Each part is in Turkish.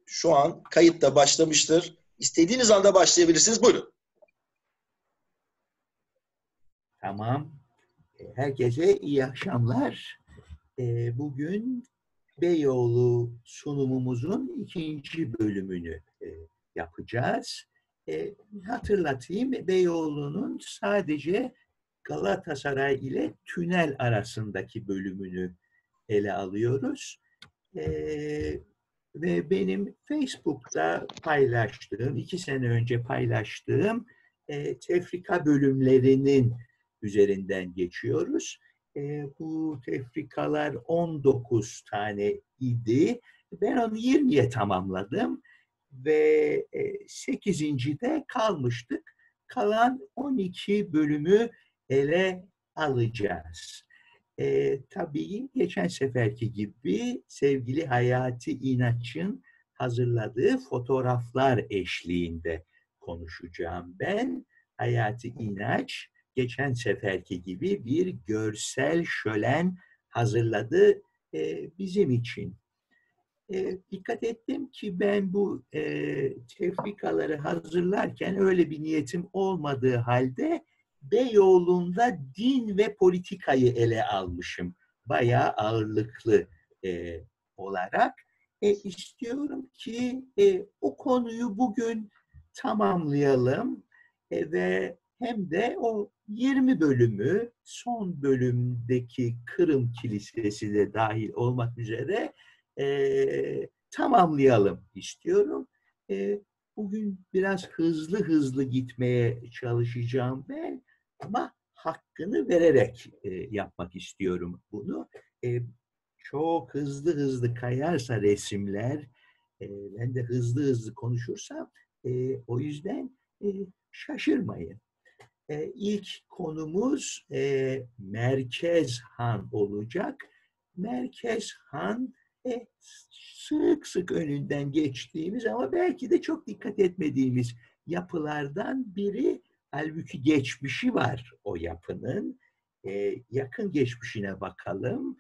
Şu an kayıt da başlamıştır. İstediğiniz anda başlayabilirsiniz. Buyurun. Tamam. Herkese iyi akşamlar. Bugün Beyoğlu sunumumuzun ikinci bölümünü yapacağız. Hatırlatayım, Beyoğlu'nun sadece Galatasaray ile tünel arasındaki bölümünü ele alıyoruz. Ve benim Facebook'ta paylaştığım, 2 sene önce paylaştığım tefrika bölümlerinin üzerinden geçiyoruz. Bu tefrikalar 19 tane idi. Ben onu 20'ye tamamladım ve 8.'de kalmıştık. Kalan 12 bölümü ele alacağız. Tabii geçen seferki gibi sevgili Hayati İnanç'ın hazırladığı fotoğraflar eşliğinde konuşacağım ben. Hayati İnanç geçen seferki gibi bir görsel şölen hazırladı bizim için. Dikkat ettim ki ben bu tefrikaları hazırlarken öyle bir niyetim olmadığı halde Beyoğlu'nda din ve politikayı ele almışım. Bayağı ağırlıklı olarak. İstiyorum ki o konuyu bugün tamamlayalım ve hem de o 20 bölümü son bölümdeki Kırım Kilisesi de dahil olmak üzere tamamlayalım istiyorum. Bugün biraz hızlı gitmeye çalışacağım ben ama hakkını vererek yapmak istiyorum bunu. Çok hızlı kayarsa resimler, ben de hızlı konuşursam o yüzden şaşırmayın. İlk konumuz Merkez Han olacak. Merkez Han sık önünden geçtiğimiz ama belki de çok dikkat etmediğimiz yapılardan biri. Halbuki geçmişi var o yapının. Yakın geçmişine bakalım.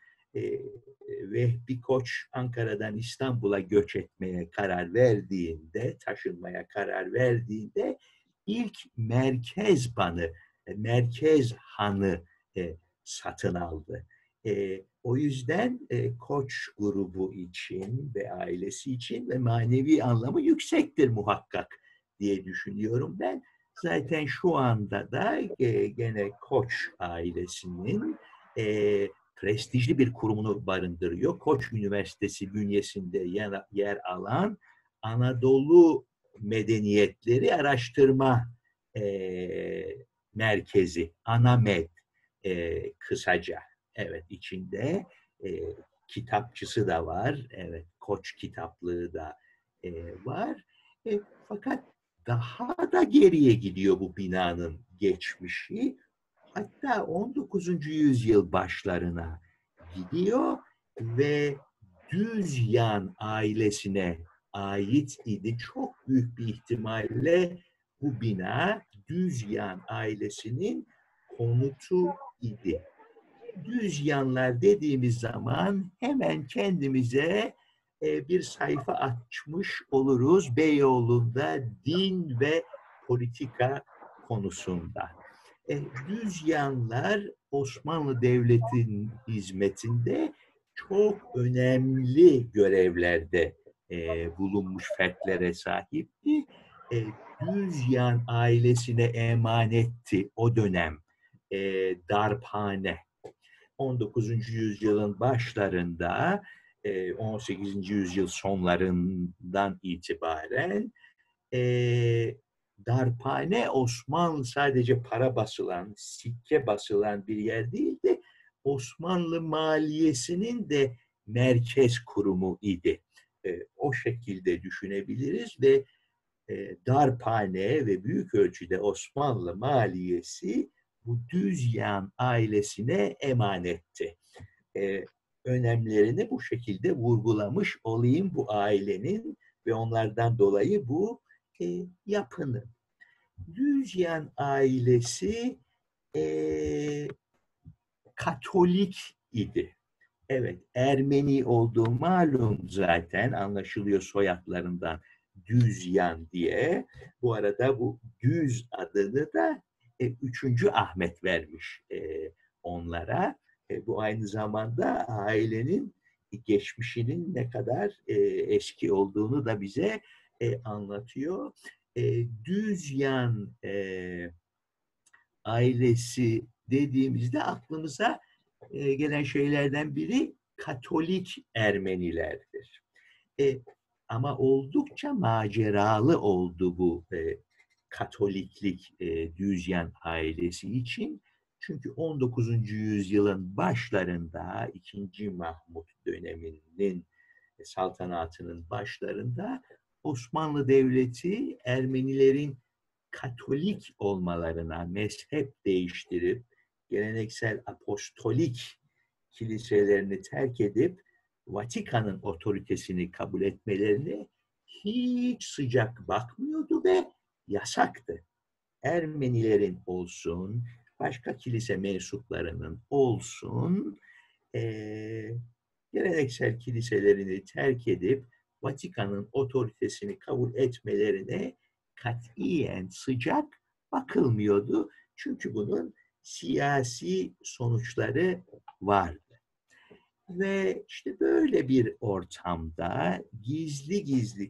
Vehbi Koç Ankara'dan İstanbul'a göç etmeye karar verdiğinde, taşınmaya karar verdiğinde ilk Merkez Han'ı satın aldı. O yüzden Koç grubu için ve ailesi için ve manevi anlamı yüksektir muhakkak diye düşünüyorum ben. Zaten şu anda da gene Koç ailesinin prestijli bir kurumunu barındırıyor. Koç Üniversitesi bünyesinde yer alan Anadolu Medeniyetleri Araştırma Merkezi, ANAMED kısaca. Evet, içinde kitapçısı da var. Evet, Koç kitaplığı da var. Fakat daha da geriye gidiyor bu binanın geçmişi. Hatta 19. yüzyıl başlarına gidiyor ve Düzyan ailesine ait idi. Çok büyük bir ihtimalle bu bina Düzyan ailesinin konutu idi. Düzyanlar dediğimiz zaman hemen kendimize bir sayfa açmış oluruz Beyoğlu'nda din ve politika konusunda. Düzyanlar Osmanlı Devleti'nin hizmetinde çok önemli görevlerde bulunmuş fertlere sahipti. Düzyan ailesine emanetti o dönem darphane. 19. yüzyılın başlarında 18. yüzyıl sonlarından itibaren darphane Osmanlı sadece para basılan, sikke basılan bir yer değildi. Osmanlı maliyesinin de merkez kurumu idi. O şekilde düşünebiliriz ve darphane ve büyük ölçüde Osmanlı maliyesi bu Düzyan ailesine emanetti. Önemlerini bu şekilde vurgulamış olayım bu ailenin ve onlardan dolayı bu yapının. Düzyan ailesi Katolik idi. Evet, Ermeni olduğu malum zaten, anlaşılıyor soyadlarından, Düzyan diye. Bu arada bu Düz adını da 3. Ahmet vermiş onlara. Bu aynı zamanda ailenin geçmişinin ne kadar eski olduğunu da bize anlatıyor. Düzyan ailesi dediğimizde aklımıza gelen şeylerden biri Katolik Ermenilerdir. E, Ama oldukça maceralı oldu bu Katoliklik Düzyan ailesi için. Çünkü 19. yüzyılın başlarında, 2. Mahmut döneminin saltanatının başlarında Osmanlı Devleti Ermenilerin Katolik olmalarına, mezhep değiştirip geleneksel apostolik kiliselerini terk edip Vatikan'ın otoritesini kabul etmelerine hiç sıcak bakmıyordu ve yasaktı. Ermenilerin olsun, başka kilise mensuplarının olsun, geleneksel kiliselerini terk edip Vatikan'ın otoritesini kabul etmelerine katiyen sıcak bakılmıyordu. Çünkü bunun siyasi sonuçları vardı. Ve işte böyle bir ortamda gizli gizli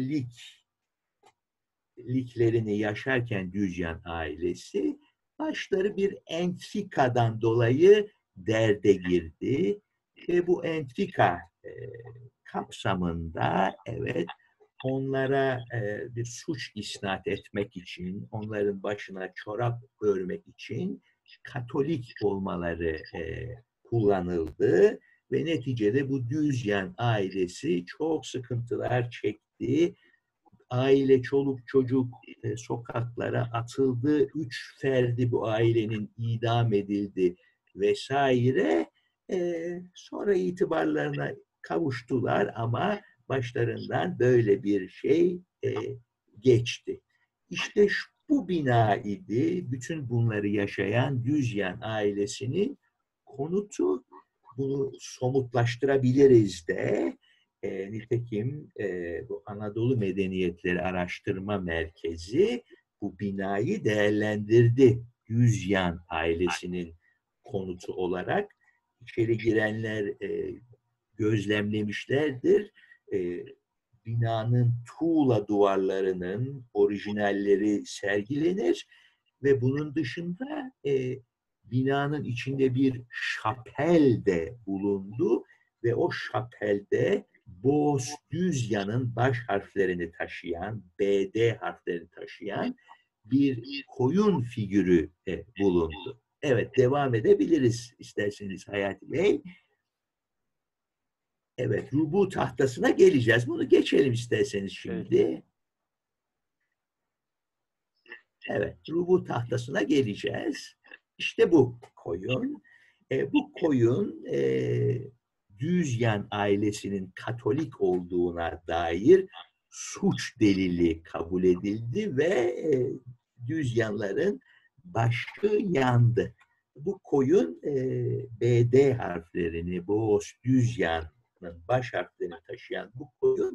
Katolikliklerini yaşarken Düzyan ailesi başları bir entrikadan dolayı derde girdi. Ve bu entrika kapsamında evet onlara bir suç isnat etmek için, onların başına çorap örmek için Katolik olmaları kullanıldı ve neticede bu Düzyan ailesi çok sıkıntılar çekti. Aile, çoluk çocuk sokaklara atıldı. 3 ferdi bu ailenin idam edildi vesaire. Sonra itibarlarına kavuştular ama başlarından böyle bir şey geçti. İşte bu bina idi. Bütün bunları yaşayan Düzyan ailesinin konutu. Bunu somutlaştırabiliriz de. Nitekim bu Anadolu Medeniyetleri Araştırma Merkezi bu binayı değerlendirdi. Düzyan ailesinin konutu olarak. İçeri girenler gözlemlemişlerdir. Binanın tuğla duvarlarının orijinalleri sergilenir ve bunun dışında binanın içinde bir şapel de bulundu ve o şapelde Boğaz Düzyan'ın baş harflerini taşıyan, BD harflerini taşıyan bir koyun figürü bulundu. Evet, devam edebiliriz isterseniz Hayati Bey. Evet, rubu tahtasına geleceğiz. Bunu geçelim isterseniz şimdi. Evet, rubu tahtasına geleceğiz. İşte bu koyun. Bu koyun Düzyan ailesinin Katolik olduğuna dair suç delili kabul edildi ve Düzyanların başı yandı. Bu koyun BD harflerini, Boğaz Düzyan'ın baş harflerini taşıyan bu koyun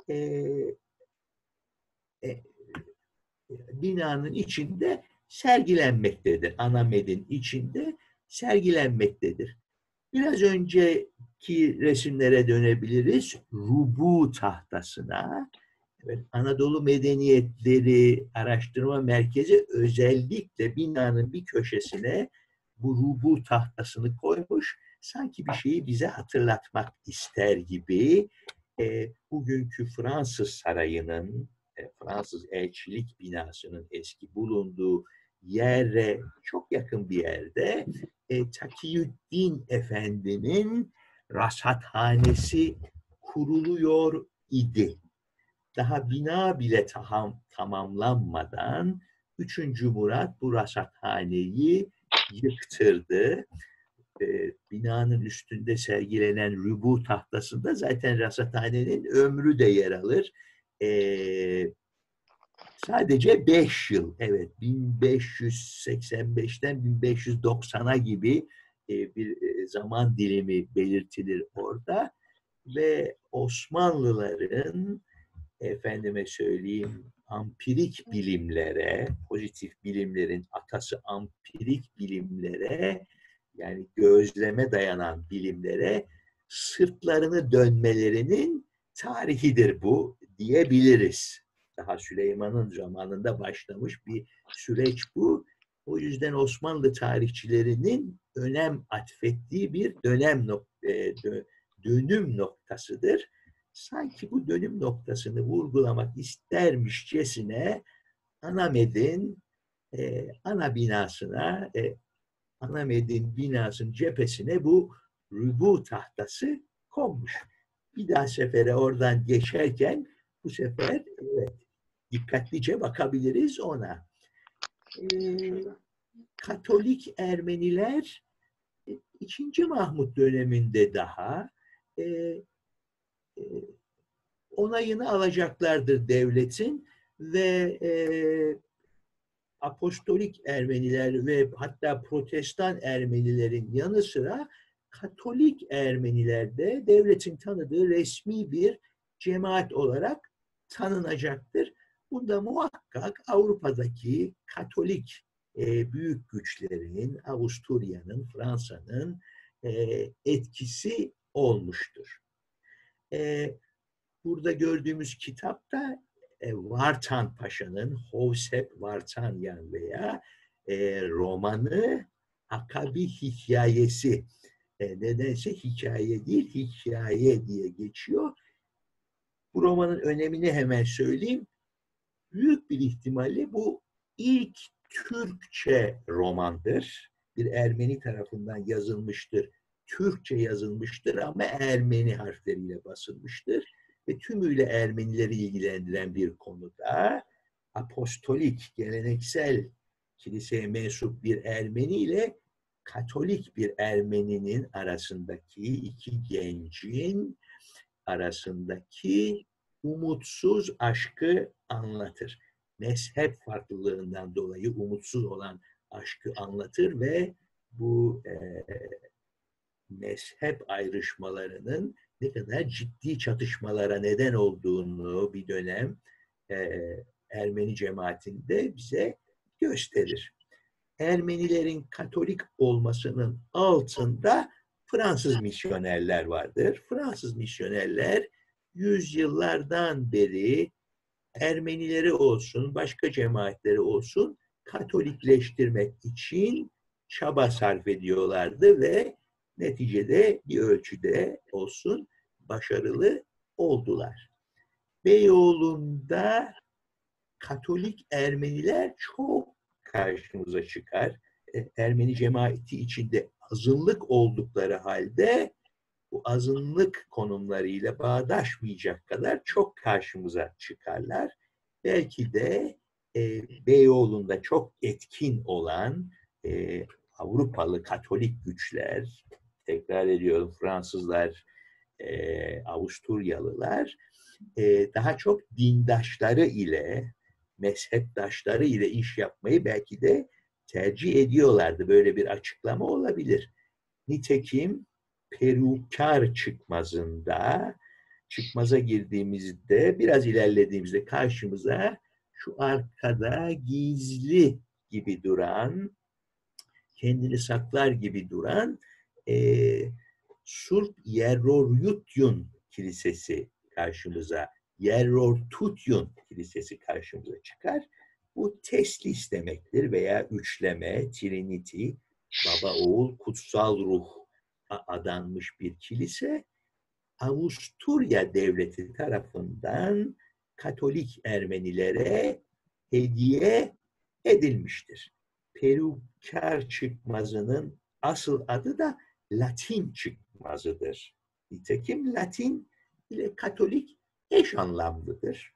binanın içinde sergilenmektedir. Anamed'in içinde sergilenmektedir. Biraz önceki resimlere dönebiliriz. Rubu tahtasına. Evet, Anadolu Medeniyetleri Araştırma Merkezi özellikle binanın bir köşesine bu rubu tahtasını koymuş. Sanki bir şeyi bize hatırlatmak ister gibi. Bugünkü Fransız Sarayı'nın, Fransız elçilik binasının eski bulunduğu yere çok yakın bir yerde Takiyüddin Efendi'nin rasathanesi kuruluyor idi. Daha bina bile tamamlanmadan 3. Murat bu rasathaneyi yıktırdı. Binanın üstünde sergilenen rubu tahtasında zaten rasathanenin ömrü de yer alır. Sadece 5 yıl, evet 1585'ten 1590'a gibi bir zaman dilimi belirtilir orada ve Osmanlıların efendime söyleyeyim ampirik bilimlere, pozitif bilimlerin atası ampirik bilimlere, yani gözleme dayanan bilimlere sırtlarını dönmelerinin tarihidir bu diyebiliriz. Daha Süleyman'ın zamanında başlamış bir süreç bu. O yüzden Osmanlı tarihçilerinin önem atfettiği bir dönüm noktasıdır. Sanki bu dönüm noktasını vurgulamak istermişçesine Anamed'in ana binasına, Anamed'in binasının cephesine bu rübu tahtası konmuş. Bir daha sefere oradan geçerken bu sefer evet, dikkatlice bakabiliriz ona. Katolik Ermeniler 2. Mahmut döneminde daha onayını alacaklardır devletin ve Apostolik Ermeniler ve hatta Protestan Ermenilerin yanı sıra Katolik Ermeniler de devletin tanıdığı resmi bir cemaat olarak tanınacaktır. Bunda muhakkak Avrupa'daki Katolik büyük güçlerin, Avusturya'nın, Fransa'nın etkisi olmuştur. Burada gördüğümüz kitapta Vartan Paşa'nın Hovsep Vartanyan veya romanı Akabi Hikayesi. Nedense hikaye değil, hikaye diye geçiyor. Bu romanın önemini hemen söyleyeyim. Büyük bir ihtimalle bu ilk Türkçe romandır. Bir Ermeni tarafından yazılmıştır. Türkçe yazılmıştır ama Ermeni harfleriyle basılmıştır. Ve tümüyle Ermenileri ilgilendiren bir konuda apostolik, geleneksel kiliseye mensup bir Ermeni ile Katolik bir Ermeninin arasındaki iki gencin arasındaki umutsuz aşkı anlatır. Mezhep farklılığından dolayı umutsuz olan aşkı anlatır ve bu mezhep ayrışmalarının ne kadar ciddi çatışmalara neden olduğunu bir dönem Ermeni cemaatinde bize gösterir. Ermenilerin Katolik olmasının altında Fransız misyonerler vardır. Fransız misyonerler yüzyıllardan beri Ermenileri olsun, başka cemaatleri olsun Katolikleştirmek için çaba sarf ediyorlardı ve neticede bir ölçüde olsun başarılı oldular. Beyoğlu'nda Katolik Ermeniler çok karşımıza çıkar. Ermeni cemaati içinde azınlık oldukları halde bu azınlık konumlarıyla bağdaşmayacak kadar çok karşımıza çıkarlar. Belki de Beyoğlu'nda çok etkin olan Avrupalı Katolik güçler, tekrar ediyorum Fransızlar, Avusturyalılar, daha çok dindaşları ile, mezheptaşları ile iş yapmayı belki de tercih ediyorlardı. Böyle bir açıklama olabilir. Nitekim Perukar çıkmaza girdiğimizde, biraz ilerlediğimizde karşımıza şu arkada gizli gibi duran, kendini saklar gibi duran Surp Yerortutyun Kilisesi karşımıza, Yerortutyun Kilisesi karşımıza çıkar. Bu teslis demektir veya üçleme, Trinity, Baba, Oğul, Kutsal Ruh adanmış bir kilise. Avusturya Devleti tarafından Katolik Ermenilere hediye edilmiştir. Perukar çıkmazının asıl adı da Latin çıkmazıdır. Nitekim Latin ile Katolik eş anlamlıdır.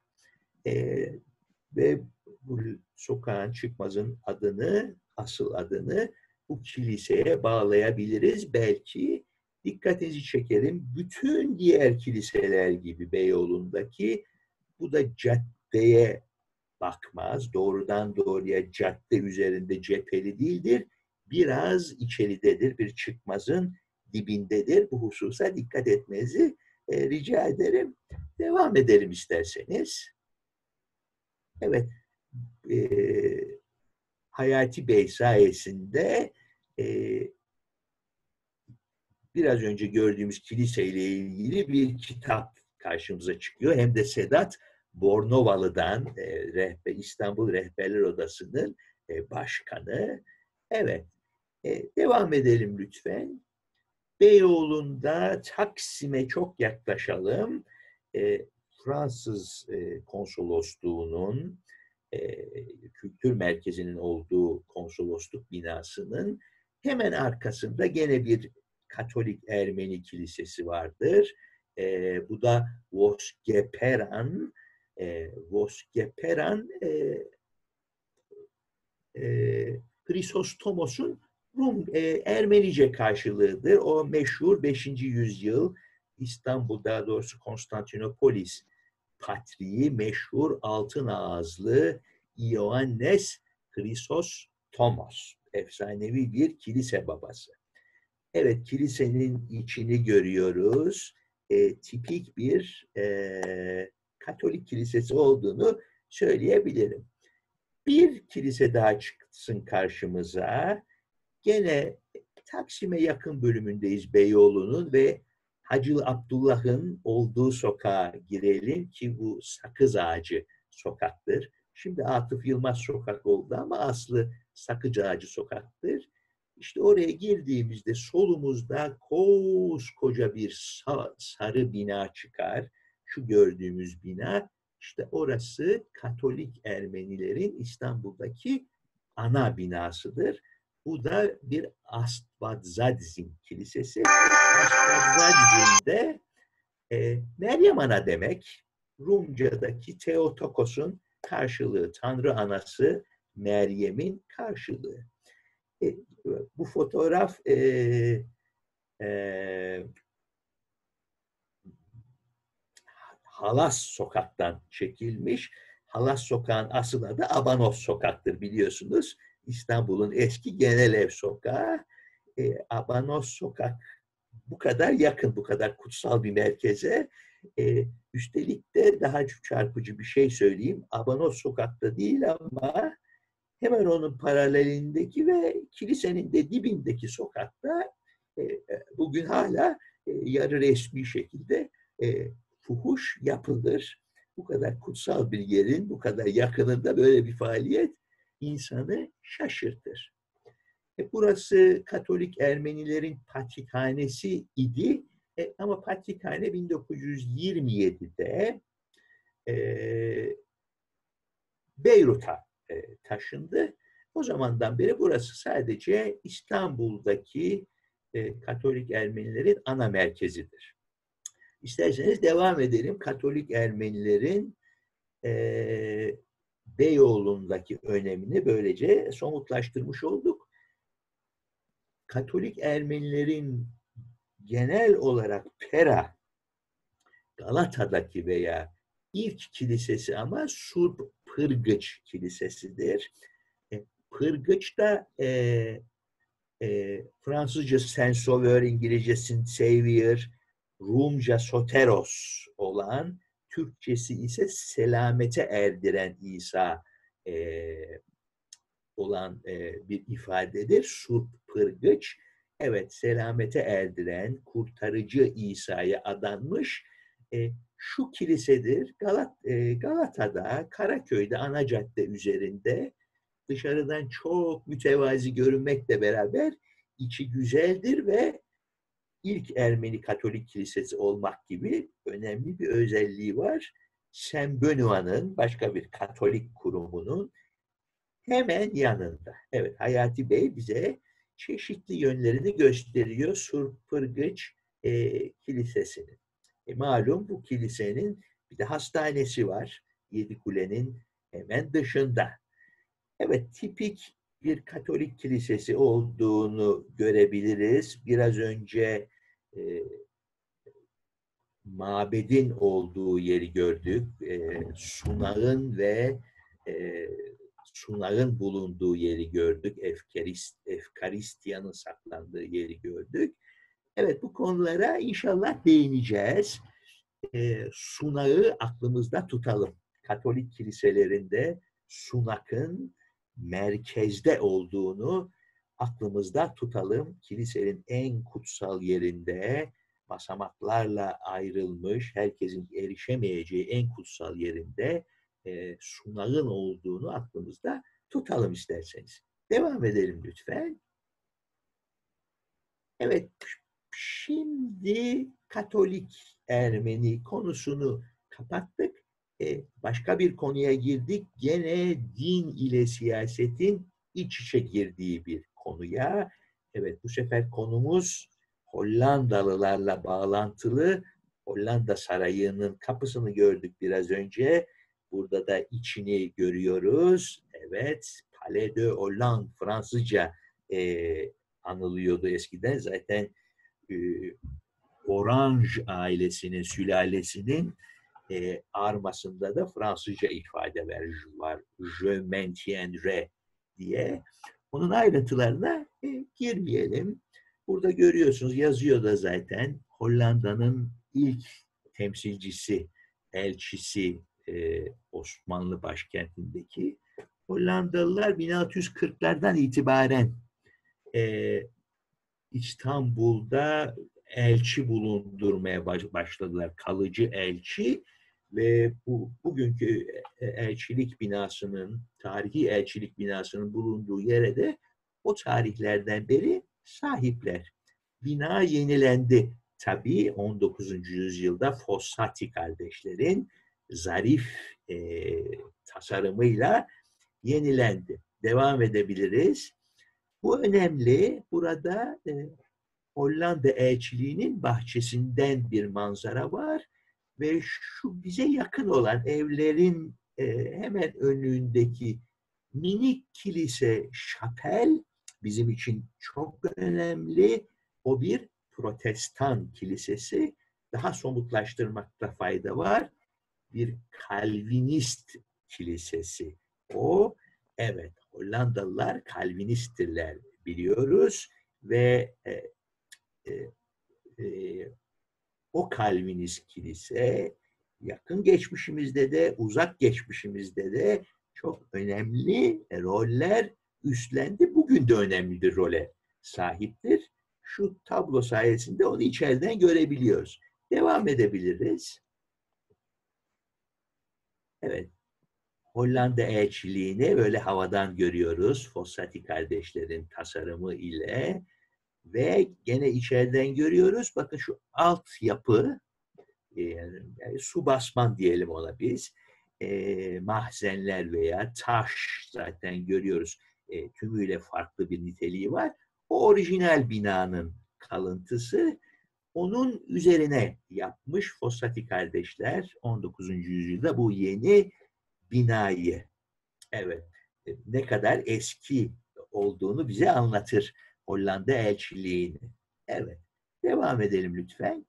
Ve bu sokağın çıkmazın adını, asıl adını bu kiliseye bağlayabiliriz. Belki dikkatinizi çekerim. Bütün diğer kiliseler gibi Beyoğlu'ndaki bu da caddeye bakmaz. Doğrudan doğruya cadde üzerinde cepheli değildir. biraz içeridedir, bir çıkmazın dibindedir. Bu hususa dikkat etmenizi rica ederim. Devam edelim isterseniz. Evet, Hayati Bey sayesinde biraz önce gördüğümüz kiliseyle ilgili bir kitap karşımıza çıkıyor. Hem de Sedat Bornovalı'dan, İstanbul Rehberler Odası'nın başkanı. Evet, devam edelim lütfen. Beyoğlu'nda Taksim'e çok yaklaşalım. Fransız konsolosluğunun, kültür merkezinin olduğu konsolosluk binasının hemen arkasında gene bir Katolik Ermeni kilisesi vardır. Bu da Vosgeperan. Vosgeperan Hristostomos'un Rum Ermenice karşılığıdır. O meşhur 5. yüzyıl İstanbul, daha doğrusu Konstantinopolis patriği meşhur altın ağızlı Ioannes Hristostomos. Efsanevi bir kilise babası. Evet, kilisenin içini görüyoruz. Tipik bir Katolik kilisesi olduğunu söyleyebilirim. Bir kilise daha çıksın karşımıza. Gene Taksim'e yakın bölümündeyiz Beyoğlu'nun ve Hacı Abdullah'ın olduğu sokağa girelim ki bu Sakız Ağacı sokaktır. Şimdi Atıf Yılmaz sokak oldu ama aslı Sakız Ağacı sokaktır. İşte oraya girdiğimizde solumuzda koskoca bir sarı bina çıkar. Şu gördüğümüz bina, işte orası Katolik Ermenilerin İstanbul'daki ana binasıdır. Bu da bir Astvadzadzin Kilisesi. Astvadzadzin de Meryem Ana demek. Rumca'daki Theotokos'un karşılığı, Tanrı Anası Meryem'in karşılığı. Bu fotoğraf Halas Sokak'tan çekilmiş. Halas Sokağın asıl adı Abanos Sokak'tır biliyorsunuz. İstanbul'un eski genel ev sokağı. Abanos Sokak bu kadar yakın, bu kadar kutsal bir merkeze. Üstelik de daha çarpıcı bir şey söyleyeyim. Abanos Sokak'ta değil ama hemen onun paralelindeki ve kilisenin de dibindeki sokakta bugün hala yarı resmi şekilde fuhuş yapılır. Bu kadar kutsal bir yerin bu kadar yakınında böyle bir faaliyet insanı şaşırtır. Burası Katolik Ermenilerin patrikhanesi idi. Ama patrikhane 1927'de Beyrut'a taşındı. O zamandan beri burası sadece İstanbul'daki Katolik Ermenilerin ana merkezidir. İsterseniz devam edelim. Katolik Ermenilerin Beyoğlu'ndaki önemini böylece somutlaştırmış olduk. Katolik Ermenilerin genel olarak Pera, Galata'daki veya ilk kilisesi ama Surp Pırgıç Kilisesi'dir. Pırgıç da Fransızca Saint-Sauveur, İngilizce Saint-Savior, Rumca Soteros olan, Türkçesi ise selamete erdiren İsa olan bir ifadedir. Surp Pırgıç, evet, selamete erdiren, kurtarıcı İsa'ya adanmış şu kilisedir. Galata'da, Karaköy'de, ana cadde üzerinde, dışarıdan çok mütevazi görünmekle beraber içi güzeldir ve ilk Ermeni Katolik Kilisesi olmak gibi önemli bir özelliği var. Saint Benoît'ın, başka bir Katolik kurumunun hemen yanında. Evet, Hayati Bey bize çeşitli yönlerini gösteriyor Surp Pırgıç Kilisesi'nin. Malum bu kilisenin bir de hastanesi var. Yedikule'nin hemen dışında. Evet, tipik bir Katolik kilisesi olduğunu görebiliriz. Biraz önce mabedin olduğu yeri gördük. Sunağın ve sunağın bulunduğu yeri gördük. Efkaristiyanın saklandığı yeri gördük. Evet, bu konulara inşallah değineceğiz. Sunağı aklımızda tutalım. Katolik kiliselerinde sunakın merkezde olduğunu aklımızda tutalım. Kilisenin en kutsal yerinde, basamaklarla ayrılmış, herkesin erişemeyeceği en kutsal yerinde sunağın olduğunu aklımızda tutalım isterseniz. Devam edelim lütfen. Evet, şimdi Katolik Ermeni konusunu kapattık. Başka bir konuya girdik. Gene din ile siyasetin iç içe girdiği bir konuya. Evet, bu sefer konumuz Hollandalılarla bağlantılı. Hollanda Sarayı'nın kapısını gördük biraz önce. Burada da içini görüyoruz. Evet, Palais de Hollande Fransızca anılıyordu eskiden. Zaten Orange ailesinin, sülalesinin armasında da Fransızca ifade var. Je maintiendrai diye. Onun ayrıntılarına girmeyelim. Burada görüyorsunuz, yazıyor da zaten Hollanda'nın ilk temsilcisi, elçisi Osmanlı başkentindeki. Hollandalılar 1640'lardan itibaren İstanbul'da elçi bulundurmaya başladılar. Kalıcı elçi ve bugünkü elçilik binasının, tarihi elçilik binasının bulunduğu yere de o tarihlerden beri sahipler. Bina yenilendi. Tabii 19. yüzyılda Fossati kardeşlerin zarif tasarımıyla yenilendi. Devam edebiliriz. Bu önemli. Burada Hollanda elçiliğinin bahçesinden bir manzara var ve şu bize yakın olan evlerin hemen önündeki minik kilise, şapel bizim için çok önemli. O bir Protestan kilisesi. Daha somutlaştırmakta fayda var. Bir Kalvinist kilisesi. O, evet, Hollandalılar Kalvinisttirler biliyoruz ve o Kalvinist kilise yakın geçmişimizde de uzak geçmişimizde de çok önemli roller üstlendi. Bugün de önemli bir role sahiptir. Şu tablo sayesinde onu içeriden görebiliyoruz. Devam edebiliriz. Evet. Hollanda elçiliğini böyle havadan görüyoruz. Fossati kardeşlerin tasarımı ile ve gene içeriden görüyoruz. Bakın şu alt yapı, yani su basman diyelim ona biz. Mahzenler veya taş zaten görüyoruz. Tümüyle farklı bir niteliği var. O orijinal binanın kalıntısı. Onun üzerine yapmış Fossati kardeşler 19. yüzyılda bu yeni binayı. Evet, ne kadar eski olduğunu bize anlatır Hollanda elçiliğini. Evet, devam edelim lütfen.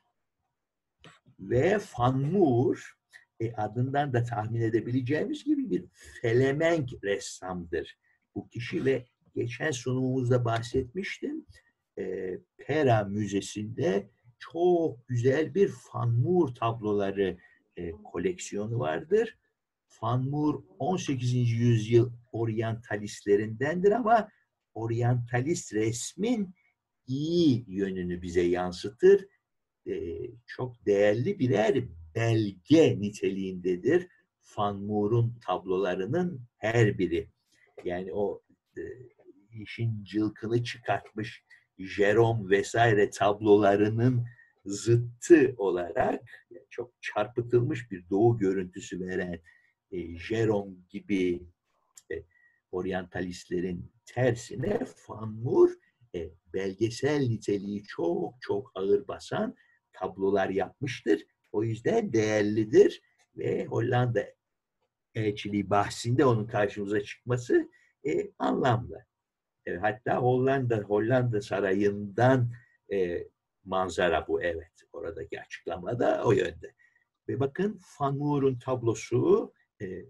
Ve Van Moor, adından da tahmin edebileceğimiz gibi bir Felemenk ressamdır bu kişi ve geçen sunumumuzda bahsetmiştim. Pera Müzesi'nde çok güzel bir Van Moor tabloları koleksiyonu vardır. Van Moor 18. yüzyıl oryantalistlerindendir ama oryantalist resmin iyi yönünü bize yansıtır. Çok değerli birer belge niteliğindedir Van Moor'un tablolarının her biri. Yani o işin cılkını çıkartmış Jerome vesaire tablolarının zıttı olarak çok çarpıtılmış bir doğu görüntüsü veren Jerome gibi oryantalistlerin tersine Van Moor belgesel niteliği çok çok ağır basan tablolar yapmıştır. O yüzden değerlidir ve Hollanda elçiliği bahsinde onun karşımıza çıkması anlamlı. Hatta Hollanda Sarayı'ndan manzara bu, evet. Oradaki açıklama da o yönde. Ve bakın Van Moor'un tablosu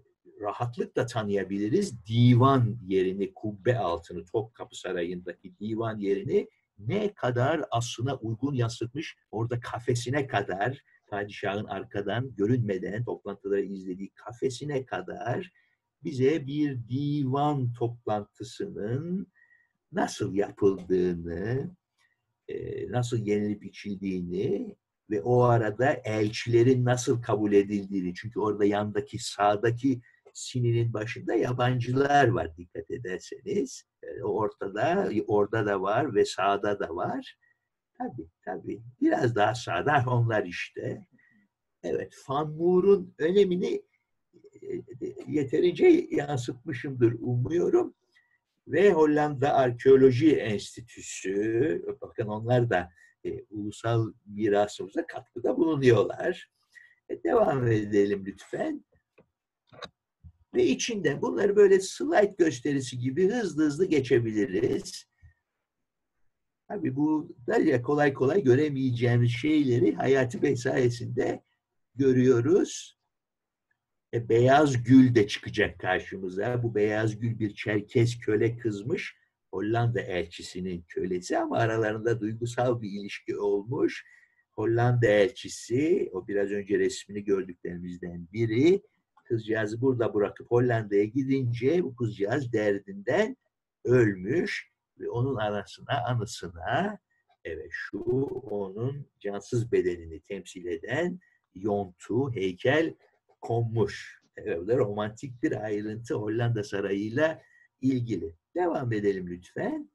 rahatlıkla tanıyabiliriz. Divan yerini, kubbe altını, Topkapı Sarayı'ndaki divan yerini ne kadar aslına uygun yansıtmış. Orada kafesine kadar, padişahın arkadan görünmeden toplantıları izlediği kafesine kadar bize bir divan toplantısının nasıl yapıldığını, nasıl yenilip içildiğini ve o arada elçilerin nasıl kabul edildiğini, çünkü orada yandaki sağdaki sininin başında yabancılar var dikkat ederseniz. Orada da var ve sağda da var. Tabii. Biraz daha sağda onlar işte. Evet, Van Moor'un önemini yeterince yansıtmışımdır umuyorum. Ve Hollanda Arkeoloji Enstitüsü, bakın onlar da ulusal mirasımıza katkıda bulunuyorlar. Devam edelim lütfen. Ve içinde bunları böyle slide gösterisi gibi hızlı geçebiliriz. Tabii bu da kolay kolay göremeyeceğimiz şeyleri Hayati Bey sayesinde görüyoruz. Beyaz gül de çıkacak karşımıza. Bu beyaz gül bir Çerkez köle kızmış. Hollanda elçisinin kölesi ama aralarında duygusal bir ilişki olmuş. Hollanda elçisi, o biraz önce resmini gördüklerimizden biri, kızcağızı burada bırakıp Hollanda'ya gidince bu kızcağız derdinden ölmüş ve onun anısına evet şu onun cansız bedenini temsil eden yontu, heykel konmuş. Evet, romantik bir ayrıntı Hollanda Sarayı'yla ilgili. Devam edelim lütfen.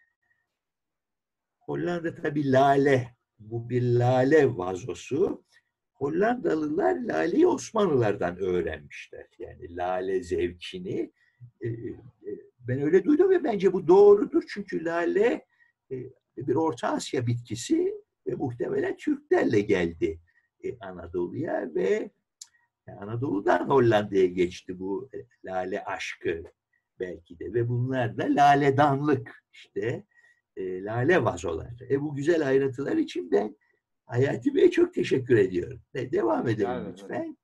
Hollanda tabii lale. Bu bir lale vazosu. Hollandalılar laleyi Osmanlılardan öğrenmişler. Yani lale zevkini. Ben öyle duydum ve bence bu doğrudur. Çünkü lale bir Orta Asya bitkisi ve muhtemelen Türklerle geldi Anadolu'ya ve Anadolu'dan Hollanda'ya geçti bu lale aşkı belki de ve bunlar da laledanlık işte lale vazolar. Bu güzel ayrıntılar için ben Hayati Bey'e çok teşekkür ediyorum. Devam edelim lütfen.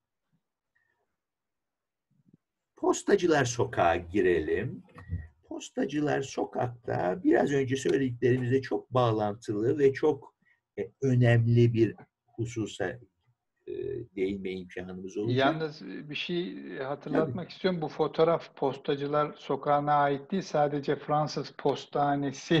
Postacılar Sokağı girelim. Postacılar Sokak'ta biraz önce söylediklerimizle çok bağlantılı ve çok önemli bir hususa değinme imkanımız olacak. Yalnız bir şey hatırlatmak istiyorum. Bu fotoğraf Postacılar Sokağı'na ait değil. Sadece Fransız Postanesi.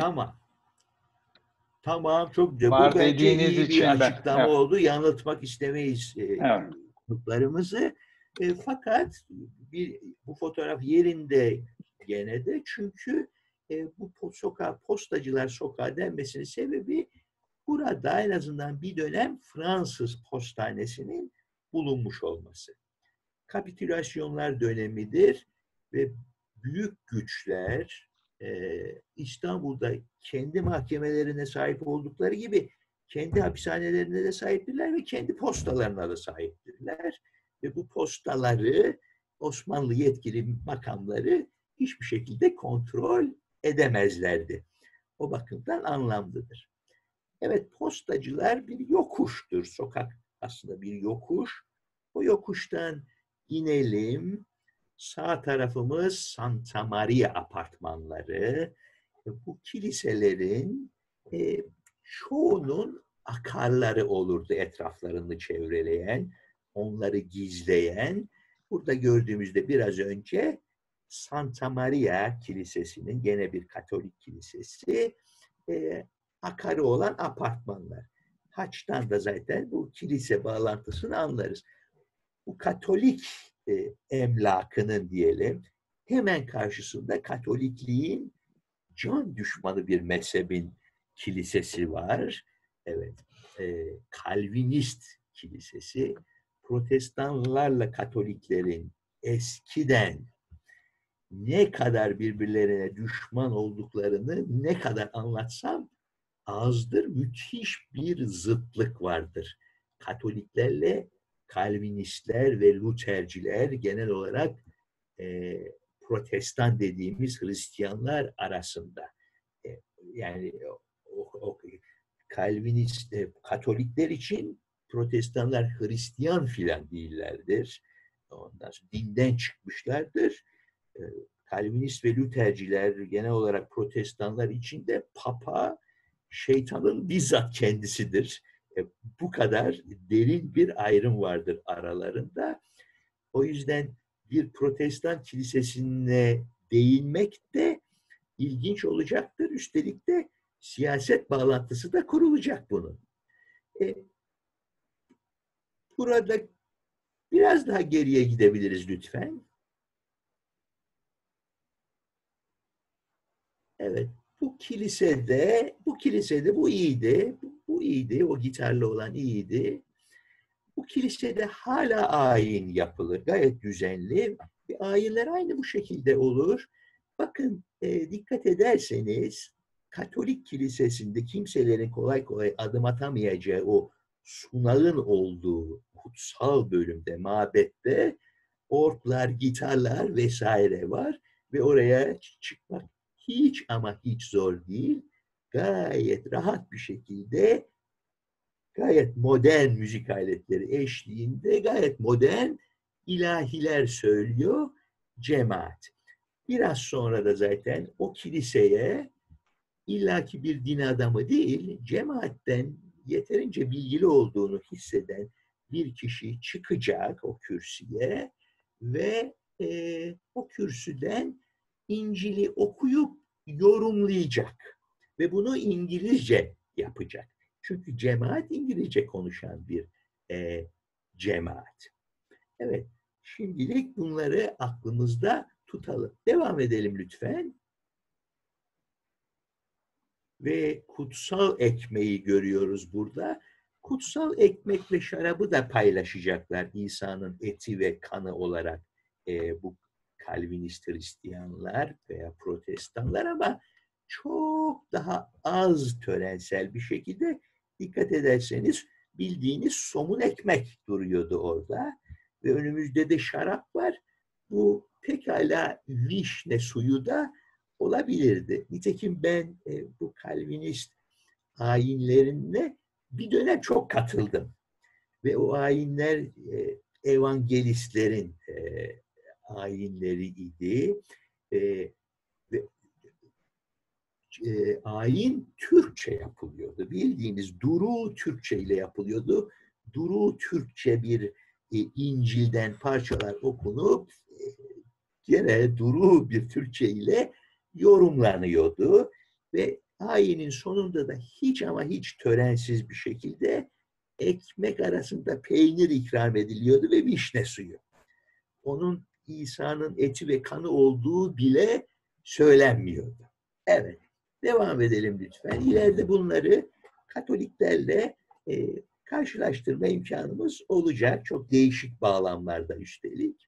Tamam, çok güzel. Var Bu bence iyi bir açıklama oldu. Yanıltmak istemeyiz konuklarımızı. Fakat bu fotoğraf yerinde gene de çünkü bu Postacılar Sokağı denmesinin sebebi burada en azından bir dönem Fransız postanesinin bulunmuş olması. Kapitülasyonlar dönemidir ve büyük güçler İstanbul'da kendi mahkemelerine sahip oldukları gibi kendi hapishanelerine de sahiptirler ve kendi postalarına da sahiptirler. Ve bu postaları Osmanlı yetkili makamları hiçbir şekilde kontrol edemezlerdi. O bakımdan anlamlıdır. Evet, postacılar bir yokuştur. Sokak aslında bir yokuş. O yokuştan inelim. Sağ tarafımız Santa Maria apartmanları. Bu kiliselerin çoğunun akarları olurdu etraflarını çevreleyen, onları gizleyen. Burada gördüğümüzde biraz önce Santa Maria Kilisesi'nin gene bir Katolik kilisesi akarı olan apartmanlar. Haç'tan da zaten bu kilise bağlantısını anlarız. Bu Katolik emlakının diyelim hemen karşısında Katolikliğin can düşmanı bir mezhebin kilisesi var. Evet, Kalvinist kilisesi. Protestanlarla Katoliklerin eskiden ne kadar birbirlerine düşman olduklarını ne kadar anlatsam azdır. Müthiş bir zıtlık vardır. Katoliklerle Kalvinistler ve Luterciler genel olarak Protestan dediğimiz Hristiyanlar arasında. Yani Katolikler için Protestanlar Hristiyan filan değillerdir. ondan sonra dinden çıkmışlardır. Kalvinist ve Lutherciler, genel olarak protestanlar için de Papa şeytanın bizzat kendisidir. Bu kadar derin bir ayrım vardır aralarında. O yüzden bir protestan kilisesine değinmek de ilginç olacaktır. Üstelik de siyaset bağlantısı da kurulacak bunun. Burada biraz daha geriye gidebiliriz lütfen. Evet, bu kilisede bu iyiydi. Bu iyiydi, o gitarlı olan iyiydi. Bu kilisede hala ayin yapılır. Gayet düzenli. Ve ayinler aynı bu şekilde olur. Bakın dikkat ederseniz Katolik kilisesinde kimselerin kolay kolay adım atamayacağı o sunağın olduğu kutsal bölümde, mabette orglar, gitarlar vesaire var. Ve oraya çıkmak hiç ama hiç zor değil. Gayet rahat bir şekilde gayet modern müzik aletleri eşliğinde gayet modern ilahiler söylüyor cemaat. Biraz sonra da zaten o kiliseye illaki bir din adamı değil, cemaatten yeterince bilgili olduğunu hisseden bir kişi çıkacak o kürsüye ve o kürsüden İncil'i okuyup yorumlayacak ve bunu İngilizce yapacak. Çünkü cemaat İngilizce konuşan bir cemaat. Evet, şimdilik bunları aklımızda tutalım. Devam edelim lütfen. Ve kutsal ekmeği görüyoruz burada. Kutsal ekmek ve şarabı da paylaşacaklar İsa'nın eti ve kanı olarak bu Kalvinist Hristiyanlar veya Protestanlar, ama çok daha az törensel bir şekilde. Dikkat ederseniz bildiğiniz somun ekmek duruyordu orada ve önümüzde de şarap var. Bu pekala vişne suyu da olabilirdi. Nitekim ben bu Kalvinist ayinlerine bir dönem çok katıldım. Ve o ayinler evangelistlerin ayinleri idi. Ve ayin Türkçe yapılıyordu. Bildiğiniz duru Türkçe ile yapılıyordu. Duru Türkçe bir İncil'den parçalar okunup gene duru bir Türkçe ile yorumlanıyordu ve ayinin sonunda da hiç ama hiç törensiz bir şekilde ekmek arasında peynir ikram ediliyordu ve vişne suyu. Onun İsa'nın eti ve kanı olduğu bile söylenmiyordu. Evet, devam edelim lütfen. İleride bunları Katoliklerle karşılaştırma imkanımız olacak. Çok değişik bağlamlarda üstelik.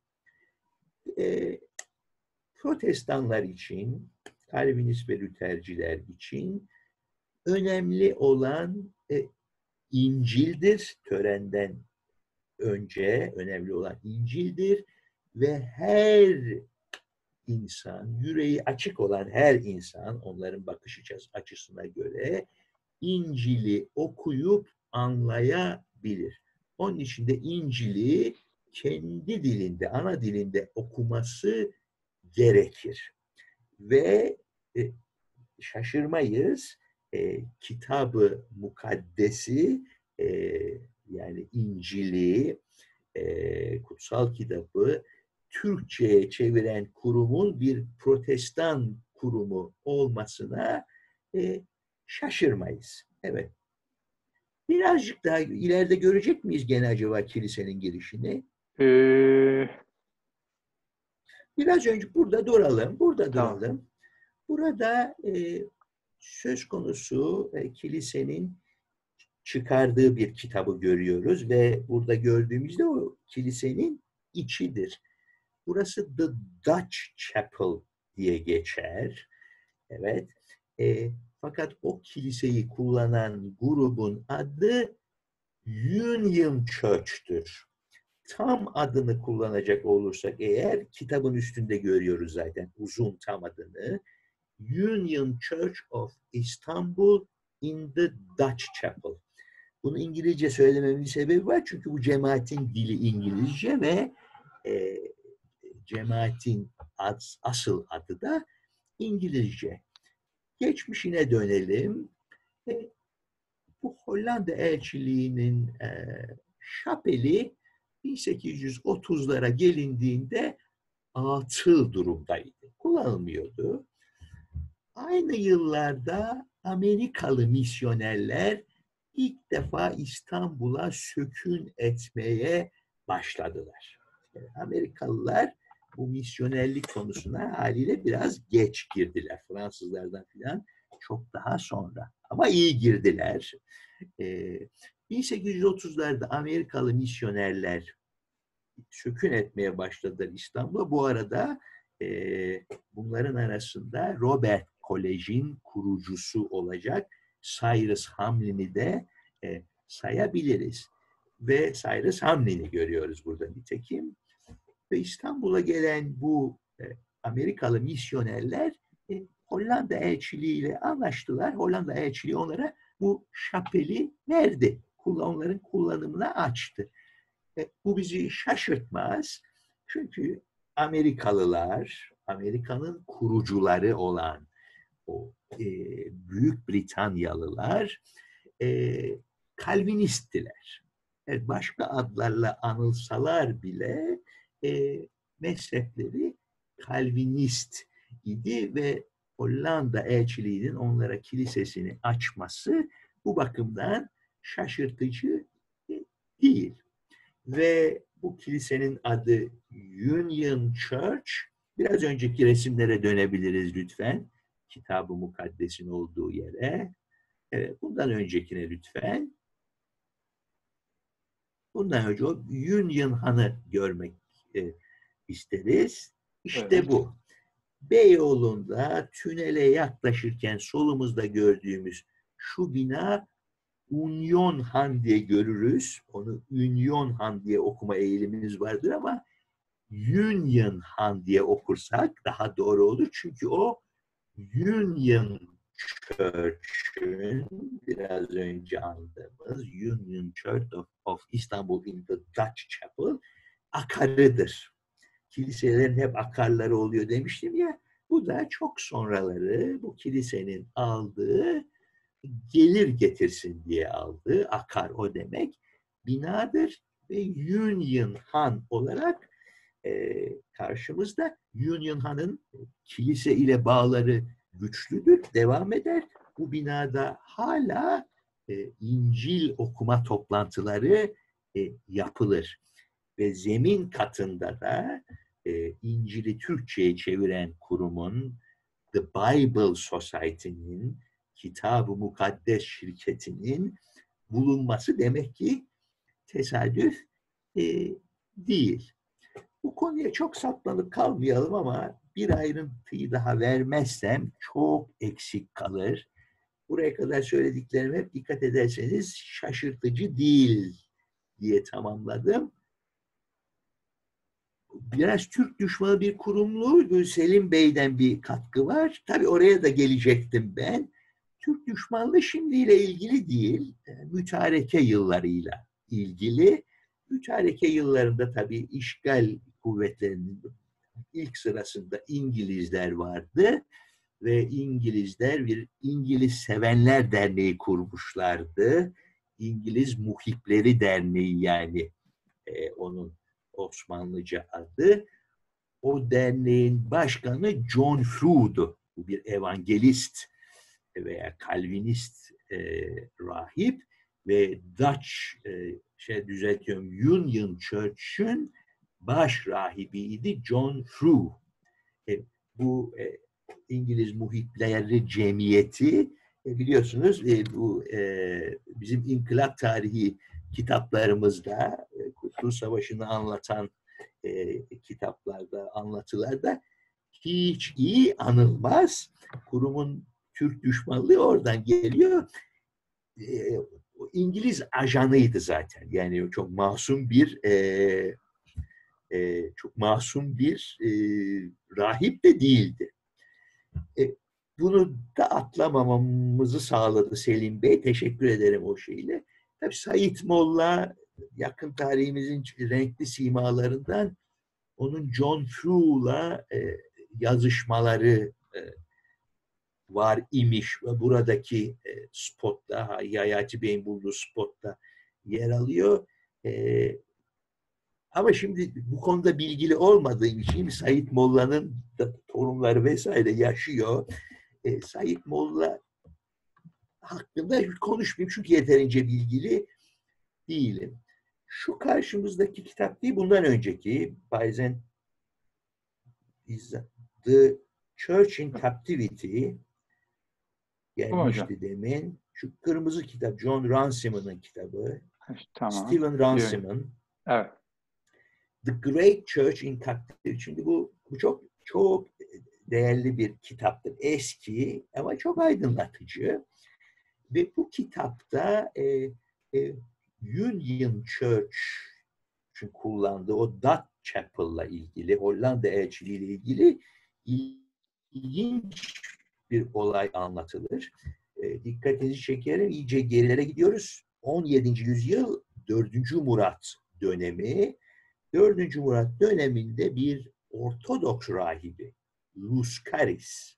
Protestanlar için, Kalvinist ve Lutherciler için önemli olan İncil'dir. Törenden önce önemli olan İncil'dir ve her insan, yüreği açık olan her insan, onların bakış açısına göre İncil'i okuyup anlayabilir. Onun için de İncil'i kendi dilinde, ana dilinde okuması gerekir. Ve şaşırmayız, Kitab-ı Mukaddes'i, yani İncil'i, kutsal kitabı Türkçe'ye çeviren kurumun bir protestan kurumu olmasına şaşırmayız. Evet. Birazcık daha ileride görecek miyiz gene acaba kilisenin girişini? Biraz önce burada duralım. Duralım. Burada söz konusu kilisenin çıkardığı bir kitabı görüyoruz ve burada gördüğümüzde o kilisenin içidir. Burası The Dutch Chapel diye geçer. Evet. Fakat o kiliseyi kullanan grubun adı Union Church'tür. Tam adını kullanacak olursak eğer, kitabın üstünde görüyoruz zaten uzun tam adını. Union Church of Istanbul in the Dutch Chapel. Bunu İngilizce söylememin sebebi var çünkü bu cemaatin dili İngilizce ve cemaatin asıl adı da İngilizce. Geçmişine dönelim. Bu Hollanda elçiliğinin şapeli 1830'lara gelindiğinde atıl durumdaydı. Kullanılmıyordu. Aynı yıllarda Amerikalı misyonerler ilk defa İstanbul'a sökün etmeye başladılar. Yani Amerikalılar bu misyonerlik konusuna haliyle biraz geç girdiler. Fransızlardan filan çok daha sonra. Ama iyi girdiler. 1830'larda Amerikalı misyonerler sökün etmeye başladılar İstanbul'a. Bu arada bunların arasında Robert Kolej'in kurucusu olacak Cyrus Hamlin'i de sayabiliriz. Ve Cyrus Hamlin'i görüyoruz burada nitekim. Ve İstanbul'a gelen bu Amerikalı misyonerler Hollanda elçiliğiyle anlaştılar. Hollanda elçiliği onlara bu şapeli verdi. Onların kullanımına açtı. Bu bizi şaşırtmaz. Çünkü Amerikalılar, Amerika'nın kurucuları olan o Büyük Britanyalılar Kalvinisttiler. Evet, başka adlarla anılsalar bile mezhepleri Kalvinist idi ve Hollanda elçiliğinin onlara kilisesini açması bu bakımdan şaşırtıcı değil. Ve bu kilisenin adı Union Church. Biraz önceki resimlere dönebiliriz lütfen. Kitab-ı Mukaddes'in olduğu yere. Evet, bundan öncekine lütfen. Bundan önce o Union Han'ı görmek isteriz. İşte evet. Bu. Beyoğlu'nda tünele yaklaşırken solumuzda gördüğümüz şu bina Union Han diye görürüz. Onu Union Han diye okuma eğilimimiz vardır ama Union Han diye okursak daha doğru olur. Çünkü o Union Church'ün biraz önce andığımız Union Church of Istanbul in the Dutch Chapel akarıdır. Kiliselerin hep akarları oluyor demiştim ya. Bu da çok sonraları bu kilisenin aldığı gelir getirsin diye aldığı akar o demek binadır ve Union Han olarak karşımızda. Union Han'ın kilise ile bağları güçlüdür, devam eder. Bu binada hala İncil okuma toplantıları yapılır. Ve zemin katında da İncil'i Türkçe'ye çeviren kurumun The Bible Society'nin Kitab-ı Mukaddes şirketinin bulunması demek ki tesadüf değil. Bu konuya çok saplanıp kalmayalım ama bir ayrıntıyı daha vermezsem çok eksik kalır. Buraya kadar söylediklerime hep dikkat ederseniz şaşırtıcı değil diye tamamladım. Biraz Türk düşmanı bir kurumlu Selim Bey'den bir katkı var. Tabii oraya da gelecektim ben. Türk düşmanlığı şimdiyle ilgili değil, mütareke yıllarıyla ilgili. Mütareke yıllarında tabii işgal kuvvetlerinin ilk sırasında İngilizler vardı ve İngilizler bir İngiliz Sevenler Derneği kurmuşlardı. İngiliz Muhipleri Derneği yani onun Osmanlıca adı. O derneğin başkanı John Fru'du. Bu bir evangelist veya Kalvinist rahip ve Dutch Union Church'ün baş rahibiydi John Fru. Bu İngiliz Muhipleri Cemiyeti biliyorsunuz bu bizim inkılap tarihi kitaplarımızda Kurtuluş Savaşı'nı anlatan kitaplarda, anlatılarda hiç iyi anılmaz. Kurumun Türk düşmanlığı oradan geliyor. İngiliz ajanıydı zaten. Yani çok masum bir rahip de değildi. Bunu da atlamamamızı sağladı Selim Bey. Teşekkür ederim o şeyle. Tabii Said Molla yakın tarihimizin renkli simalarından Onun John Fru'la yazışmaları var imiş ve buradaki spotta, Hayati Bey'in bulduğu spotta yer alıyor. Ama şimdi bu konuda bilgili olmadığım için Said Molla'nın torunları vesaire yaşıyor. Said Molla hakkında konuşmayayım çünkü yeterince bilgili değilim. Şu karşımızdaki kitap değil, bundan önceki Bison The Church in Captivity gelmişti demin. Şu kırmızı kitap John Runciman'ın kitabı. Tamam. Stephen Runciman. Evet. The Great Church in Captivity. Şimdi bu çok çok değerli bir kitaptır. Eski ama çok aydınlatıcı. Ve bu kitapta Union Church'ün kullandığı o Dutch Chapel'la ilgili, Hollanda elçiliği ile ilgili ilginç bir olay anlatılır. Dikkatinizi çekerim, iyice gerilere gidiyoruz. 17. yüzyıl 4. Murat dönemi. 4. Murat döneminde bir Ortodoks rahibi, Louskaris,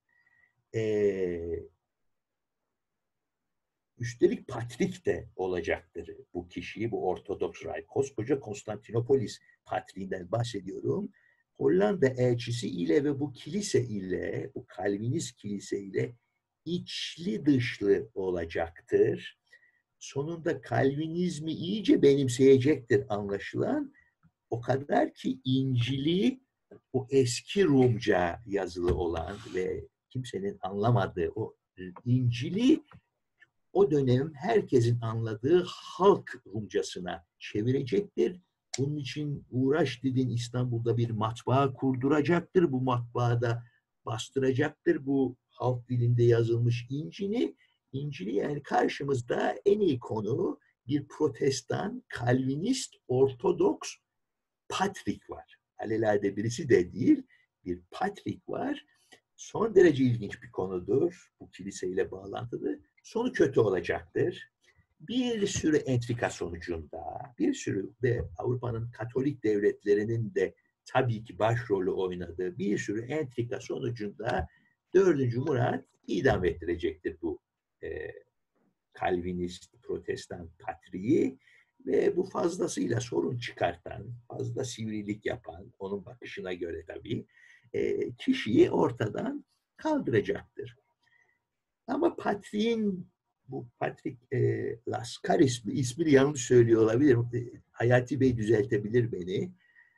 üstelik patrik de olacaktır bu kişiyi, bu Ortodoks rahip. Koskoca Konstantinopolis patriğinden bahsediyorum. Hollanda elçisi ile ve bu kilise ile, bu Kalvinist kilise ile içli dışlı olacaktır. Sonunda Kalvinizmi iyice benimseyecektir anlaşılan. O kadar ki İncil'i, o eski Rumca yazılı olan ve kimsenin anlamadığı o İncil'i o dönem herkesin anladığı halk Rumcasına çevirecektir. Bunun için Uğraş Didin İstanbul'da bir matbaa kurduracaktır. Bu matbaada bastıracaktır bu halk dilinde yazılmış İncil'i yani karşımızda en iyi konu bir Protestan, Kalvinist, Ortodoks patrik var. Alelade birisi de değil, bir patrik var. Son derece ilginç bir konudur. Bu kiliseyle bağlantılı. Sonu kötü olacaktır. Bir sürü entrika sonucunda, bir sürü ve Avrupa'nın Katolik devletlerinin de tabii ki başrolü oynadığı bir sürü entrika sonucunda 4. Murat idam ettirecektir bu Kalvinist, Protestan patriği ve bu fazlasıyla sorun çıkartan, fazla sivrilik yapan, onun bakışına göre tabii, kişiyi ortadan kaldıracaktır. Ama patriğin, bu Patrik Lascaris ismini yanlış söylüyor olabilir. Hayati Bey düzeltebilir beni.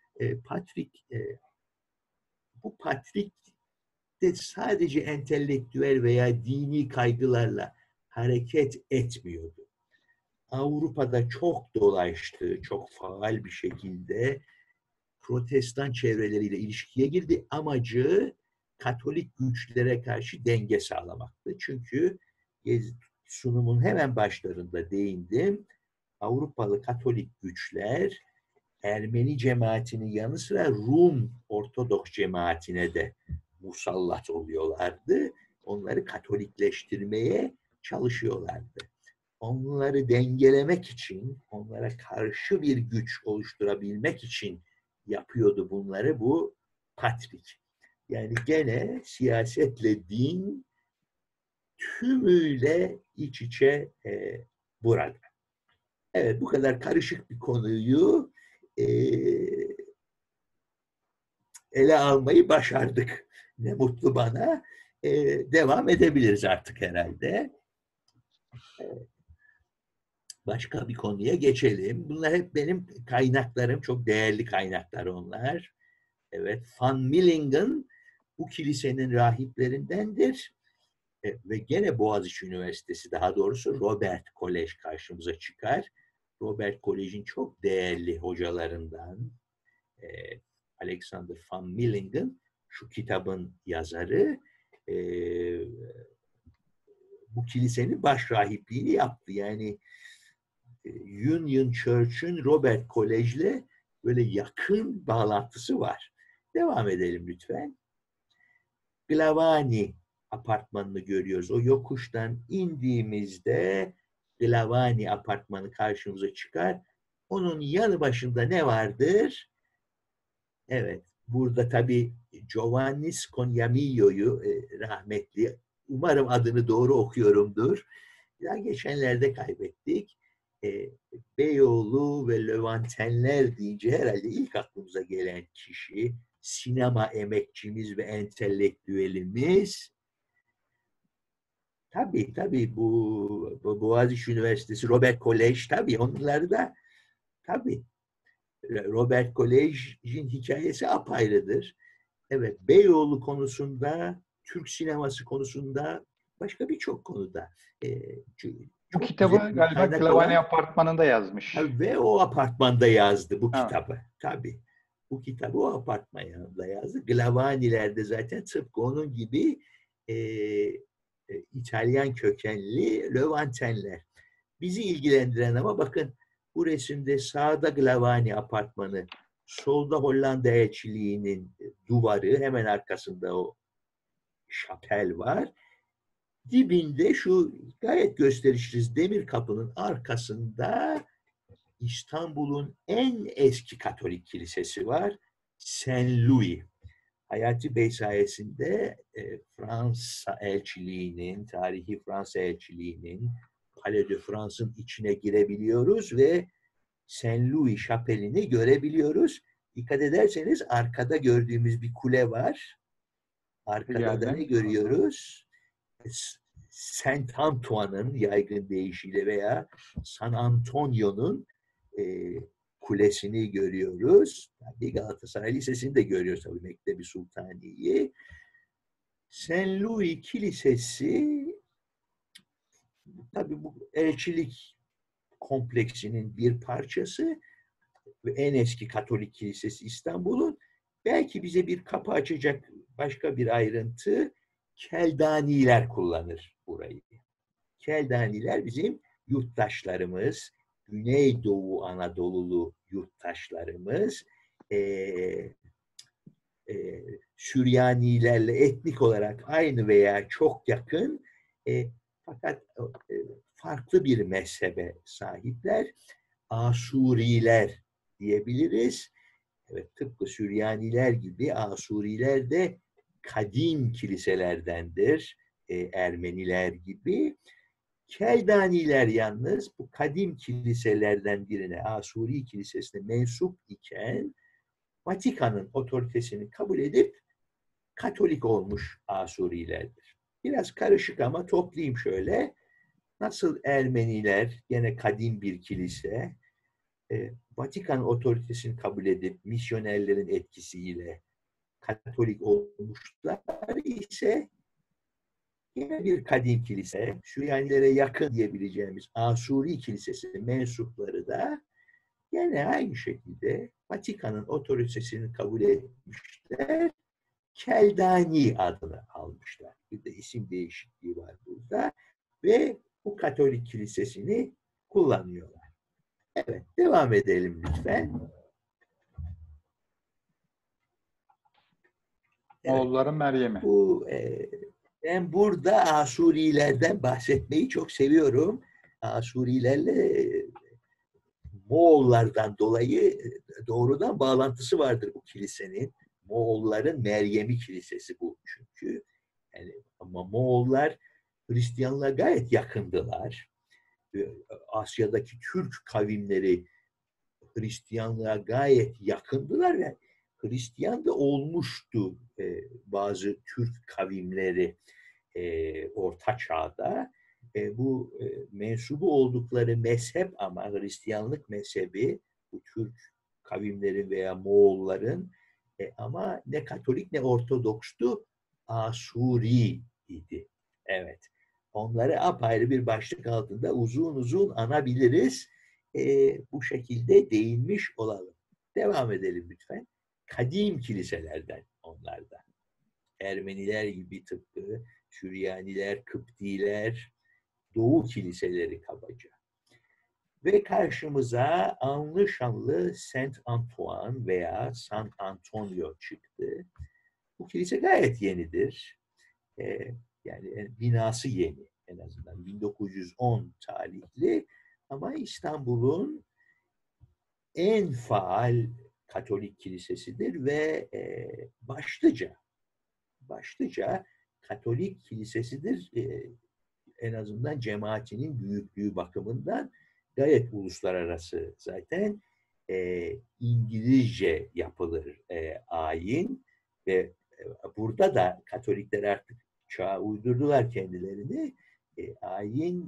Bu Patrik de sadece entelektüel veya dini kaygılarla hareket etmiyordu. Avrupa'da çok dolaştı, çok faal bir şekilde Protestan çevreleriyle ilişkiye girdi. Amacı Katolik güçlere karşı denge sağlamaktı. Çünkü sunumun hemen başlarında değindim. Avrupalı Katolik güçler Ermeni cemaatinin yanı sıra Rum Ortodoks cemaatine de musallat oluyorlardı. Onları Katolikleştirmeye çalışıyorlardı. Onları dengelemek için, onlara karşı bir güç oluşturabilmek için yapıyordu bunları bu patrik. Yani gene siyasetle din tümüyle iç içe burada. Evet, bu kadar karışık bir konuyu ele almayı başardık. Ne mutlu bana. Devam edebiliriz artık herhalde. Başka bir konuya geçelim. Bunlar hep benim kaynaklarım. Çok değerli kaynaklar onlar. Evet, Van Millingen bu kilisenin rahiplerindendir. Ve gene Boğaziçi Üniversitesi, daha doğrusu Robert Kolej karşımıza çıkar. Robert Kolej'in çok değerli hocalarından Alexander Van Millingen, şu kitabın yazarı, bu kilisenin baş rahipliğini yaptı. Yani Union Church'ün Robert Kolej'le böyle yakın bağlantısı var. Devam edelim lütfen. Glavani apartmanını görüyoruz. O yokuştan indiğimizde Glavani apartmanı karşımıza çıkar. Onun yanı başında ne vardır? Evet. Burada tabii Giovanni Scognamiglio'yu rahmetli, umarım adını doğru okuyorumdur. Ya geçenlerde kaybettik. Beyoğlu ve Levantenler deyince herhalde ilk aklımıza gelen kişi sinema emekçimiz ve entelektüelimiz. Tabii bu Boğaziçi Üniversitesi Robert Kolej, tabii onları da tabii Robert Kolej'in hikayesi apayrıdır. Evet, Beyoğlu konusunda, Türk sineması konusunda, başka birçok konuda Bu çok kitabı güzel bir galiba kaynak Klavani olan Apartmanı'nda yazmış. ve o apartmanda yazdı bu Ha. kitabı. Tabii. Bu kitabı o apartmanda yazdı. Glavaniler de zaten tıpkı onun gibi İtalyan kökenli Levantenler. Bizi ilgilendiren ama bakın bu resimde sağda Glavani apartmanı, solda Hollanda elçiliğinin duvarı, hemen arkasında o şapel var. Dibinde şu gayet gösterişli demir kapının arkasında İstanbul'un en eski Katolik kilisesi var. Saint Louis. Hayati Bey sayesinde Fransa elçiliğinin, tarihi Fransa elçiliğinin Palais de France'ın içine girebiliyoruz ve Saint Louis şapelini görebiliyoruz. Dikkat ederseniz arkada gördüğümüz bir kule var. Arkada da ne görüyoruz? Saint Antoine'ın yaygın deyişiyle veya San Antonio'nun kulesini görüyoruz. Tabii Galatasaray Lisesi'ni de görüyoruz tabii, Mektebi Sultani'yi. Saint Louis Kilisesi tabii bu elçilik kompleksinin bir parçası ve en eski Katolik Kilisesi İstanbul'un. Belki bize bir kapı açacak başka bir ayrıntı, Keldaniler kullanır burayı. Keldaniler bizim yurttaşlarımız, Güneydoğu Anadolulu yurttaşlarımız, Süryanilerle etnik olarak aynı veya çok yakın, fakat farklı bir mezhebe sahipler. Asuriler diyebiliriz. Evet, tıpkı Süryaniler gibi Asuriler de kadim kiliselerdendir. Ermeniler gibi. Keldaniler yalnız bu kadim kiliselerden birine, Asuri kilisesine mensup iken Vatikan'ın otoritesini kabul edip Katolik olmuş Asurilerdir. Biraz karışık ama toplayayım şöyle. Nasıl Ermeniler gene kadim bir kilise, Vatikan otoritesini kabul edip misyonerlerin etkisiyle Katolik olmuşlar ise yine bir kadim kilise, Süryanilere yakın diyebileceğimiz Asuri Kilisesi mensupları da yine aynı şekilde Vatikan'ın otoritesini kabul etmişler. Keldani adını almışlar. Bir de isim değişikliği var burada. Ve bu Katolik Kilisesini kullanıyorlar. Evet, devam edelim lütfen. Evet. Oğulları Meryem'i. Ben burada Asurilerden bahsetmeyi çok seviyorum. Asurilerle Moğollardan dolayı doğrudan bağlantısı vardır bu kilisenin. Moğolların Meryem'i Kilisesi bu çünkü. Yani, ama Moğollar Hristiyanlığa gayet yakındılar. Asya'daki Türk kavimleri Hristiyanlığa gayet yakındılar ve Hristiyan da olmuştu bazı Türk kavimleri Orta Çağ'da. Bu mensubu oldukları mezhep ama Hristiyanlık mezhebi bu Türk kavimlerin veya Moğolların ama ne Katolik ne Ortodokstu, Asuri idi. Evet. Onları apayrı bir başlık altında uzun uzun anabiliriz. Bu şekilde değinmiş olalım. Devam edelim lütfen. Kadim kiliselerden onlarda. Ermeniler gibi tıpkı Süryaniler, Kıptiler, Doğu kiliseleri kabaca. Ve karşımıza anlı şanlı Saint Antoine veya San Antonio çıktı. Bu kilise gayet yenidir. Yani binası yeni en azından 1910 tarihli ama İstanbul'un en faal Katolik kilisesidir ve başlıca Katolik kilisesidir. En azından cemaatinin büyüklüğü bakımından gayet uluslararası zaten. İngilizce yapılır ayin ve burada da Katolikler artık çağa uydurdular kendilerini. Ayin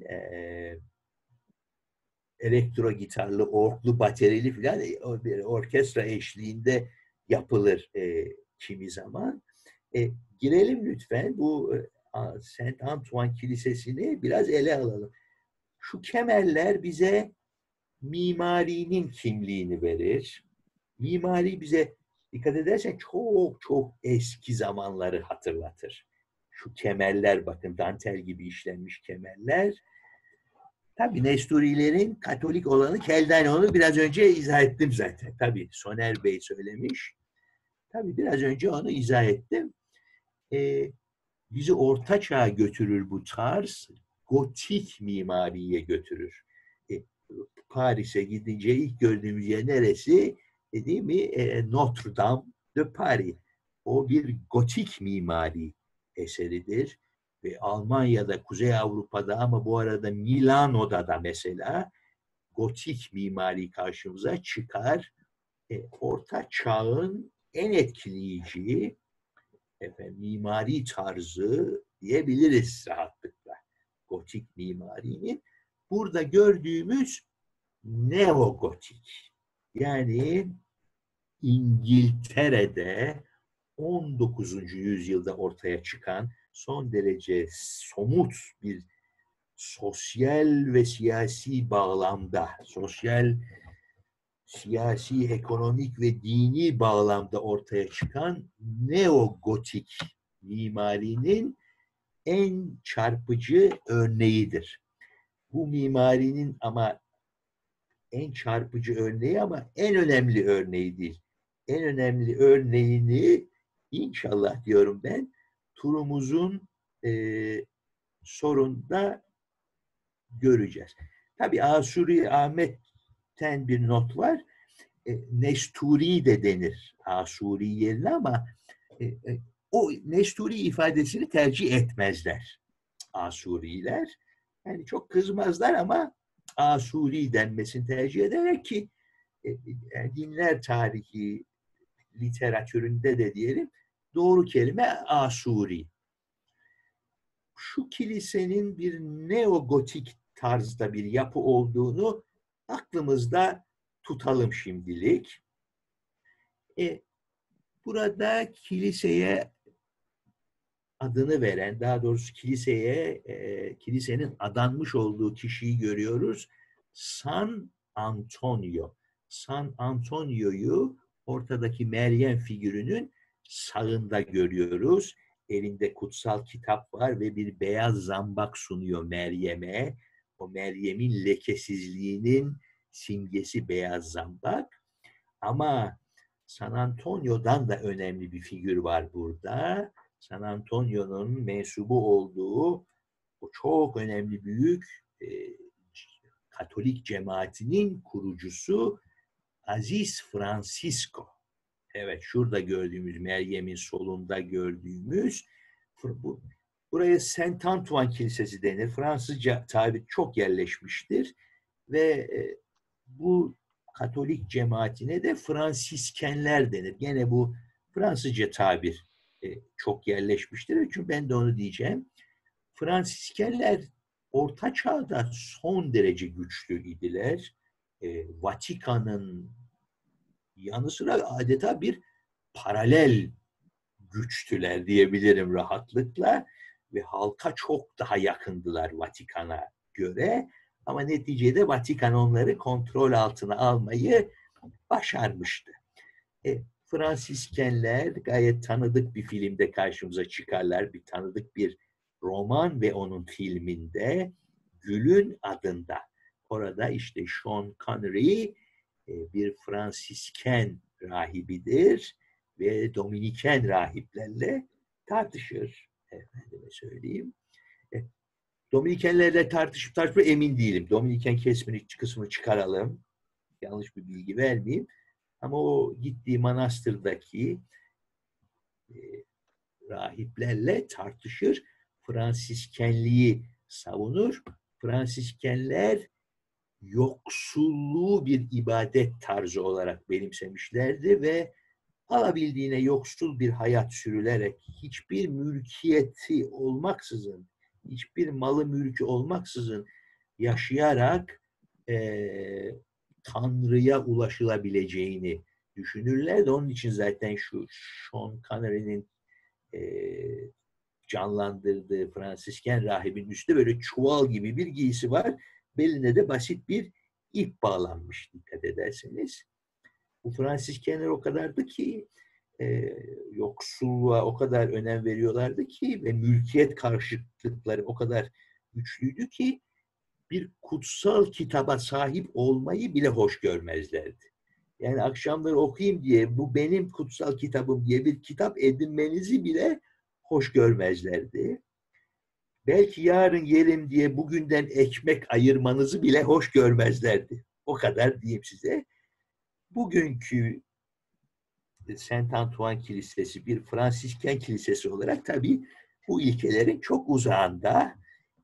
elektro gitarlı, orglu, baterili filan bir orkestra eşliğinde yapılır kimi zaman. Girelim lütfen bu Saint Antoine Kilisesi'ni biraz ele alalım. Şu kemerler bize mimarinin kimliğini verir. Mimari bize dikkat edersen çok çok eski zamanları hatırlatır. Şu kemerler bakın dantel gibi işlenmiş kemerler. Tabii Nesturilerin Katolik olanı Kelden, onu biraz önce izah ettim zaten. Tabii Soner Bey söylemiş. Tabii biraz önce onu izah ettim. Bizi Orta Çağ'a götürür bu tarz, gotik mimariye götürür. Paris'e gidince ilk gördüğümüz yer neresi? Değil mi? Notre Dame de Paris. O bir gotik mimari eseridir. Ve Almanya'da, Kuzey Avrupa'da ama bu arada Milano'da da mesela gotik mimari karşımıza çıkar. Orta Çağ'ın en etkileyici mimari tarzı diyebiliriz rahatlıkla. Gotik mimarinin. Burada gördüğümüz neogotik. Yani İngiltere'de 19. yüzyılda ortaya çıkan son derece somut bir sosyal ve siyasi bağlamda, siyasi, ekonomik ve dini bağlamda ortaya çıkan neogotik mimarinin en çarpıcı örneğidir. Bu mimarinin ama en çarpıcı örneği ama en önemli örneği değil. En önemli örneğini inşallah diyorum ben turumuzun sonunda göreceğiz. Tabii Asuri Ahmet'ten bir not var. Nesturi de denir Asuri yerine ama o Nesturi ifadesini tercih etmezler Asuriler. Yani çok kızmazlar ama Asuri denmesini tercih ederek ki dinler tarihi literatüründe de diyelim doğru kelime Asuri. Şu kilisenin bir neogotik tarzda bir yapı olduğunu aklımızda tutalım şimdilik. Burada kiliseye adını veren, daha doğrusu kilisenin adanmış olduğu kişiyi görüyoruz. San Antonio. San Antonio'yu ortadaki Meryem figürünün sağında görüyoruz. Elinde kutsal kitap var ve bir beyaz zambak sunuyor Meryem'e. O Meryem'in lekesizliğinin simgesi beyaz zambak. Ama San Antonio'dan da önemli bir figür var burada. San Antonio'nun mensubu olduğu o çok önemli büyük Katolik cemaatinin kurucusu Aziz Francisco. Evet, şurada gördüğümüz Meryem'in solunda gördüğümüz buraya Saint Antoine Kilisesi denir. Fransızca tabir çok yerleşmiştir ve bu Katolik cemaatine de Fransiskenler denir. Gene bu Fransızca tabir çok yerleşmiştir. Çünkü ben de onu diyeceğim. Fransiskenler Orta Çağ'da son derece güçlü idiler. Vatikan'ın yanı sıra adeta bir paralel güçtüler diyebilirim rahatlıkla ve halka çok daha yakındılar Vatikan'a göre. Ama neticede Vatikan onları kontrol altına almayı başarmıştı. Fransiskenler gayet tanıdık bir filmde karşımıza çıkarlar. Bir tanıdık bir roman ve onun filminde Gül'ün adında. Orada işte Sean Connery bir Fransisken rahibidir ve Dominiken rahiplerle tartışır. Efendime söyleyeyim. Dominikenlerle tartışıp emin değilim. Dominiken kısmını çıkaralım. Yanlış bir bilgi vermeyeyim. Ama o gittiği manastırdaki rahiplerle tartışır, Fransiskenliği savunur. Fransiskenler yoksulluğu bir ibadet tarzı olarak benimsemişlerdi ve alabildiğine yoksul bir hayat sürülerek, hiçbir mülkiyeti olmaksızın, hiçbir malı mülkü olmaksızın yaşayarak Tanrı'ya ulaşılabileceğini düşünürlerdi. Onun için zaten şu Sean Connery'nin canlandırdığı Fransisken rahibin üstünde böyle çuval gibi bir giysi var. Beline de basit bir ip bağlanmış, dikkat ederseniz. Bu Fransiskenler o kadardı ki yoksulluğa o kadar önem veriyorlardı ki ve mülkiyet karşıtlıkları o kadar güçlüydü ki bir kutsal kitaba sahip olmayı bile hoş görmezlerdi. Yani akşamları okuyayım diye, bu benim kutsal kitabım diye bir kitap edinmenizi bile hoş görmezlerdi. Belki yarın yerim diye bugünden ekmek ayırmanızı bile hoş görmezlerdi. O kadar diyeyim size. Bugünkü Saint Antoine Kilisesi bir Fransisken kilisesi olarak tabii bu ilkelerin çok uzağında.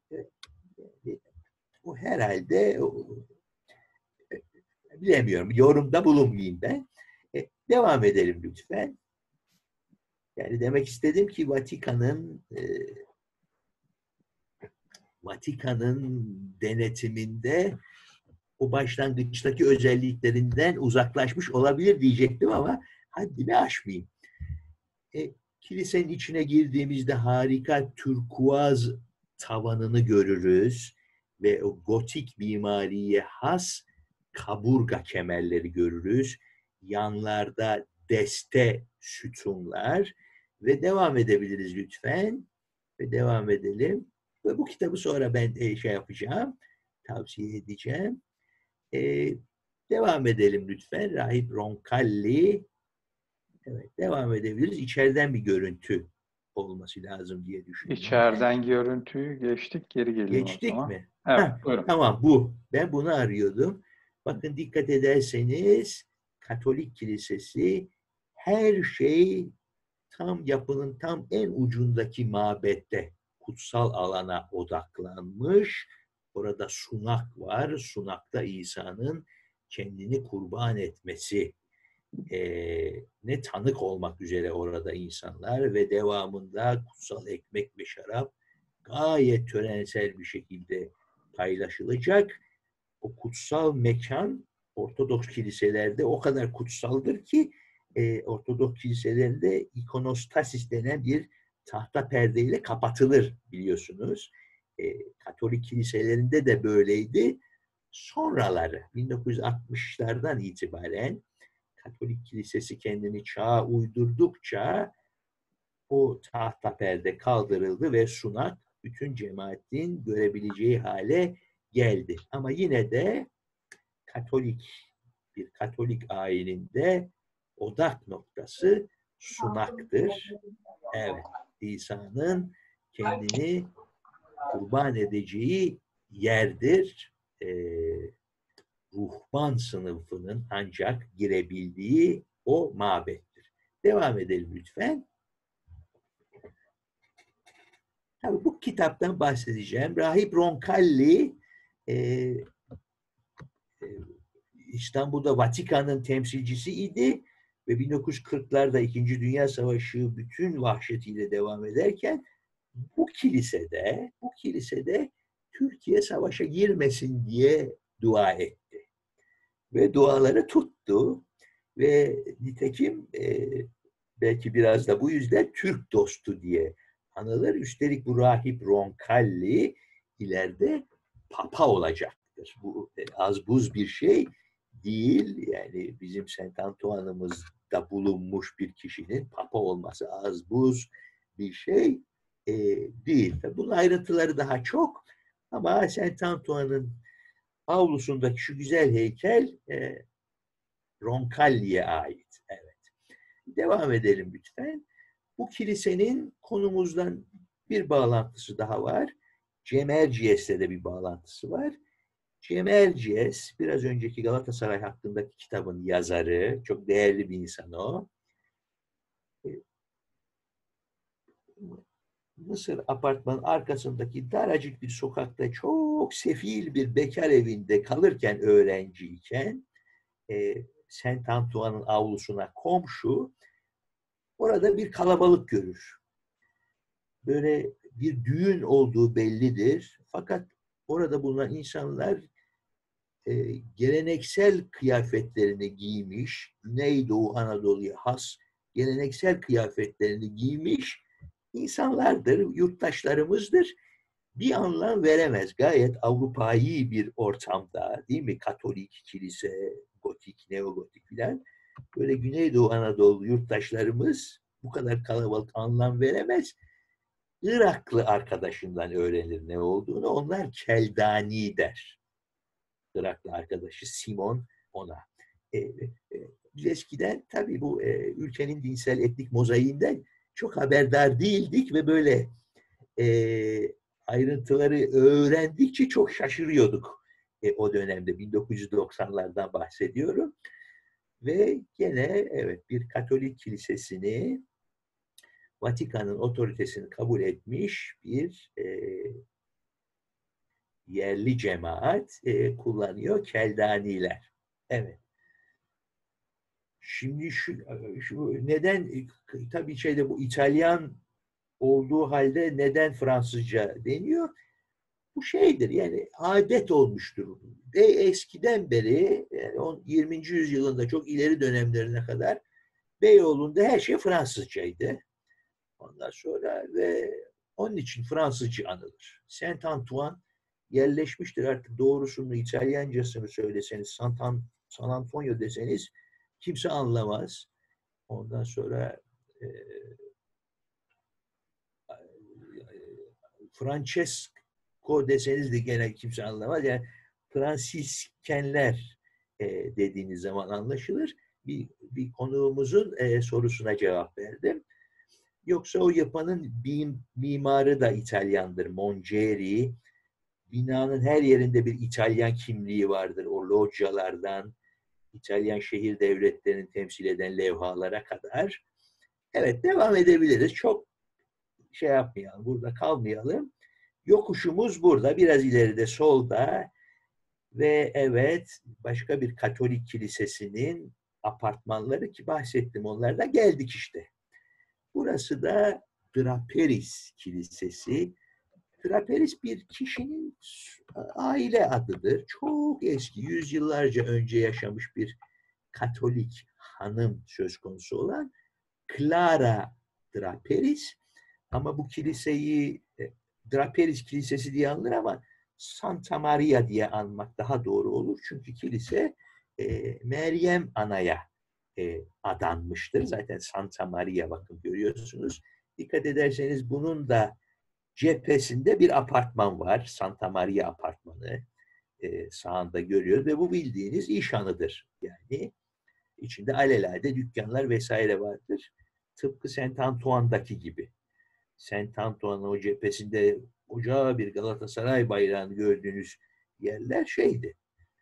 Bu herhalde bilemiyorum. Yorumda bulunmayayım ben. Devam edelim lütfen. Yani demek istedim ki Vatikan'ın denetiminde o başlangıçtaki özelliklerinden uzaklaşmış olabilir diyecektim ama haddimi aşmayayım. Kilisenin içine girdiğimizde harika turkuaz tavanını görürüz ve o gotik mimariye has kaburga kemerleri görürüz. Yanlarda deste sütunlar ve devam edebiliriz lütfen. Ve devam edelim. Ve bu kitabı sonra ben yapacağım, tavsiye edeceğim. Devam edelim lütfen. Rahip Roncalli. Evet, devam edebiliriz. İçeriden bir görüntü olması lazım diye düşünüyorum. İçeriden görüntüyü geçtik, geri gelelim o Geçtik zaman. mi? Evet, buyurun. Tamam, bu. Ben bunu arıyordum. Bakın dikkat ederseniz Katolik Kilisesi her şey tam yapının tam en ucundaki mabette, kutsal alana odaklanmış. Orada sunak var. Sunakta İsa'nın kendini kurban etmesi ne tanık olmak üzere orada insanlar ve devamında kutsal ekmek ve şarap gayet törensel bir şekilde paylaşılacak. O kutsal mekan Ortodoks kiliselerde o kadar kutsaldır ki Ortodoks kiliselerinde ikonostasis denen bir tahta perdeyle kapatılır biliyorsunuz. Katolik kiliselerinde de böyleydi. Sonraları 1960'lardan itibaren Katolik Kilisesi kendini çağa uydurdukça o tahta perde kaldırıldı ve sunak bütün cemaatin görebileceği hale geldi. Ama yine de bir Katolik ayininde odak noktası sunaktır. Evet, İsa'nın kendini kurban edeceği yerdir. Ruhban sınıfının ancak girebildiği o mabettir. Devam edelim lütfen. Tabii bu kitaptan bahsedeceğim. Rahip Roncalli İstanbul'da Vatikan'ın temsilcisiydi ve 1940'larda İkinci Dünya Savaşı bütün vahşetiyle devam ederken bu kilisede Türkiye savaşa girmesin diye dua etti. Ve duaları tuttu ve nitekim belki biraz da bu yüzden Türk dostu diye anılır. Üstelik bu rahip Roncalli ileride papa olacaktır. Bu az buz bir şey değil. Yani bizim Saint Antoine'ımızda bulunmuş bir kişinin papa olması az buz bir şey değil. Bunun ayrıntıları daha çok ama Saint Antoine'ın avlusundaki şu güzel heykel Roncalli'ye ait. Evet. Devam edelim lütfen. Bu kilisenin konumuzdan bir bağlantısı daha var. Cem Erciyes'le de bir bağlantısı var. Cem Erciyes, biraz önceki Galatasaray hakkındaki kitabın yazarı, çok değerli bir insan o. Mısır apartmanın arkasındaki daracık bir sokakta çok sefil bir bekar evinde kalırken öğrenciyken Saint Antoine'ın avlusuna komşu orada bir kalabalık görür. Böyle bir düğün olduğu bellidir. Fakat orada bulunan insanlar geleneksel kıyafetlerini giymiş, Güneydoğu Anadolu'ya has geleneksel kıyafetlerini giymiş insanlardır, yurttaşlarımızdır. Bir anlam veremez. Gayet Avrupa'yı bir ortamda, değil mi? Katolik, kilise, gotik, neogotik filan. Böyle Güneydoğu Anadolu yurttaşlarımız bu kadar kalabalık anlam veremez. Iraklı arkadaşından öğrenir ne olduğunu. Onlar Keldani der. Iraklı arkadaşı Simon ona. Biz eskiden tabii bu ülkenin dinsel etnik mozaiğinden çok haberdar değildik ve böyle ayrıntıları öğrendikçe çok şaşırıyorduk o dönemde. 1990'lardan bahsediyorum. Ve gene evet bir Katolik kilisesini Vatikan'ın otoritesini kabul etmiş bir yerli cemaat kullanıyor Keldaniler. Evet. Şimdi şu neden tabii şeyde bu İtalyan olduğu halde neden Fransızca deniyor? Bu şeydir yani adet olmuştur. Ve eskiden beri yani 20. yüzyılında çok ileri dönemlerine kadar Beyoğlu'nda her şey Fransızcaydı. Ondan sonra ve onun için Fransızca anılır. Saint Antoine yerleşmiştir artık doğrusunu İtalyancasını söyleseniz San Antonio deseniz kimse anlamaz. Ondan sonra Francesco deseniz de gene kimse anlamaz. Yani Fransiskenler dediğiniz zaman anlaşılır. Bir konuğumuzun sorusuna cevap verdim. Yoksa o yapanın mimarı da İtalyandır. Mongeri. Binanın her yerinde bir İtalyan kimliği vardır. O loggialardan, İtalyan şehir devletlerini temsil eden levhalara kadar. Evet, devam edebiliriz. Çok şey yapmayalım, burada kalmayalım. Yokuşumuz burada, biraz ileride solda ve evet, başka bir Katolik kilisesinin apartmanları ki bahsettim onlardan geldik işte. Burası da Draperis Kilisesi. Draperis bir kişinin aile adıdır. Çok eski, yüzyıllarca önce yaşamış bir Katolik hanım söz konusu olan Clara Draperis. Ama bu kiliseyi Draperis Kilisesi diye anılır ama Santa Maria diye anmak daha doğru olur. Çünkü kilise Meryem Ana'ya adanmıştır. Zaten Santa Maria bakın görüyorsunuz. Dikkat ederseniz bunun da cephesinde bir apartman var. Santa Maria apartmanı sağında görüyoruz ve bu bildiğiniz iş hanıdır. Yani içinde alelade dükkanlar vesaire vardır. Tıpkı Saint Antoine'daki gibi. Saint Antoine'ın o cephesinde koca bir Galatasaray bayrağını gördüğünüz yerler şeydi.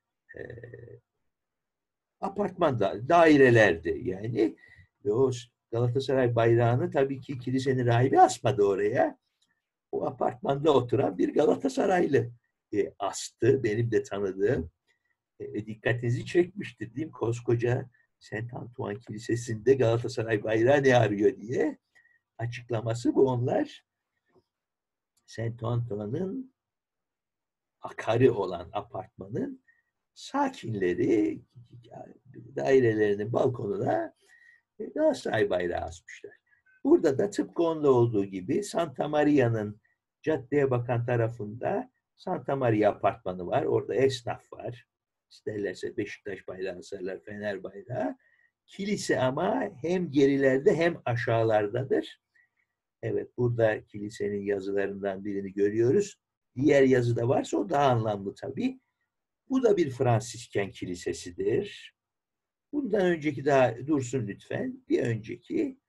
Apartman dairelerdi yani. Ve o Galatasaray bayrağını tabii ki kilisenin rahibi asmadı oraya. O apartmanda oturan bir Galatasaraylı astı. Benim de tanıdığım. Dikkatinizi çekmiştir değil mi? Koskoca Saint Antoine Kilisesi'nde Galatasaray bayrağı ne arıyor diye açıklaması bu onlar. Saint Antoine'ın akarı olan apartmanın sakinleri dairelerinin balkonuna Galatasaray bayrağı asmışlar. Burada da tıpkı onda olduğu gibi Santa Maria'nın caddeye bakan tarafında Santa Maria apartmanı var. Orada esnaf var. İsterlerse Beşiktaş bayrağı asarlar, Fener bayrağı. Kilise ama hem gerilerde hem aşağılardadır. Evet, burada kilisenin yazılarından birini görüyoruz. Diğer yazı da varsa o daha anlamlı tabii. Bu da bir Fransisken kilisesidir. Bundan önceki daha dursun lütfen. Bir önceki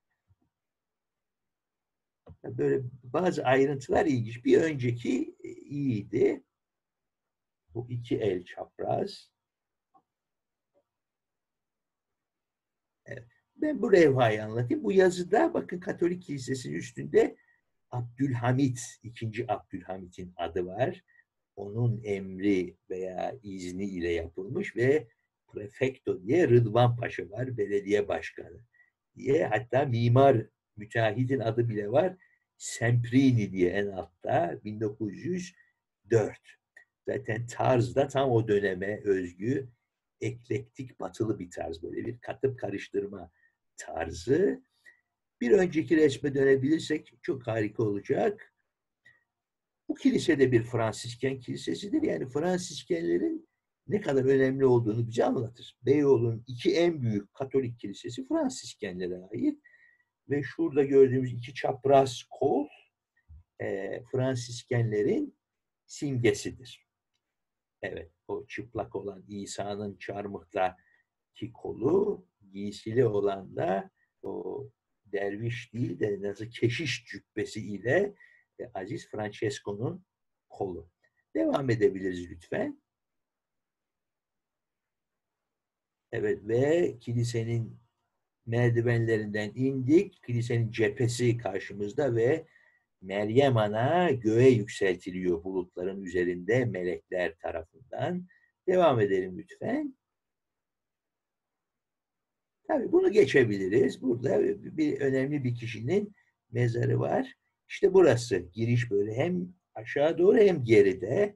böyle bazı ayrıntılar ilginç. Bir önceki iyiydi. Bu iki el çapraz. Evet. Ben bu levhayı anlatayım. Bu yazıda bakın Katolik Kilisesi'nin üstünde Abdülhamit, ikinci Abdülhamit'in adı var. Onun emri veya izni ile yapılmış ve prefekto diye Rıdvan Paşa var, belediye başkanı diye. Hatta mimar müteahhidin adı bile var. Semprini diye en altta 1904. Zaten tarz da tam o döneme özgü eklektik batılı bir tarz. Böyle bir katıp karıştırma tarzı. Bir önceki resme dönebilirsek çok harika olacak. Bu kilise de bir Fransisken kilisesidir. Yani Fransiskenlerin ne kadar önemli olduğunu bize anlatır. Beyoğlu'nun iki en büyük Katolik kilisesi Fransiskenlere ait. Ve şurada gördüğümüz iki çapraz kol Fransiskenlerin simgesidir. Evet, o çıplak olan İsa'nın çarmıhtaki kolu, giysili olan da o derviş değil de nasıl keşiş cübbesi ile Aziz Francesco'nun kolu. Devam edebiliriz lütfen. Evet ve kilisenin merdivenlerinden indik. Kilisenin cephesi karşımızda ve Meryem Ana göğe yükseltiliyor bulutların üzerinde melekler tarafından. Devam edelim lütfen. Tabii bunu geçebiliriz. Burada bir önemli bir kişinin mezarı var. İşte burası. Giriş böyle hem aşağı doğru hem geride.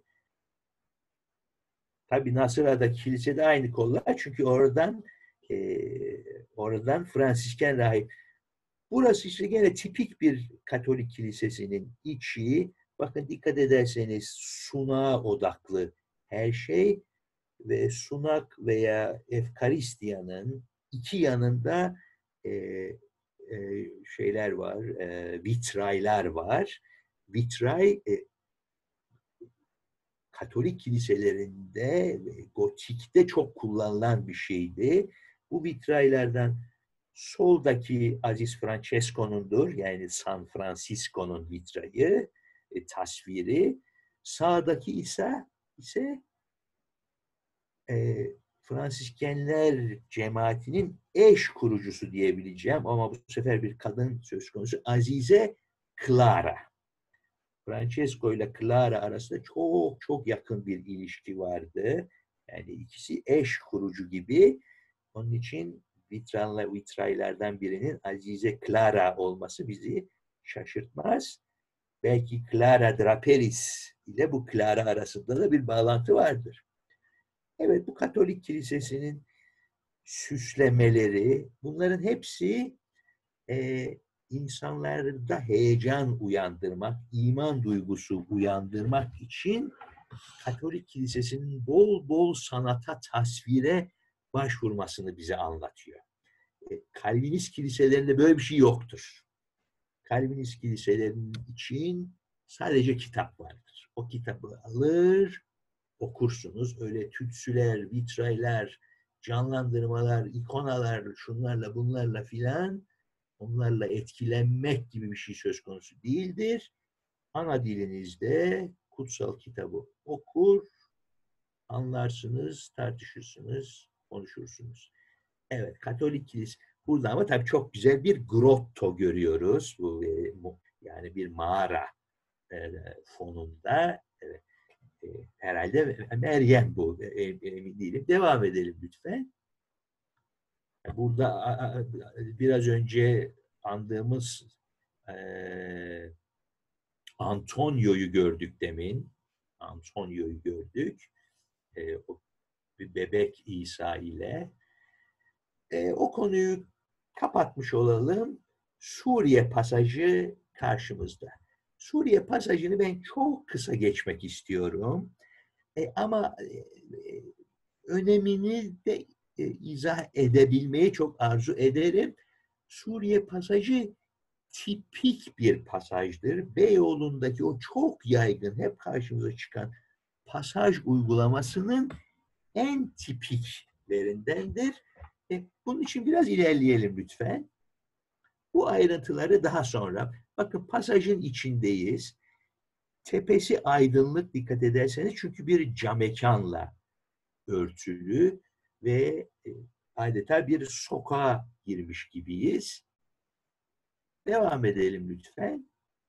Tabii Nasıra'da kilisede aynı kollar. Çünkü oradan Fransisken rahip. Burası işte gene tipik bir Katolik kilisesinin içi. Bakın dikkat ederseniz sunağa odaklı her şey ve sunak veya Efkaristiyanın iki yanında şeyler var, vitraylar var. Vitray Katolik kiliselerinde gotikte çok kullanılan bir şeydi. Bu vitraylardan soldaki Aziz Francesco'nundur. Yani San Francisco'nun vitrayı, tasviri. Sağdaki ise Fransiskenler cemaatinin eş kurucusu diyebileceğim ama bu sefer bir kadın söz konusu Azize Clara. Francesco ile Clara arasında çok çok yakın bir ilişki vardı. Yani ikisi eş kurucu gibi. Onun için vitraylardan birinin Azize Clara olması bizi şaşırtmaz. Belki Clara Draperis ile bu Clara arasında da bir bağlantı vardır. Evet, bu Katolik Kilisesi'nin süslemeleri, bunların hepsi insanlarda heyecan uyandırmak, iman duygusu uyandırmak için Katolik Kilisesi'nin bol bol sanata, tasvire başvurmasını bize anlatıyor. Kalvinist kiliselerinde böyle bir şey yoktur. Kalvinist kiliselerinin için sadece kitap vardır. O kitabı alır, okursunuz. Öyle tütsüler, vitraylar, canlandırmalar, ikonalar, şunlarla bunlarla filan onlarla etkilenmek gibi bir şey söz konusu değildir. Ana dilinizde kutsal kitabı okur, anlarsınız, tartışırsınız, konuşursunuz. Evet, Katolik Kilise. Burada ama tabii çok güzel bir grotto görüyoruz. Bu yani bir mağara fonunda. Herhalde Meryem bu. Emin değilim. Devam edelim lütfen. Burada biraz önce andığımız Antonio'yu gördük demin. Antonio'yu gördük. O bir bebek İsa ile. O konuyu kapatmış olalım. Suriye pasajı karşımızda. Suriye pasajını ben çok kısa geçmek istiyorum. Ama önemini de izah edebilmeyi çok arzu ederim. Suriye pasajı tipik bir pasajdır. Beyoğlu'ndaki o çok yaygın, hep karşımıza çıkan pasaj uygulamasının en tipiklerindendir. Bunun için biraz ilerleyelim lütfen. Bu ayrıntıları daha sonra, bakın pasajın içindeyiz. Tepesi aydınlık, dikkat ederseniz, çünkü bir camekanla örtülü ve adeta bir sokağa girmiş gibiyiz. Devam edelim lütfen.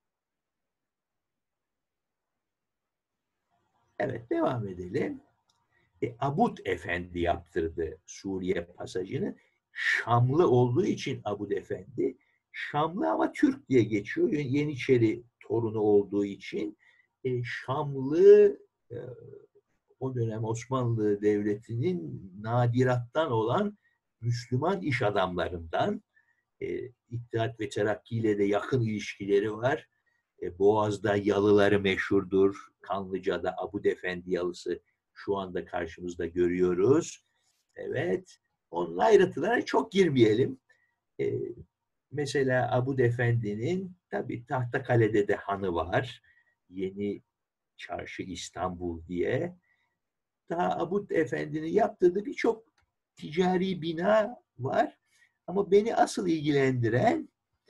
Evet, devam edelim. Abud Efendi yaptırdı Suriye pasajını. Şamlı olduğu için Abud Efendi, Şamlı ama Türk diye geçiyor. Yeniçeri torunu olduğu için Şamlı, o dönem Osmanlı Devleti'nin nadirattan olan Müslüman iş adamlarından. İttihat ve Terakki ile de yakın ilişkileri var. Boğaz'da yalıları meşhurdur. Kanlıca'da Abud Efendi yalısı şu anda karşımızda görüyoruz. Evet, onun ayrıntılarına çok girmeyelim. Mesela Abud Efendi'nin tabii Tahtakale'de de hanı var. Yeni Çarşı İstanbul diye. Daha Abud Efendi'nin yaptırdığı birçok ticari bina var. Ama beni asıl ilgilendiren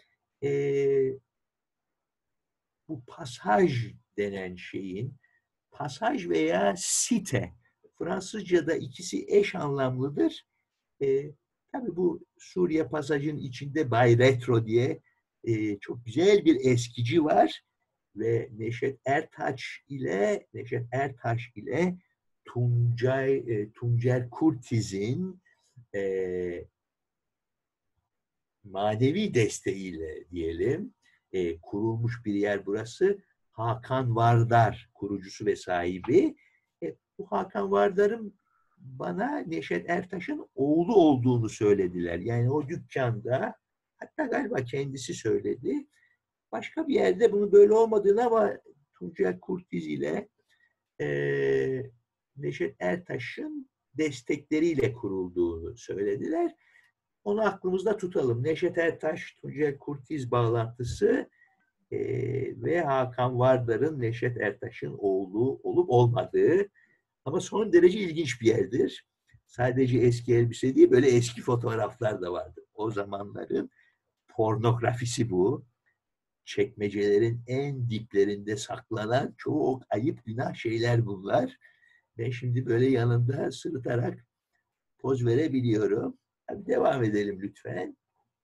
bu pasaj denen şeyin, pasaj veya site, Fransızca'da ikisi eş anlamlıdır. Tabii bu Suriye pasajının içinde Bay Retro diye çok güzel bir eskici var ve Neşet Ertaş ile Tuncer Kurtiz'in manevi desteğiyle diyelim kurulmuş bir yer burası. Hakan Vardar kurucusu ve sahibi. Bu Hakan Vardar'ın bana Neşet Ertaş'ın oğlu olduğunu söylediler. Yani o dükkanda, hatta galiba kendisi söyledi. Başka bir yerde bunun böyle olmadığını ama Tuncel Kurtiz ile Neşet Ertaş'ın destekleriyle kurulduğunu söylediler. Onu aklımızda tutalım. Neşet Ertaş, Tuncel Kurtiz bağlantısı ve Hakan Vardar'ın Neşet Ertaş'ın oğlu olup olmadığı, ama son derece ilginç bir yerdir. Sadece eski elbise değil, böyle eski fotoğraflar da vardı. O zamanların pornografisi bu. Çekmecelerin en diplerinde saklanan çok ayıp günah şeyler bunlar. Ben şimdi böyle yanında sırıtarak poz verebiliyorum. Hadi devam edelim lütfen.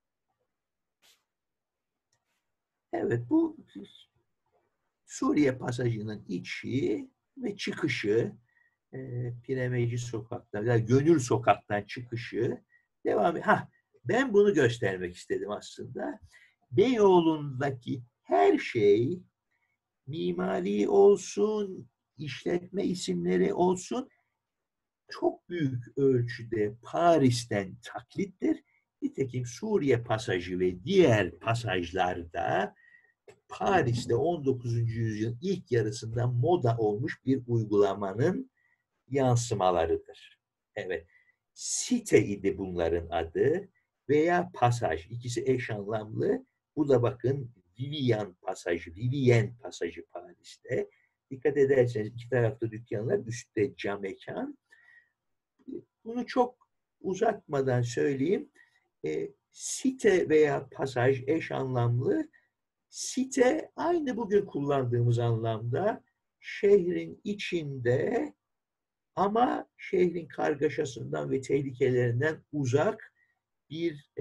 Evet, bu Suriye pasajının içi ve çıkışı, Piremeci Sokak'tan, yani Gönül Sokak'tan çıkışı devam ediyor. Ben bunu göstermek istedim aslında. Beyoğlu'ndaki her şey, mimari olsun, işletme isimleri olsun, çok büyük ölçüde Paris'ten taklittir. Nitekim Suriye pasajı ve diğer pasajlarda Paris'te 19. yüzyılın ilk yarısında moda olmuş bir uygulamanın yansımalarıdır. Evet, site idi bunların adı veya pasaj. İkisi eş anlamlı. Bu da bakın Vivienne pasajı Paris'te. Dikkat ederseniz iki tarafta dükkanlar, üstte cam mekan. Bunu çok uzatmadan söyleyeyim. Site veya pasaj eş anlamlı. Site aynı bugün kullandığımız anlamda şehrin içinde ama şehrin kargaşasından ve tehlikelerinden uzak bir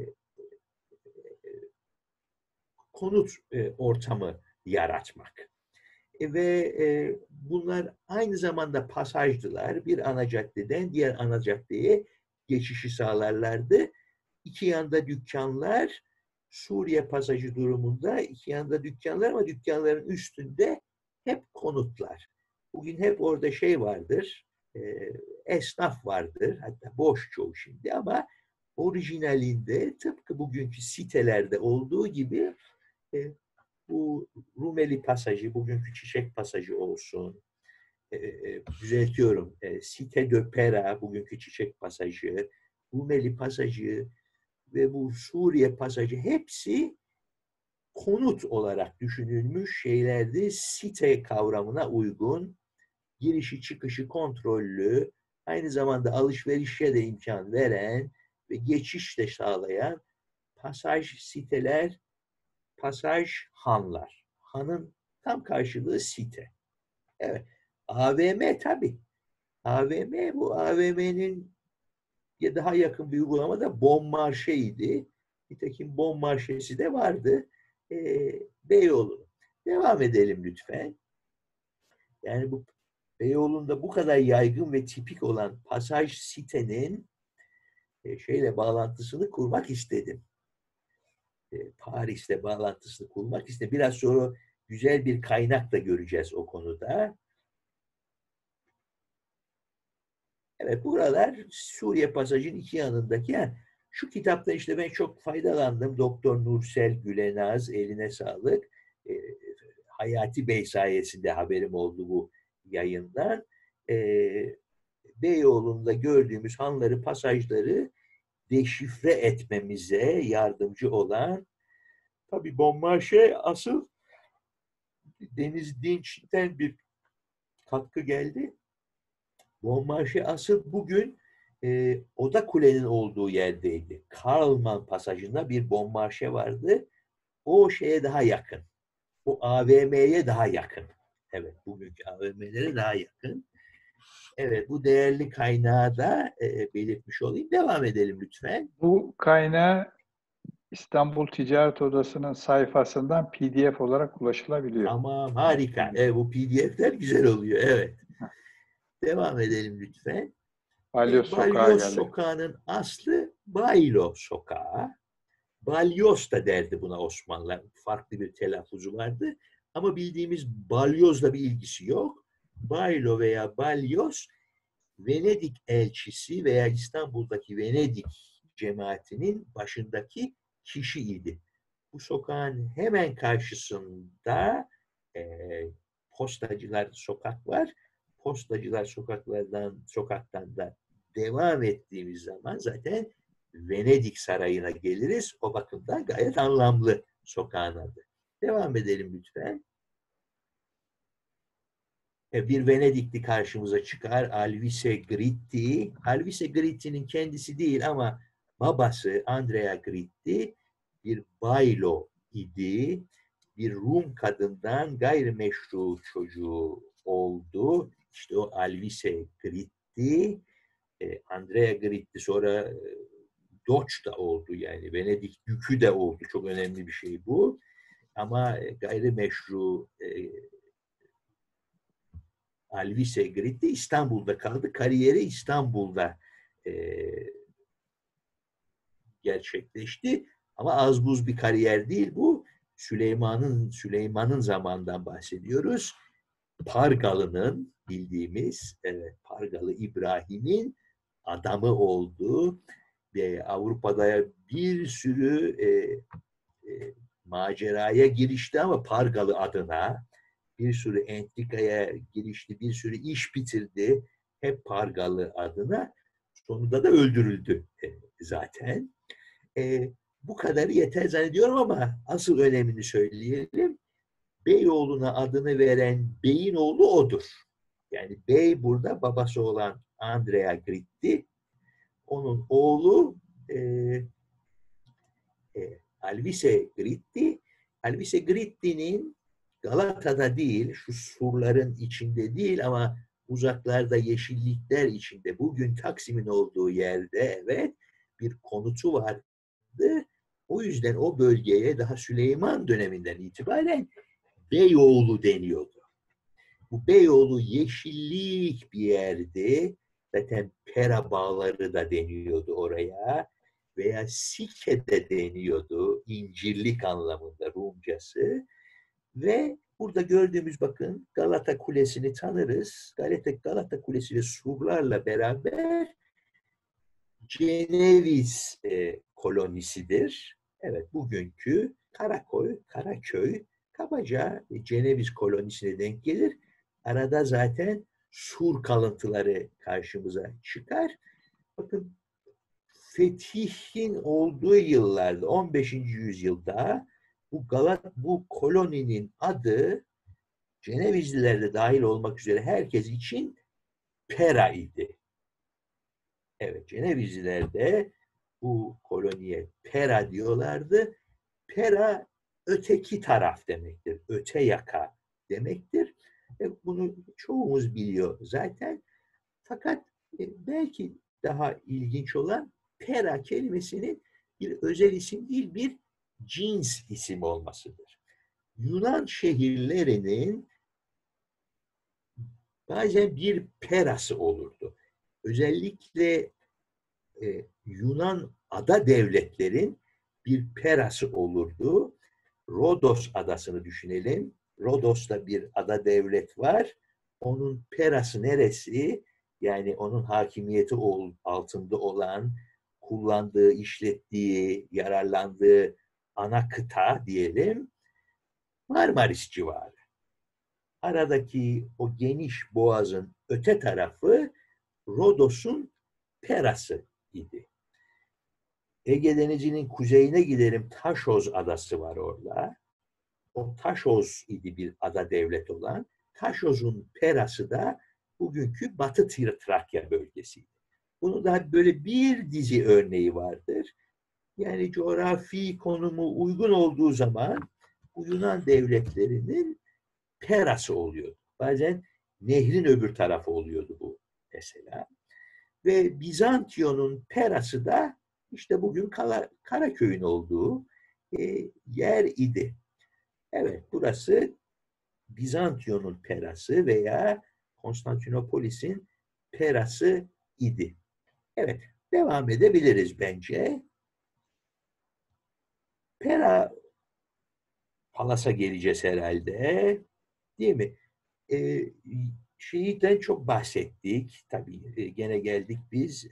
konut ortamı yaratmak. Ve bunlar aynı zamanda pasajdılar. Bir ana caddeden diğer ana caddeye geçişi sağlarlardı. İki yanda dükkanlar, Suriye pasajı durumunda iki yanda dükkanlar ama dükkanların üstünde hep konutlar. Bugün hep orada şey vardır, esnaf vardır, hatta boş çoğu şimdi, ama orijinalinde tıpkı bugünkü sitelerde olduğu gibi bu Rumeli pasajı, bugünkü Çiçek pasajı olsun, düzeltiyorum, Cité de Pera, bugünkü Çiçek pasajı, Rumeli pasajı ve bu Suriye pasajı hepsi konut olarak düşünülmüş şeylerdi. Site kavramına uygun, girişi çıkışı kontrollü, aynı zamanda alışverişe de imkan veren ve geçiş de sağlayan pasaj siteler, pasaj hanlar. Hanın Tam karşılığı site. Evet. AVM tabii. AVM, bu AVM'nin daha yakın bir uygulama da Bon Marché'ydi. Nitekim Bon Marché'si de vardı. Beyoğlu. Devam edelim lütfen. Yani bu Beyoğlu'nda bu kadar yaygın ve tipik olan pasaj sitenin şeyle bağlantısını kurmak istedim. Paris'le bağlantısını kurmak istedim. Biraz sonra güzel bir kaynak da göreceğiz o konuda. Evet, buralar Suriye Pasajı'nın iki yanındaki. Yani şu kitapta işte ben çok faydalandım. Doktor Nursel Gülenaz, eline sağlık. Hayati Bey sayesinde haberim oldu bu yayından. Beyoğlu'nda gördüğümüz hanları, pasajları deşifre etmemize yardımcı olan, tabii Bon Marché asıl Deniz Dinç'ten bir katkı geldi. Bon Marché asıl bugün Oda Kule'nin olduğu yerdeydi. Karlman Pasajı'nda bir Bon Marché vardı. O şeye daha yakın. O AVM'ye daha yakın. Evet, bugünkü AVM'lere daha yakın. Evet, bu değerli kaynağı da belirtmiş olayım. Devam edelim lütfen. Bu kaynağı İstanbul Ticaret Odası'nın sayfasından PDF olarak ulaşılabiliyor. Tamam, harika. Bu PDF'ler güzel oluyor. Evet. Devam edelim lütfen. Balyoz Sokağa Balyoz geldik. Sokağı'nın aslı Baylo Sokağı. Balyoz da derdi buna Osmanlılar. Farklı bir telaffuzu vardı. Ama bildiğimiz balyozla bir ilgisi yok. Baylo veya balyoz, Venedik elçisi veya İstanbul'daki Venedik cemaatinin başındaki kişiydi. Bu sokağın hemen karşısında Postacılar Sokak var. Postacılar sokaktan da devam ettiğimiz zaman zaten Venedik Sarayı'na geliriz. O bakımdan gayet anlamlı sokağın adı. Devam edelim lütfen. Bir Venedikli karşımıza çıkar. Alvise Gritti. Alvise Gritti'nin kendisi değil ama babası Andrea Gritti bir baylo idi. Bir Rum kadından gayrimeşru çocuğu oldu. İşte o Alvise Gritti. Andrea Gritti sonra Doç da oldu, yani Venedik Dükü de oldu. Çok önemli bir şey bu. Ama gayrimeşru Alvise Gritti İstanbul'da kaldı. Kariyeri İstanbul'da gerçekleşti. Ama az buz bir kariyer değil bu. Süleyman'ın zamanından bahsediyoruz. Pargalı'nın bildiğimiz Pargalı İbrahim'in adamı oldu. Ve Avrupa'da bir sürü maceraya girişti ama Pargalı adına. Bir sürü entrikaya girişti, bir sürü iş bitirdi. Hep Pargalı adına. Sonunda da öldürüldü zaten. Bu kadarı yeter zannediyorum ama asıl önemini söyleyelim. Beyoğlu'na adını veren beyin oğlu odur. Yani bey burada babası olan Andrea Gritti. Onun oğlu Alvise Gritti. Alvise Gritti'nin Galata'da değil, şu surların içinde değil ama uzaklarda yeşillikler içinde, bugün Taksim'in olduğu yerde evet bir konutu vardı. O yüzden o bölgeye daha Süleyman döneminden itibaren Beyoğlu deniyordu. Bu Beyoğlu yeşillik bir yerdi. Zaten Pera Bağları da deniyordu oraya. Veya Sike de deniyordu. İncirlik anlamında Rumcası. Ve burada gördüğümüz bakın Galata Kulesi'ni tanırız. Galata Kulesi ve surlarla beraber Ceneviz kolonisidir. Evet, bugünkü Karaköy kabaca Ceneviz kolonisine denk gelir. Arada zaten sur kalıntıları karşımıza çıkar. Bakın fetihin olduğu yıllarda 15. yüzyılda bu koloninin adı Cenevizliler de dahil olmak üzere herkes için Pera idi. Evet, Cenevizliler de bu koloniye Pera diyorlardı. Pera öteki taraf demektir. Öte yaka demektir. Bunu çoğumuz biliyor zaten. Fakat belki daha ilginç olan Pera kelimesinin bir özel isim değil, bir cins isim olmasıdır. Yunan şehirlerinin bazen bir Perası olurdu. Özellikle Yunan ada devletlerin bir Perası olurdu. Rodos adasını düşünelim. Rodos'ta bir ada devlet var. Onun Perası neresi? Yani onun hakimiyeti altında olan, kullandığı, işlettiği, yararlandığı ana kıta diyelim, Marmaris civarı. Aradaki o geniş boğazın öte tarafı Rodos'un Perası idi. Ege Denizi'nin kuzeyine gidelim, Taşoz adası var orada. O Taşoz idi bir ada devlet olan. Taşoz'un Perası da bugünkü Batı Trakya bölgesiydi. Bunun da böyle bir dizi örneği vardır. Yani coğrafi konumu uygun olduğu zaman bu Yunan devletlerinin Perası oluyordu. Bazen nehrin öbür tarafı oluyordu bu mesela. Ve Bizantiyon'un Perası da işte bugün Karaköy'ün olduğu yer idi. Evet, burası Bizantiyon'un Perası veya Konstantinopolis'in Perası idi. Evet, devam edebiliriz bence. Pera Palas'a geleceğiz herhalde. Değil mi? Şeyden çok bahsettik. Tabii gene geldik biz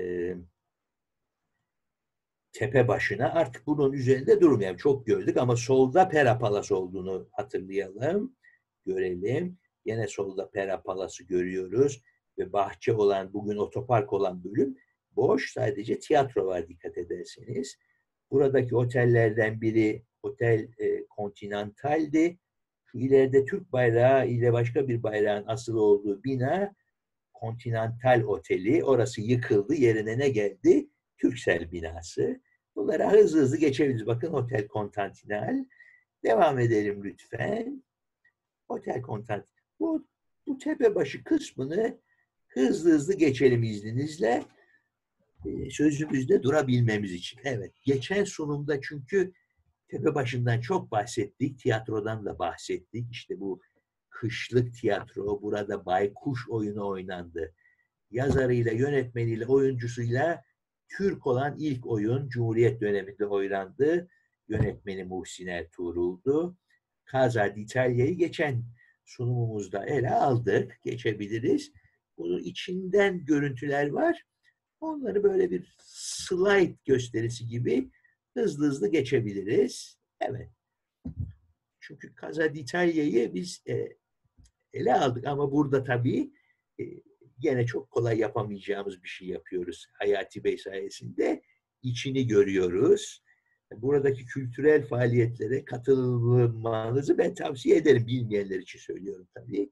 tepe başına. Artık bunun üzerinde durmayalım. Çok gördük ama solda Pera Palas olduğunu hatırlayalım. Görelim. Yine solda Pera Palas'ı görüyoruz. Ve bahçe olan, bugün otopark olan bölüm boş. Sadece tiyatro var dikkat ederseniz. Buradaki otellerden biri Otel Continental'di. Şu ileride Türk bayrağı ile başka bir bayrağın asılı olduğu bina Continental Oteli. Orası yıkıldı. Yerine ne geldi? Türksel binası. Bunlara hızlı hızlı geçebiliriz. Bakın Otel Continental. Devam edelim lütfen. Otel Continental. Bu tepebaşı kısmını hızlı hızlı geçelim izninizle. Sözümüzde durabilmemiz için. Evet. Geçen sunumda çünkü tepebaşından çok bahsettik. Tiyatrodan da bahsettik. İşte bu kışlık tiyatro. Burada Baykuş oyunu oynandı. Yazarıyla, yönetmeniyle, oyuncusuyla Türk olan ilk oyun Cumhuriyet döneminde oynandı. Yönetmeni Muhsin Ertuğrul'du. Casa d'Italia'yı geçen sunumumuzda ele aldık. Geçebiliriz. Bunun içinden görüntüler var. Onları böyle bir slide gösterisi gibi hızlı hızlı geçebiliriz. Evet. Çünkü Casa d'Italia'yı biz ele aldık ama burada tabii gene çok kolay yapamayacağımız bir şey yapıyoruz. Hayati Bey sayesinde içini görüyoruz. Buradaki kültürel faaliyetlere katılmanızı ben tavsiye ederim. Bilmeyenler için söylüyorum tabii.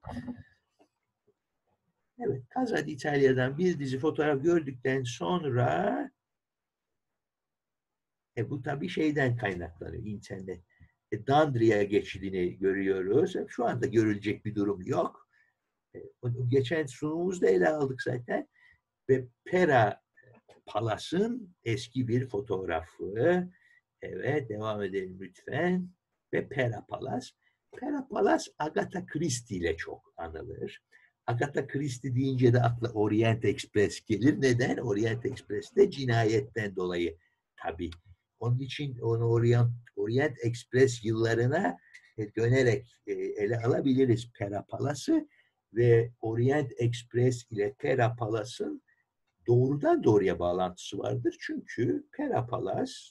Evet, Casa d'Italia'dan bir dizi fotoğraf gördükten sonra bu tabii şeyden kaynaklanıyor, internet. Dandria geçidini görüyoruz. Şu anda görülecek bir durum yok. Geçen sunumumuzda ele aldık zaten. Ve Pera Palas'ın eski bir fotoğrafı. Evet, devam edelim lütfen. Ve Pera Palas. Pera Palas Agatha Christie ile çok anılır. Agatha Christie deyince de akla Orient Express gelir. Neden? Orient Express'te cinayetten dolayı tabii. Onun için onu Orient Express yıllarına dönerek ele alabiliriz Pera Palas'ı ve Orient Express ile Pera Palas'ın doğrudan doğruya bağlantısı vardır. Çünkü Pera Palas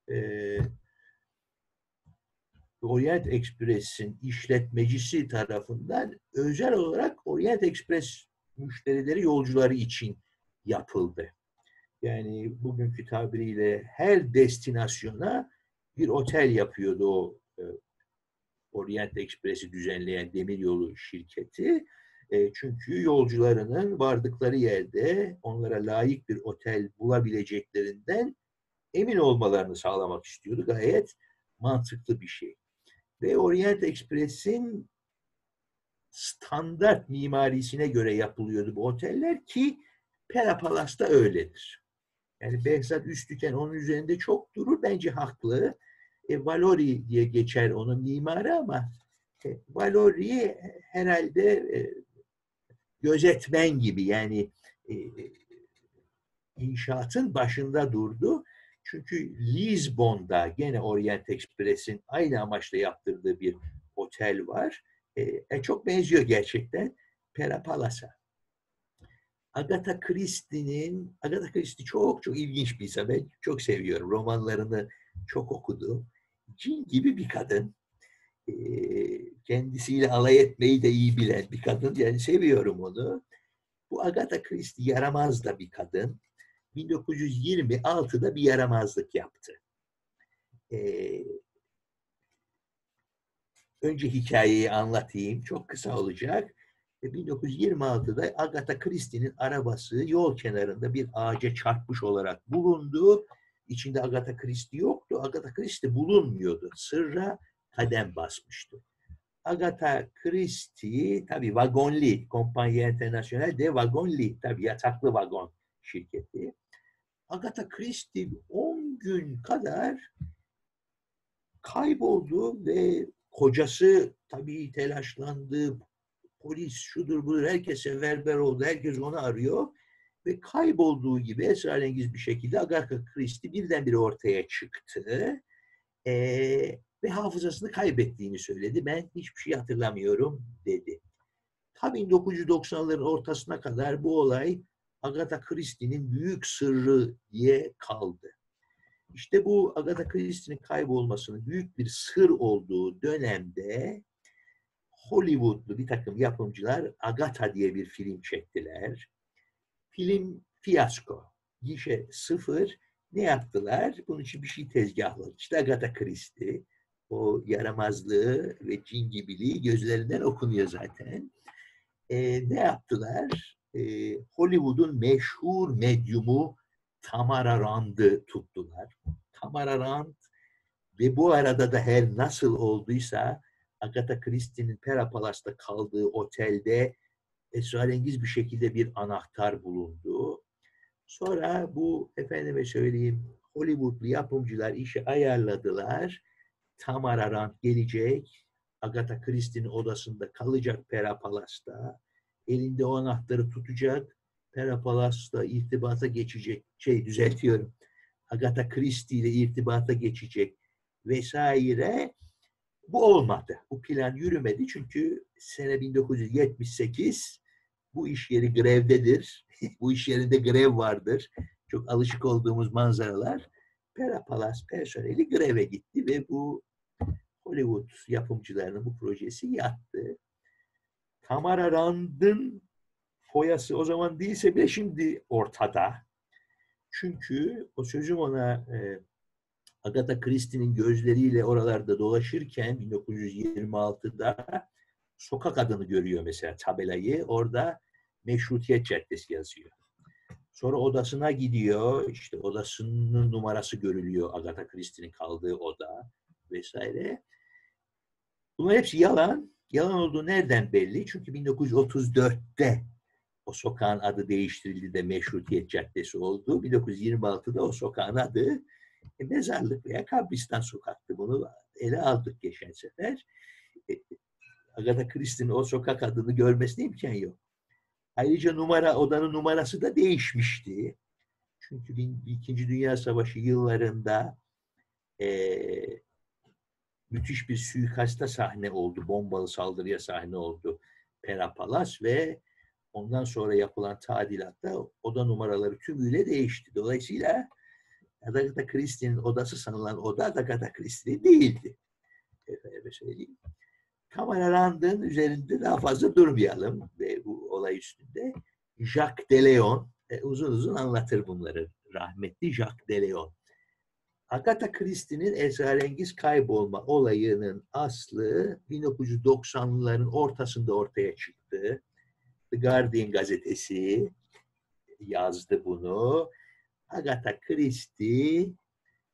Orient Express'in işletmecisi tarafından özel olarak Orient Express müşterileri, yolcuları için yapıldı. Yani bugünkü tabiriyle her destinasyona bir otel yapıyordu o Orient Express'i düzenleyen demiryolu şirketi. Çünkü yolcularının vardıkları yerde onlara layık bir otel bulabileceklerinden emin olmalarını sağlamak istiyordu. Gayet mantıklı bir şey. Ve Orient Express'in standart mimarisine göre yapılıyordu bu oteller ki Pera Palas'ta öyledir. Yani Behzat Üstüken onun üzerinde çok durur. Bence haklı. Valori diye geçer onun mimarı ama Valori herhalde gözetmen gibi yani inşaatın başında durdu. Çünkü Lizbon'da gene Orient Express'in aynı amaçla yaptırdığı bir otel var. Çok benziyor gerçekten Pera Palas'a. Agatha Christie çok ilginç bir insan. Ben çok seviyorum. Romanlarını çok okudum. Cin gibi bir kadın. Kendisiyle alay etmeyi de iyi bilen bir kadın. Yani seviyorum onu. Bu Agatha Christie yaramaz da bir kadın. 1926'da bir yaramazlık yaptı. Önce hikayeyi anlatayım. Çok kısa olacak. 1926'da Agatha Christie'nin arabası yol kenarında bir ağaca çarpmış olarak bulundu. İçinde Agatha Christie yoktu. Agatha Christie bulunmuyordu. Sırra kadem basmıştı. Agatha Christie tabii Vagonli, Compagnie Internationale de Vagonli, tabii yataklı vagon şirketi. Agatha Christie 10 gün kadar kayboldu ve kocası tabii telaşlandı. Polis şudur budur herkes seferber oldu. Herkes onu arıyor. Ve kaybolduğu gibi esrarengiz bir şekilde Agatha Christie birdenbire ortaya çıktı. Ve hafızasını kaybettiğini söyledi. Ben hiçbir şey hatırlamıyorum dedi. Tabii 1990'ların ortasına kadar bu olay Agatha Christie'nin büyük sırrı diye kaldı. İşte bu Agatha Christie'nin kaybolmasının büyük bir sır olduğu dönemde Hollywoodlu bir takım yapımcılar Agatha diye bir film çektiler. Film fiyasko. Gişe sıfır. Ne yaptılar? Bunun için bir şey tezgahladı. İşte Agatha Christie. O yaramazlığı ve cin gibiliği gözlerinden okunuyor zaten. Ne yaptılar? Hollywood'un meşhur medyumu Tamara Rand'ı tuttular. Tamara Rand ve bu arada da her nasıl olduysa Agatha Christie'nin Pera Palas'ta kaldığı otelde esrarengiz bir şekilde bir anahtar bulundu. Sonra bu efendime söyleyeyim Hollywoodlu yapımcılar işi ayarladılar. Tamara Rand gelecek. Agatha Christie'nin odasında kalacak Pera Palas'ta. Elinde o anahtarı tutacak. Pera Palas'ta irtibata geçecek. Düzeltiyorum. Agatha Christie ile irtibata geçecek vesaire. Bu olmadı. Bu plan yürümedi çünkü sene 1978 bu iş yeri grevdedir. Bu iş yerinde grev vardır. Çok alışık olduğumuz manzaralar. Pera Palas personeli greve gitti ve bu Hollywood yapımcılarının bu projesi yattı. Tamara Rand'ın foyası o zaman değilse bile şimdi ortada. Çünkü o sözüm ona Agatha Christie'nin gözleriyle oralarda dolaşırken 1926'da sokak adını görüyor mesela tabelayı. Orada Meşrutiyet Caddesi yazıyor. Sonra odasına gidiyor. İşte odasının numarası görülüyor. Agatha Christie'nin kaldığı oda vesaire. Bunlar hepsi yalan. Yalan olduğu nereden belli? Çünkü 1934'te o sokağın adı değiştirildi de Meşrutiyet Caddesi oldu. 1926'da o sokağın adı mezarlık veya kabristan sokaktı. Bunu ele aldık geçen sefer. Agatha Christie'nin o sokak adını görmesine imkan yok. Ayrıca odanın numarası da değişmişti. Çünkü İkinci Dünya Savaşı yıllarında müthiş bir suikasta sahne oldu. Bombalı saldırıya sahne oldu Pera Palas ve ondan sonra yapılan tadilatta oda numaraları tümüyle değişti. Dolayısıyla Agatha Christie'nin odası sanılan oda Agatha Christie değildi. Efendim söyleyeyim. Tamara Rand'ın üzerinde daha fazla durmayalım ve bu olay üstünde. Jacques Deleon uzun uzun anlatır bunları. Rahmetli Jacques Deleon. Agatha Christie'nin esrarengiz kaybolma olayının aslı 1990'ların ortasında ortaya çıktı. The Guardian gazetesi yazdı bunu. Agatha Christie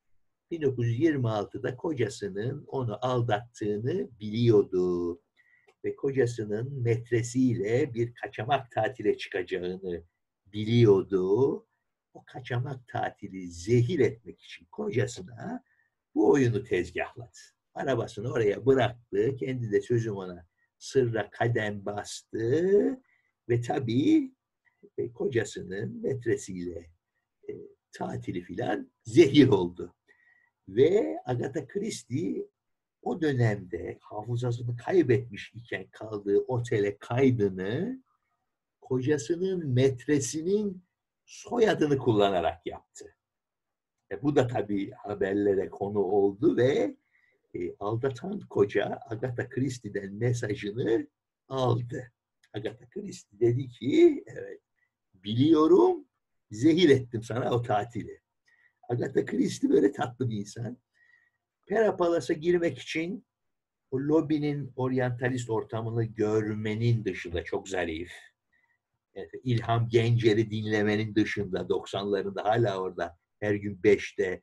1926'da kocasının onu aldattığını biliyordu. ve kocasının metresiyle bir kaçamak tatile çıkacağını biliyordu. O kaçamak tatili zehir etmek için kocasına bu oyunu tezgahladı. Arabasını oraya bıraktı. Kendi de sözüm ona sırra kadem bastı ve tabii kocasının metresiyle tatili filan zehir oldu. Ve Agatha Christie o dönemde hafızasını kaybetmiş iken kaldığı otele kaydını kocasının metresinin soyadını kullanarak yaptı. Bu da tabii haberlere konu oldu ve aldatan koca Agatha Christie'den mesajını aldı. Agatha Christie dedi ki, evet, biliyorum, zehir ettim sana o tatili. Agatha Christie böyle tatlı bir insan. Pera Palas'a girmek için o lobinin oryantalist ortamını görmenin dışında çok zarif. Evet, İlham Gencer'i dinlemenin dışında 90'larında hala orada her gün 5'te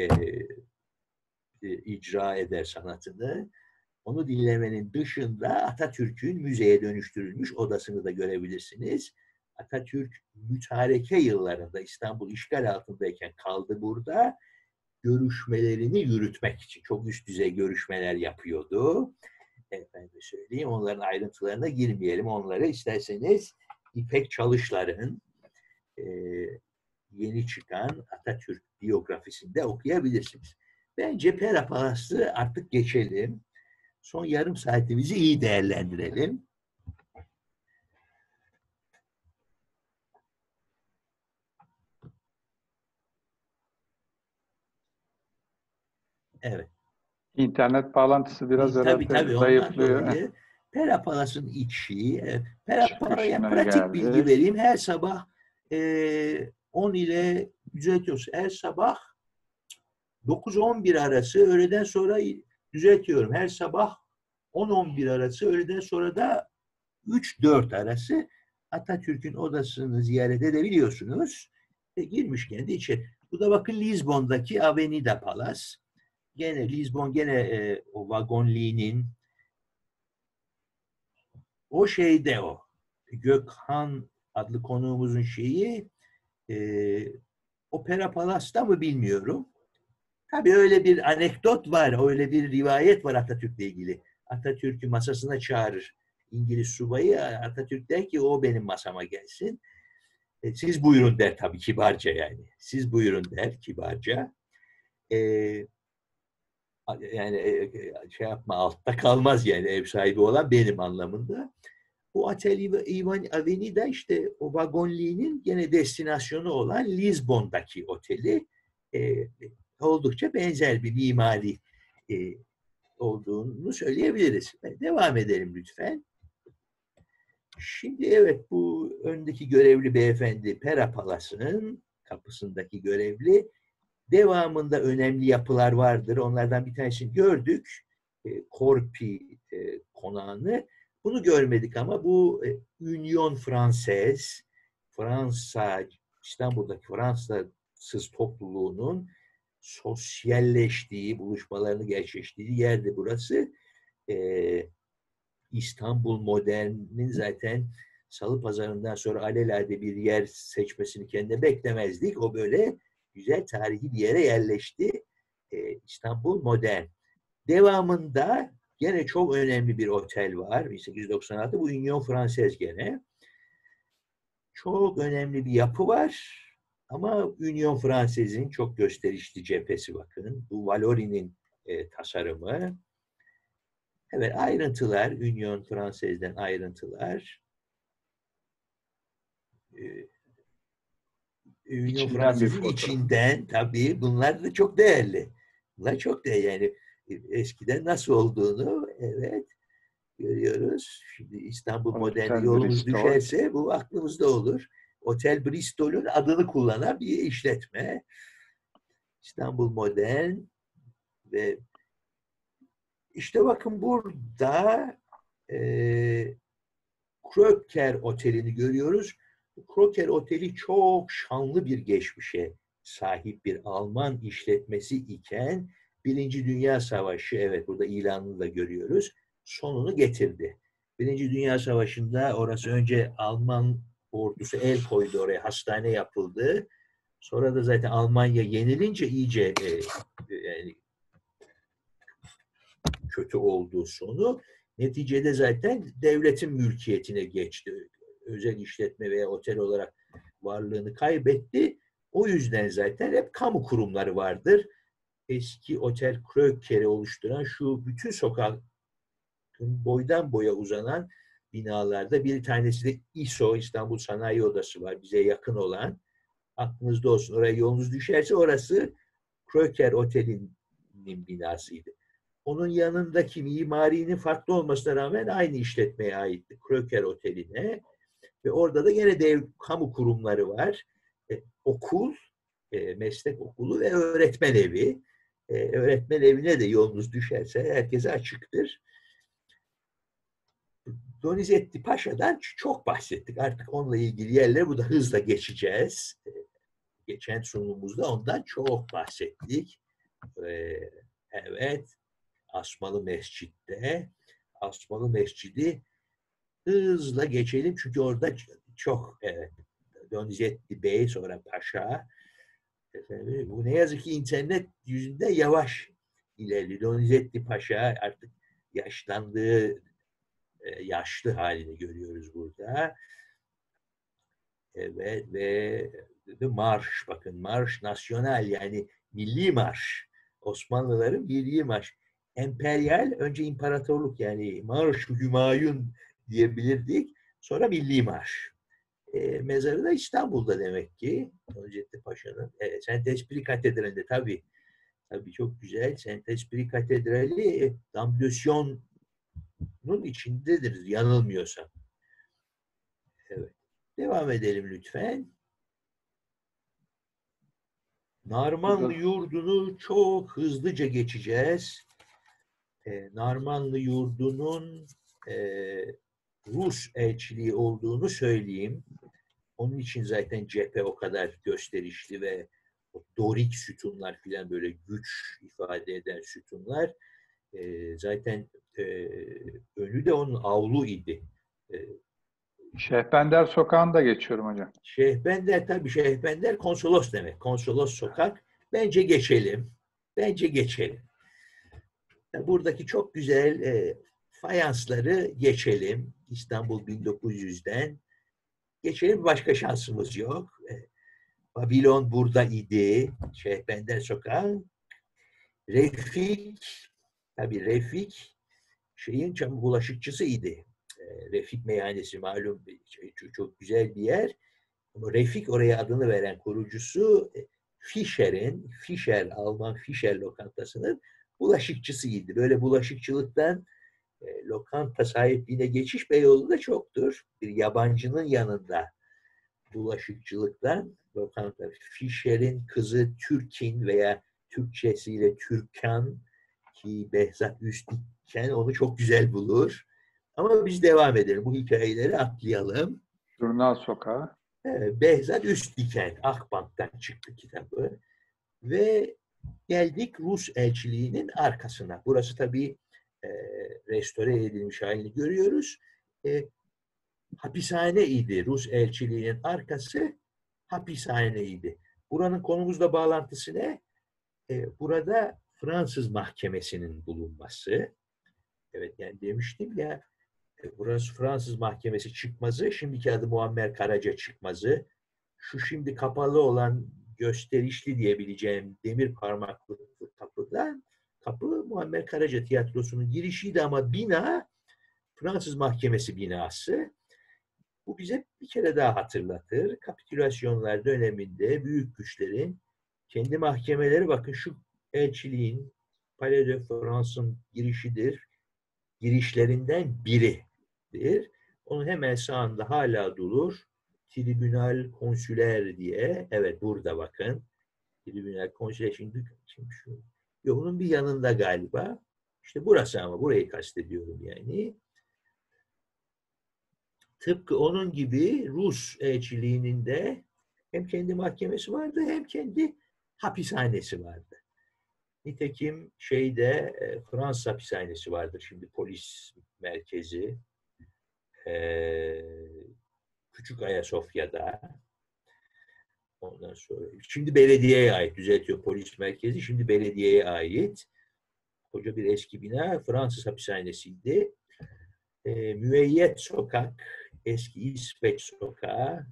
icra eder sanatını. Onu dinlemenin dışında Atatürk'ün müzeye dönüştürülmüş odasını da görebilirsiniz. Atatürk mütareke yıllarında İstanbul işgal altındayken kaldı burada. Görüşmelerini yürütmek için çok üst düzey görüşmeler yapıyordu. Efendim söyleyeyim, onların ayrıntılarına girmeyelim. Onları isterseniz İpek Çalışlar'ın yeni çıkan Atatürk biyografisinde okuyabilirsiniz. Bence Pera Palas'ı artık geçelim. Son yarım saatimizi iyi değerlendirelim. Evet. İnternet bağlantısı biraz Tabii herhalde ondan zayıflıyor. dolayı Pera Palas'ın içi, Pera Palas'a Çıkışına pratik bilgi geldik. vereyim. Her sabah 10 ile düzeltiyoruz. Her sabah 9-11 arası, öğleden sonra düzeltiyorum. Her sabah 10-11 arası, öğleden sonra da 3-4 arası Atatürk'ün odasını ziyaret edebiliyorsunuz. Girmişken de içeri. Bu da bakın Lizbon'daki Avenida Palace. Gene Lizbon, gene o Wagonli'nin o şeyde o. Gökhan adlı konuğumuzun şeyi Opera Palace'da mı bilmiyorum. Tabii öyle bir anekdot var, öyle bir rivayet var Atatürk'le ilgili. Atatürk'ü masasına çağırır İngiliz subayı. Atatürk der ki o benim masama gelsin. Siz buyurun der tabii kibarca yani. Siz buyurun der kibarca. Yani şey yapma, altta kalmaz yani, ev sahibi olan benim anlamında. Bu Otel Ivan Avenida işte o Wagonli'nin gene destinasyonu olan Lizbon'daki oteli oldukça benzer bir mimari olduğunu söyleyebiliriz. Devam edelim lütfen. Şimdi evet, bu öndeki görevli beyefendi Pera Palas'ın kapısındaki görevli. Devamında önemli yapılar vardır. Onlardan bir tanesini gördük. Corpi konağını. Bunu görmedik ama bu Union Française, Fransa, İstanbul'daki Fransız topluluğunun sosyalleştiği, buluşmalarını gerçekleştiği yerdi burası. İstanbul Modern'in zaten Salı Pazarı'ndan sonra alelade bir yer seçmesini kendine beklemezdik. O böyle güzel tarihi bir yere yerleşti. İstanbul Modern. Devamında gene çok önemli bir otel var. 1896. Bu Union Française gene. Çok önemli bir yapı var. Ama Union Française'in çok gösterişli cephesi bakın. Bu Valory'nin tasarımı. Evet, ayrıntılar. Union Française'den ayrıntılar. Union Française'in içinden tabii bunlar da çok değerli. Bunlar çok değerli. Yani eskiden nasıl olduğunu evet görüyoruz. Şimdi İstanbul Modern'e yolumuz düşerse bu aklımızda olur. Otel Bristol'ün adını kullanan bir işletme. İstanbul Modern ve işte bakın burada Kroker Oteli'ni görüyoruz. Kroker Oteli çok şanlı bir geçmişe sahip bir Alman işletmesi iken Birinci Dünya Savaşı, evet burada ilanını da görüyoruz, sonunu getirdi. Birinci Dünya Savaşı'nda orası önce Alman ordusu el koydu oraya, hastane yapıldı. Sonra da zaten Almanya yenilince iyice yani kötü olduğu sonu. Neticede zaten devletin mülkiyetine geçti. Özel işletme veya otel olarak varlığını kaybetti. O yüzden zaten hep kamu kurumları vardır. Eski Otel Kröker'i oluşturan şu bütün sokak boydan boya uzanan binalarda bir tanesi de İSO, İstanbul Sanayi Odası var, bize yakın olan. Aklınızda olsun, oraya yolunuz düşerse orası Kröker Oteli'nin binasıydı. Onun yanındaki mimarinin farklı olmasına rağmen aynı işletmeye aitti, Kröker Oteli'ne. Ve orada da yine dev kamu kurumları var. Okul, meslek okulu ve öğretmen evi. Öğretmen evine de yolunuz düşerse herkese açıktır. Donizetti Paşa'dan çok bahsettik. Artık onunla ilgili yerlere burada hızla geçeceğiz. Geçen sunumumuzda ondan çok bahsettik. Evet, Asmalı Mescid'de. Asmalı Mescid'i hızla geçelim çünkü orada çok Donizetti Bey, sonra Paşa. Bu ne yazık ki internet yüzünden yavaş ilerliyor. Donizetti Paşa artık yaşlandığı, yaşlı halini görüyoruz burada. Evet ve marş, bakın marş nasyonal, yani milli marş. Osmanlıların milli marş. Emperyal, önce imparatorluk, yani Marş-ı Hümayun diyebilirdik. Sonra milli marş. Mezarı da İstanbul'da demek ki. Donizetti Paşa'nın. Saint Esprit Katedrali'nde tabii. Tabii çok güzel. Saint Esprit Katedrali Damnösyon'un içindedir yanılmıyorsam. Evet. Devam edelim lütfen. Narmanlı Yurdu'nu çok hızlıca geçeceğiz. Narmanlı Yurdu'nun Rus elçiliği olduğunu söyleyeyim. Onun için zaten cephe o kadar gösterişli ve Dorik sütunlar filan, böyle güç ifade eden sütunlar. Zaten önü de onun avlu idi. Şehbender Sokağı'nda geçiyorum hocam. Şehbender, tabii Şehbender konsolos demek. Konsolos sokak. Bence geçelim. Bence geçelim. Buradaki çok güzel fayansları geçelim. İstanbul 1900'den. Geçelim, başka şansımız yok. Babilon burada idi. Şehbender Sokağı. Refik, tabii Refik şeyin bulaşıkçısı idi. Refik Meyhanesi malum çok güzel bir yer. Ama Refik, oraya adını veren kurucusu, Fischer, Alman Fischer lokantasının bulaşıkçısıydı. Böyle bulaşıkçılıktan lokanta sahipliğine geçiş Beyoğlu'da çoktur. Bir yabancının yanında bulaşıkçılıktan lokanta. Fischer'in kızı Türkin veya Türkçesiyle Türkan, ki Behzat Üstdiken onu çok güzel bulur. Ama biz devam edelim. Bu hikayeleri atlayalım. Jurnal Sokağı. Behzat Üstdiken, Akbank'tan çıktı kitabı. Ve geldik Rus elçiliğinin arkasına. Burası tabii restore edilmiş halini görüyoruz. Hapishaneydi. Rus elçiliğinin arkası hapishaneydi. Buranın konumuzla bağlantısı ne? Burada Fransız mahkemesinin bulunması. Evet, yani demiştim ya, burası Fransız mahkemesi çıkmazı, şimdiki adı Muammer Karaca çıkmazı. Şu şimdi kapalı olan, gösterişli diyebileceğim demir parmaklı kapı Muammer Karaca tiyatrosunun girişiydi ama bina Fransız mahkemesi binası. Bu bize bir kere daha hatırlatır. Kapitülasyonlar döneminde büyük güçlerin kendi mahkemeleri, bakın şu elçiliğin Palais de France'ın girişidir. Girişlerinden biridir. Onun hemen sağında hala durur. Tribünal Konsüler diye. Evet, burada bakın. Tribünal Konsüler şimdi şu. Onun bir yanında galiba. İşte burası, ama burayı kastediyorum yani. Tıpkı onun gibi Rus elçiliğinin de hem kendi mahkemesi vardı hem kendi hapishanesi vardı. Nitekim Fransız hapishanesi vardır şimdi, polis merkezi. Küçük Ayasofya'da. Ondan sonra şimdi belediyeye ait, düzeltiyor, polis merkezi şimdi belediyeye ait. Koca bir eski bina, Fransız hapishanesiydi. Müeyyet Sokak, eski İsveç Sokağı.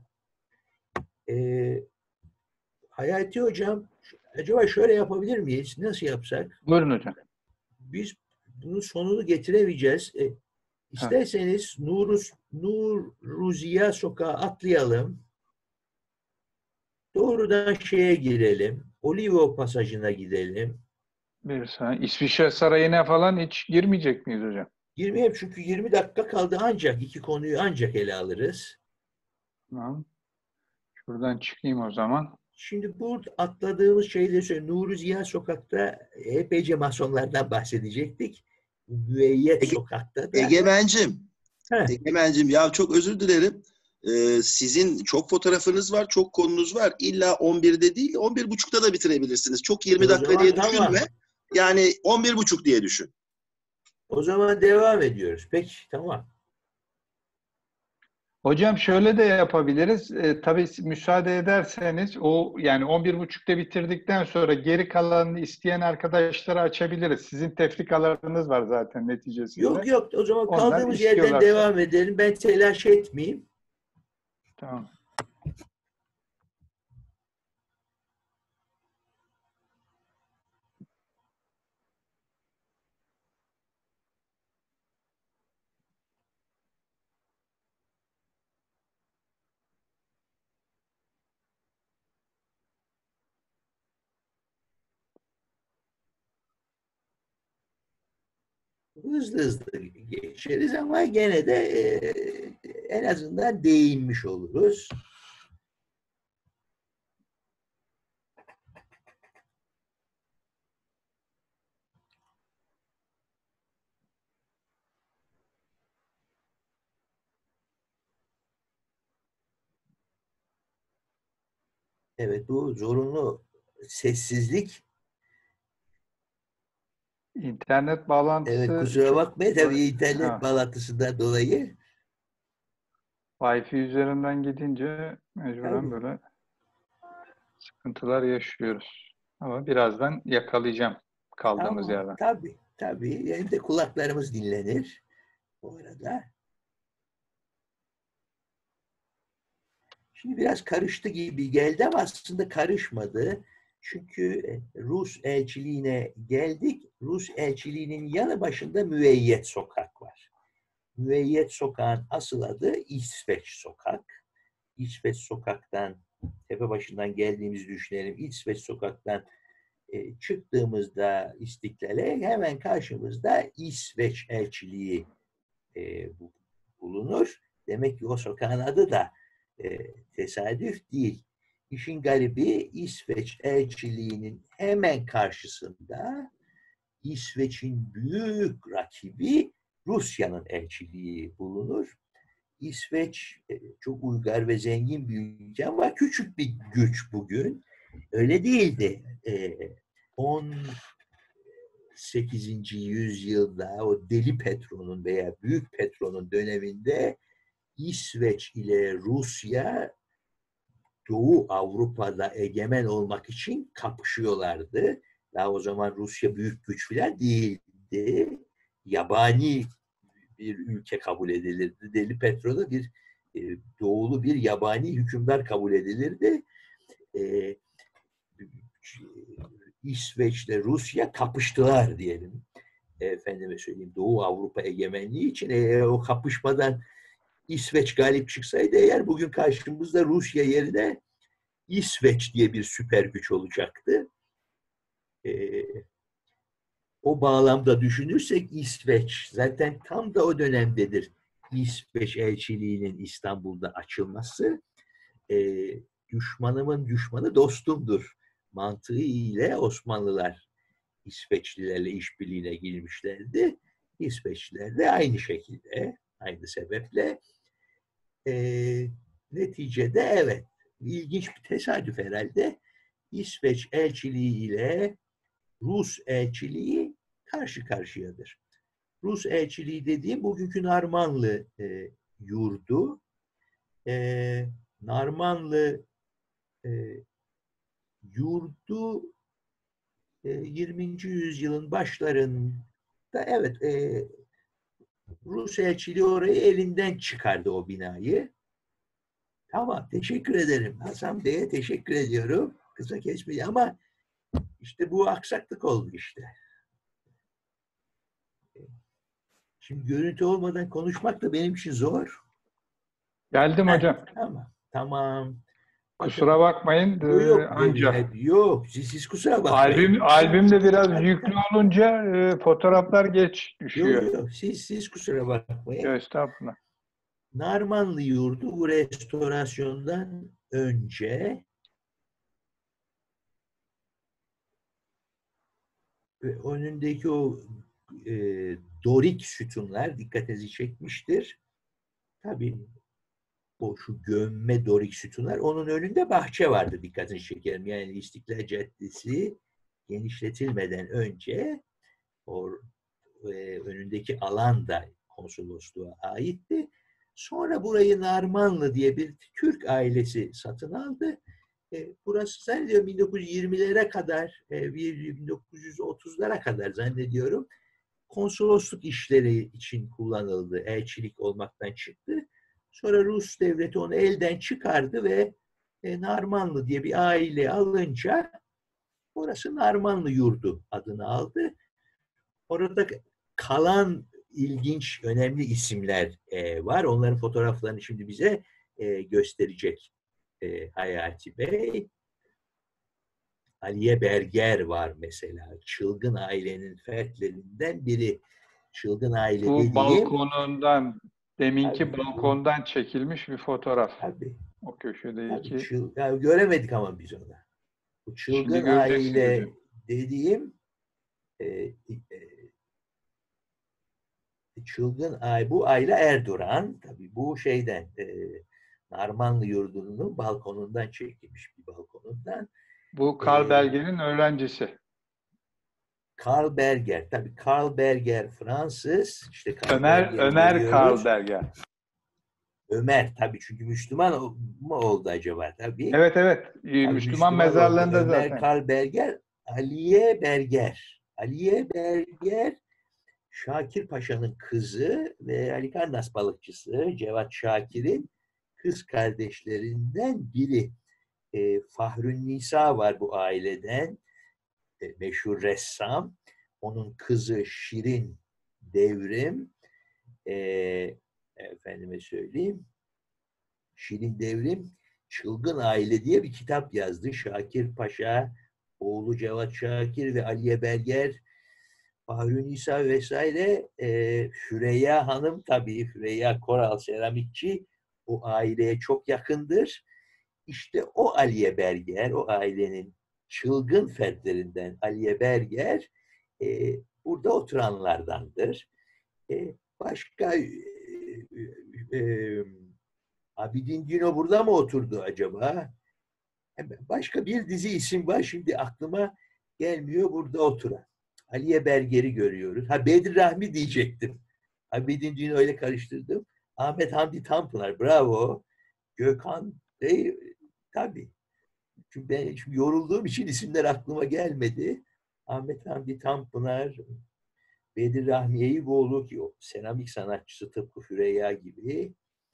Hayati Hocam, acaba şöyle yapabilir miyiz? Nasıl yapsak? Buyurun hocam. Biz bunun sonunu getiremeyeceğiz. İsterseniz Nuruziye Sokağı atlayalım. Doğrudan şeye girelim. Olivo Pasajı'na gidelim. Bir saniye. İsviçre Sarayı'na falan hiç girmeyecek miyiz hocam? Girmeyeyim çünkü 20 dakika kaldı, ancak iki konuyu ancak ele alırız. Tamam. Şuradan çıkayım o zaman. Şimdi burada atladığımız şeyleri söyleyeyim. Nuruziye Sokak'ta epeyce masonlardan bahsedecektik. Müeyyet Sokak'ta da... Egemen'cim ya çok özür dilerim. Sizin çok fotoğrafınız var, çok konunuz var. İlla 11'de değil, 11.30'da da bitirebilirsiniz. Çok 20 dakika diye düşünme. Tamam. Yani 11.30 diye düşün. O zaman devam ediyoruz. Peki, tamam. Hocam şöyle de yapabiliriz. Tabii müsaade ederseniz yani 11.30'da bitirdikten sonra geri kalanını isteyen arkadaşlara açabiliriz. Sizin tefrikalarınız var zaten neticesinde. Yok. O zaman onlar kaldığımız yerden devam edelim. Ben telaş etmeyeyim. Tamam. Hızlı geçeriz ama gene de en azından değinmiş oluruz. Evet, bu zorunlu sessizlik. İnternet bağlantısı... Evet, kusura bakmayın tabii internet bağlantısından dolayı. Wi-Fi üzerinden gidince mecburen böyle sıkıntılar yaşıyoruz. Ama birazdan yakalayacağım kaldığımız yerden. Tabii. Hem de kulaklarımız dinlenir bu arada. Şimdi biraz karıştı gibi geldi ama aslında karışmadı. Çünkü Rus elçiliğine geldik. Rus elçiliğinin yanı başında Müeyyet Sokak var. Müeyyet Sokağın asıl adı İsveç Sokak. İsveç Sokak'tan, Tepebaşı'ndan geldiğimizi düşünelim. İsveç Sokak'tan çıktığımızda İstiklal'e hemen karşımızda İsveç elçiliği bulunur. Demek ki o sokağın adı da tesadüf değil. İşin garibi, İsveç elçiliğinin hemen karşısında İsveç'in büyük rakibi Rusya'nın elçiliği bulunur. İsveç çok uygar ve zengin bir ülke ama küçük bir güç bugün. Öyle değildi. 18. yüzyılda o Deli Petro'nun veya Büyük Petro'nun döneminde İsveç ile Rusya Doğu Avrupa'da egemen olmak için kapışıyorlardı. Daha o zaman Rusya büyük güç falan değildi. Yabani bir ülke kabul edilirdi. Deli Petro'da bir doğulu bir yabani hükümdar kabul edilirdi. İsveç'le Rusya kapıştılar diyelim. Efendime söyleyeyim, Doğu Avrupa egemenliği için o kapışmadan İsveç galip çıksaydı eğer bugün karşımızda Rusya yerine İsveç diye bir süper güç olacaktı. O bağlamda düşünürsek İsveç zaten tam da o dönemdedir. İsveç elçiliğinin İstanbul'da açılması düşmanımın düşmanı dostumdur mantığı ile Osmanlılar İsveçlilerle işbirliğine girmişlerdi. İsveçliler de aynı şekilde, aynı sebeple neticede evet, ilginç bir tesadüf herhalde. İsveç elçiliği ile Rus elçiliği karşı karşıyadır. Rus elçiliği dediğim bugünkü Narmanlı yurdu Narmanlı yurdu 20. yüzyılın başlarında evet Rus elçiliği orayı elinden çıkardı o binayı. Tamam, teşekkür ederim. Hasan Bey'e teşekkür ediyorum. Kısa kesmedi ama işte bu aksaklık oldu işte. Şimdi görüntü olmadan konuşmak da benim için zor. Geldim hocam. Tamam. Kusura bakmayın. Ancak Yok. Siz kusura bakmayın. Albüm de biraz yüklü olunca fotoğraflar geç düşüyor. Yok. Siz kusura bakmayın. Estağfurullah. Narmanlı yurdu bu restorasyondan önce önündeki o Dorik sütunlar dikkatinizi çekmiştir. Tabii o şu gömme Dorik sütunlar, onun önünde bahçe vardı, dikkatini çekerim. Yani İstiklal Caddesi genişletilmeden önce o önündeki alan da konsolosluğa aitti. Sonra burayı Narmanlı diye bir Türk ailesi satın aldı. Burası zannediyorum 1920'lere kadar, 1930'lara kadar zannediyorum konsolosluk işleri için kullanıldı. Elçilik olmaktan çıktı. Sonra Rus devleti onu elden çıkardı ve Narmanlı diye bir aile alınca orası Narmanlı yurdu adını aldı. Orada kalan ilginç, önemli isimler var. Onların fotoğraflarını şimdi bize gösterecek Hayati Bey. Aliye Berger var mesela. Çılgın ailenin fertlerinden biri. Çılgın aile bu dediğim... balkonundan, deminki tabii, balkondan çekilmiş bir fotoğraf. Tabii. O köşedeki. Yani göremedik ama biz onu. Bu çılgın aile dediğim çılgın aile, bu aile Erduran. Tabii bu şeyden Narmanlı yurdunun balkonundan çekilmiş bir balkonundan. Bu Karl Berger'in öğrencisi. Karl Berger. Tabii Karl Berger Fransız. İşte Ömer Karl Berger. Ömer tabii, çünkü Müslüman mı oldu acaba tabii. Evet. Tabii Müslüman mezarlığında Ömer zaten. Karl Berger, Aliye Berger. Aliye Berger Şakir Paşa'nın kızı ve Halikarnas balıkçısı Cevat Şakir'in kız kardeşlerinden biri. Fahrünnisa var bu aileden. Meşhur ressam. Onun kızı Şirin Devrim. Efendime söyleyeyim. Şirin Devrim Çılgın Aile diye bir kitap yazdı. Şakir Paşa, oğlu Cevat Şakir ve Aliye Berger, Fahrünnisa vesaire. Süreyya Hanım tabii, Süreyya Koral seramikçi, o aileye çok yakındır. İşte o Aliye Berger, o ailenin çılgın fertlerinden Aliye Berger burada oturanlardandır. Başka Abidin Dino burada mı oturdu acaba? Başka bir dizi isim var, şimdi aklıma gelmiyor burada oturan. Aliye Berger'i görüyoruz. Bedri Rahmi diyecektim. Abidin Dino ile karıştırdım. Ahmet Hamdi Tanpınar, bravo. Gökhan Bey, tabii. Çünkü ben şimdi yorulduğum için isimler aklıma gelmedi. Ahmet Hamdi Tanpınar, Bedri Rahmi Eyüboğlu ki o seramik sanatçısı tıpkı Süreyya gibi.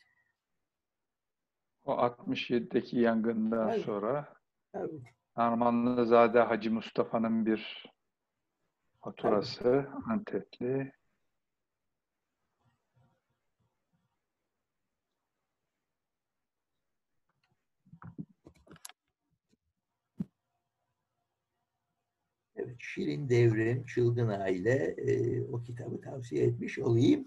O 67'deki yangından Tabii. sonra Tabii. Narmanlızade Hacı Mustafa'nın bir faturası, tabii. Antepli. Evet, Şirin Devrim, Çılgın Aile, o kitabı tavsiye etmiş olayım.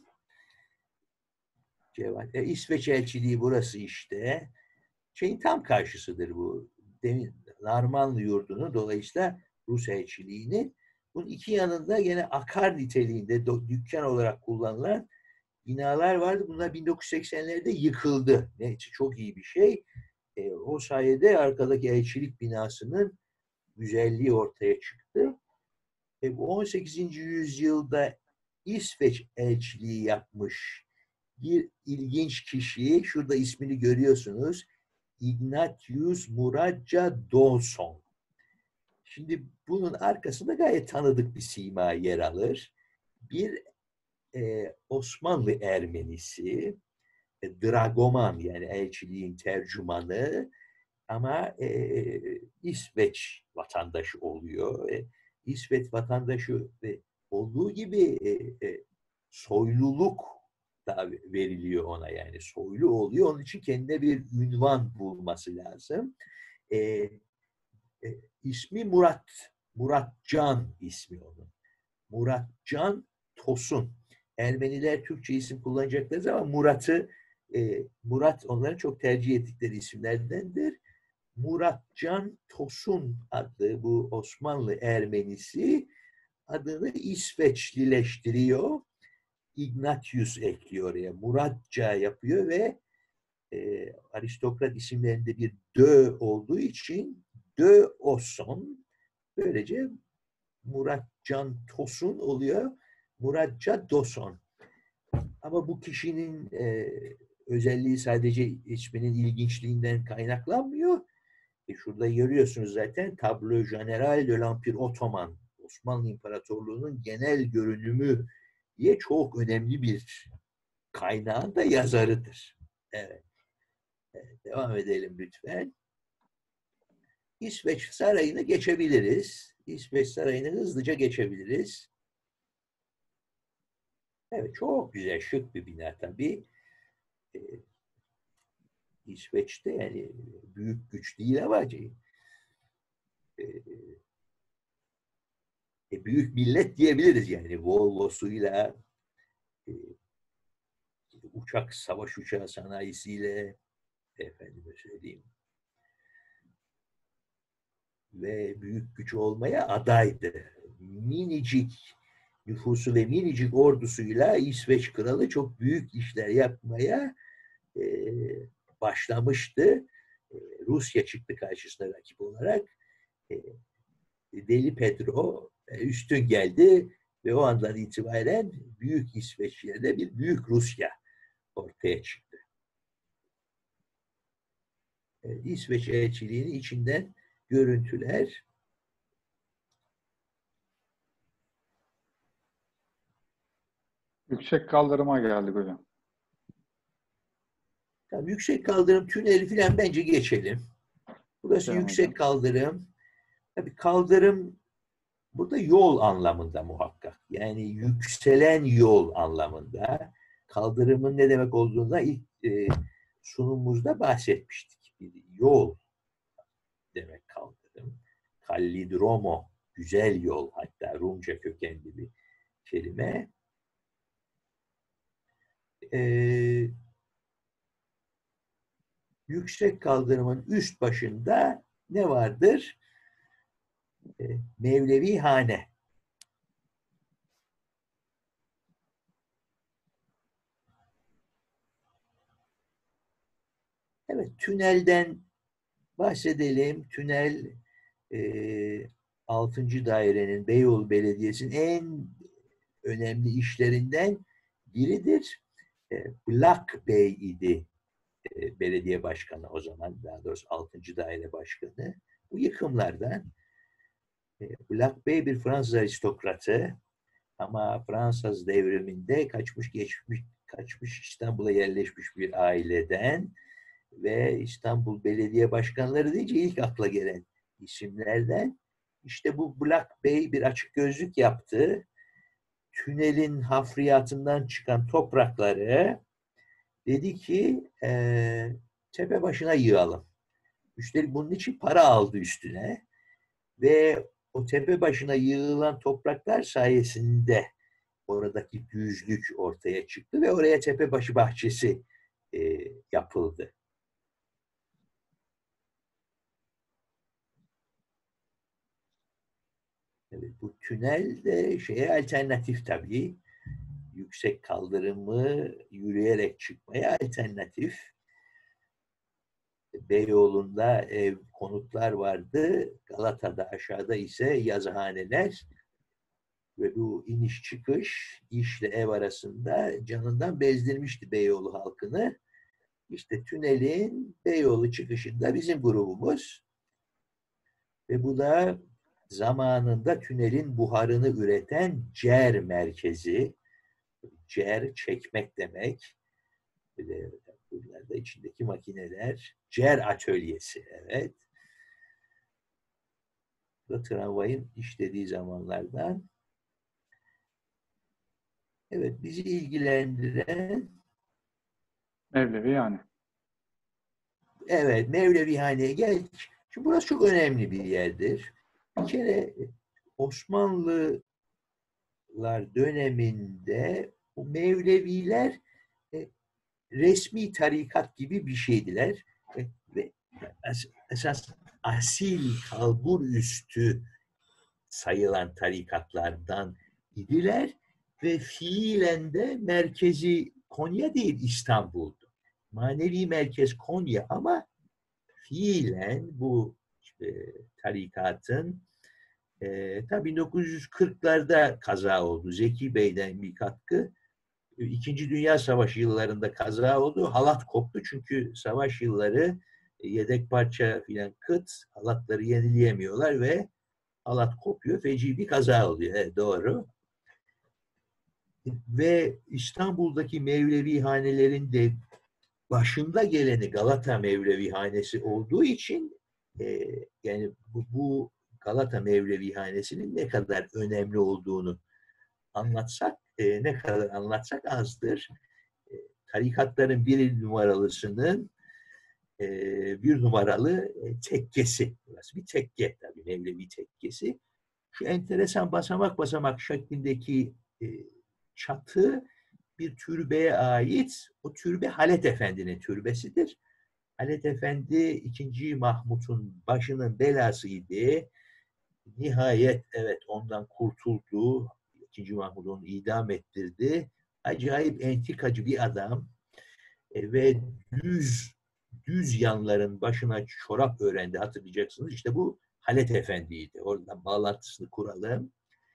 İsveç elçiliği burası işte. Şeyin tam karşısıdır bu. Narmanlı yurdunun, dolayısıyla Rus elçiliğinin. Bunun iki yanında gene akar niteliğinde dükkan olarak kullanılan binalar vardı. Bunlar 1980'lerde yıkıldı. Neyse, çok iyi bir şey. O sayede arkadaki elçilik binasının güzelliği ortaya çıktı. Bu 18. yüzyılda İsveç elçiliği yapmış bir ilginç kişi, şurada ismini görüyorsunuz, Ignatius Muradca Dawson. Şimdi bunun arkasında gayet tanıdık bir sima yer alır. Bir Osmanlı Ermenisi, dragoman yani elçiliğin tercümanı ama İsveç vatandaşı oluyor. İsveç vatandaşı olduğu gibi soyluluk da veriliyor ona, yani soylu oluyor. Onun için kendine bir ünvan bulması lazım. İsmi Muratcan ismi onun. Muratcan Tosun. Ermeniler Türkçe isim kullanacakları zaman Murat onların çok tercih ettikleri isimlerdendir. Muratcan Tosun adlı bu Osmanlı Ermenisi adını İsveçlileştiriyor. Ignatius ekliyor oraya. Muratca yapıyor ve aristokrat isimlerinde bir dö olduğu için dö Oson. Böylece Muratcan Tosun oluyor. Muratca Doson. Ama bu kişinin özelliği sadece isminin ilginçliğinden kaynaklanmıyor. Şurada görüyorsunuz zaten Tableau Général de l'Empire Ottoman, Osmanlı İmparatorluğu'nun genel görünümü diye çok önemli bir kaynağın da yazarıdır. Evet. Devam edelim lütfen. İsveç Sarayı'nı geçebiliriz. İsveç Sarayı'nı hızlıca geçebiliriz. Evet, çok güzel, şık bir bina tabii. İsveç'te yani büyük güç değil ama büyük millet diyebiliriz yani. Volvo'suyla, savaş uçağı sanayisiyle, efendime söyleyeyim, ve büyük güç olmaya adaydı. Minicik nüfusu ve minicik ordusuyla İsveç kralı çok büyük işler yapmaya başlamıştı. Rusya çıktı karşısına rakip olarak. Deli Pedro üstün geldi ve o andan itibaren Büyük İsveç'te bir Büyük Rusya ortaya çıktı. İsveç elçiliğinin içinden görüntüler. Yüksek kaldırıma geldik hocam. Tamam, yüksek kaldırım tüneli falan bence geçelim. Burası Tamam yüksek hocam. kaldırım. Tabii kaldırım burada yol anlamında muhakkak. Yani yükselen yol anlamında. Kaldırımın ne demek olduğunda ilk sunumumuzda bahsetmiştik. Bir yol demek kaldırım. Kallidromo, güzel yol, hatta Rumca kökenli bir kelime. Yüksek kaldırımın üst başında ne vardır? Mevlevi hane. Evet, tünelden bahsedelim. Tünel 6. dairenin, Beyoğlu Belediyesi'nin en önemli işlerinden biridir. Black Bey idi belediye başkanı o zaman, daha doğrusu 6. daire başkanı. Bu yıkımlardan Black Bey bir Fransız aristokratı ama Fransız devriminde kaçmış İstanbul'a yerleşmiş bir aileden ve İstanbul Belediye Başkanları deyince ilk akla gelen isimlerden. İşte bu Black Bey bir açık gözlük yaptı. Tünelin hafriyatından çıkan toprakları dedi ki tepe başına yığalım. Üstelik bunun için para aldı üstüne ve o tepe başına yığılan topraklar sayesinde oradaki düzlük ortaya çıktı ve oraya tepebaşı bahçesi yapıldı. Evet, bu tünel de şeye alternatif tabii. Yüksek kaldırımı yürüyerek çıkmaya alternatif. Beyoğlu'nda ev, konutlar vardı. Galata'da aşağıda ise yazıhaneler. Ve bu iniş çıkış işle ev arasında canından bezdirmişti Beyoğlu halkını. İşte tünelin Beyoğlu çıkışında bizim grubumuz. Ve bu da zamanında tünelin buharını üreten CER merkezi. CER çekmek demek. Bir de buralarda içindeki makineler. CER atölyesi, evet. Bu da tramvayın işlediği zamanlardan. Evet, bizi ilgilendiren Mevlevihane. evet, Mevlevihane'ye geldik. Şimdi burası çok önemli bir yerdir. Bir kere Osmanlılar döneminde bu Mevleviler resmi tarikat gibi bir şeydiler. Ve esas asil kalbur üstü sayılan tarikatlardan idiler ve fiilen de merkezi Konya değil İstanbul'du. Manevi merkez Konya ama fiilen bu tarikatın tabii 1940'larda kaza oldu. Zeki Bey'den bir katkı. İkinci Dünya Savaşı yıllarında kaza oldu. Halat koptu çünkü savaş yılları yedek parça filan kıt, halatları yenileyemiyorlar ve halat kopuyor. Feci bir kaza oluyor. Evet, doğru. Ve İstanbul'daki Mevlevi hanelerin de başında geleni Galata Mevlevi hanesi olduğu için yani bu Galata Mevlevi hanesinin ne kadar önemli olduğunu anlatsak ne kadar anlatsak azdır. Tarikatların bir numaralısının bir numaralı tekkesi. Burası bir tekke tabii, Mevlevi tekkesi. Şu enteresan basamak basamak şeklindeki çatı bir türbeye ait. O türbe Halet Efendi'nin türbesidir. Halet Efendi 2. Mahmut'un başının belasıydı. Nihayet evet ondan kurtuldu. 2. Mahmut onu idam ettirdi. Acayip entikacı bir adam ve düz yanların başına çorap öğrendi, hatırlayacaksınız. İşte bu Halet Efendi'ydi. Oradan bağlantısını kuralım.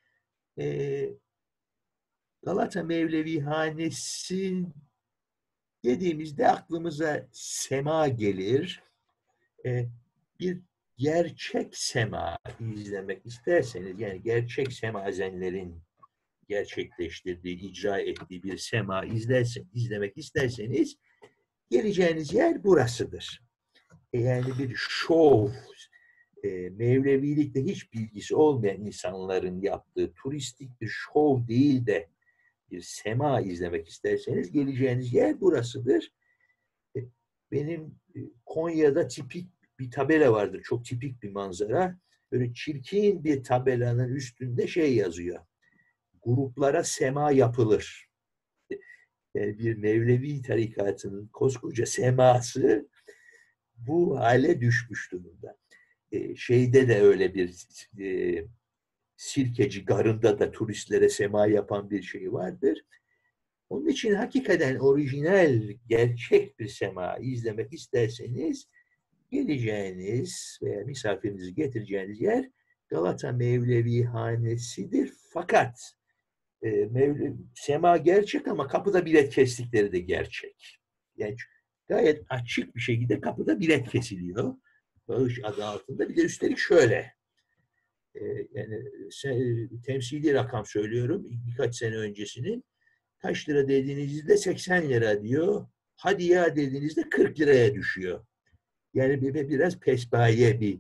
Galata Mevlevi Hanesi dediğimizde aklımıza sema gelir. Bir gerçek sema izlemek isterseniz, yani gerçek semazenlerin gerçekleştirdiği, icra ettiği bir sema izlemek isterseniz geleceğiniz yer burasıdır. Yani bir şov, Mevlevilikle hiç bilgisi olmayan insanların yaptığı turistik bir şov değil de bir sema izlemek isterseniz geleceğiniz yer burasıdır. Benim Konya'da tipik bir tabela vardır. Çok tipik bir manzara. Böyle çirkin bir tabelanın üstünde şey yazıyor. Gruplara sema yapılır. Yani bir Mevlevi tarikatının koskoca seması bu hale düşmüş durumda. Şeyde de öyle bir Sirkeci Garı'nda da turistlere sema yapan bir şey vardır. Onun için hakikaten orijinal, gerçek bir sema izlemek isterseniz geleceğiniz veya misafirinizi getireceğiniz yer Galata Mevlevi Hanesi'dir. Fakat sema gerçek ama kapıda bilet kestikleri de gerçek. Yani gayet açık bir şekilde kapıda bilet kesiliyor. Bağış adı altında. Bir de üstelik şöyle. Yani temsili rakam söylüyorum. Birkaç sene öncesinin. Kaç lira dediğinizde 80 lira diyor. Hadi ya dediğinizde 40 liraya düşüyor. Yani biraz pespaye bir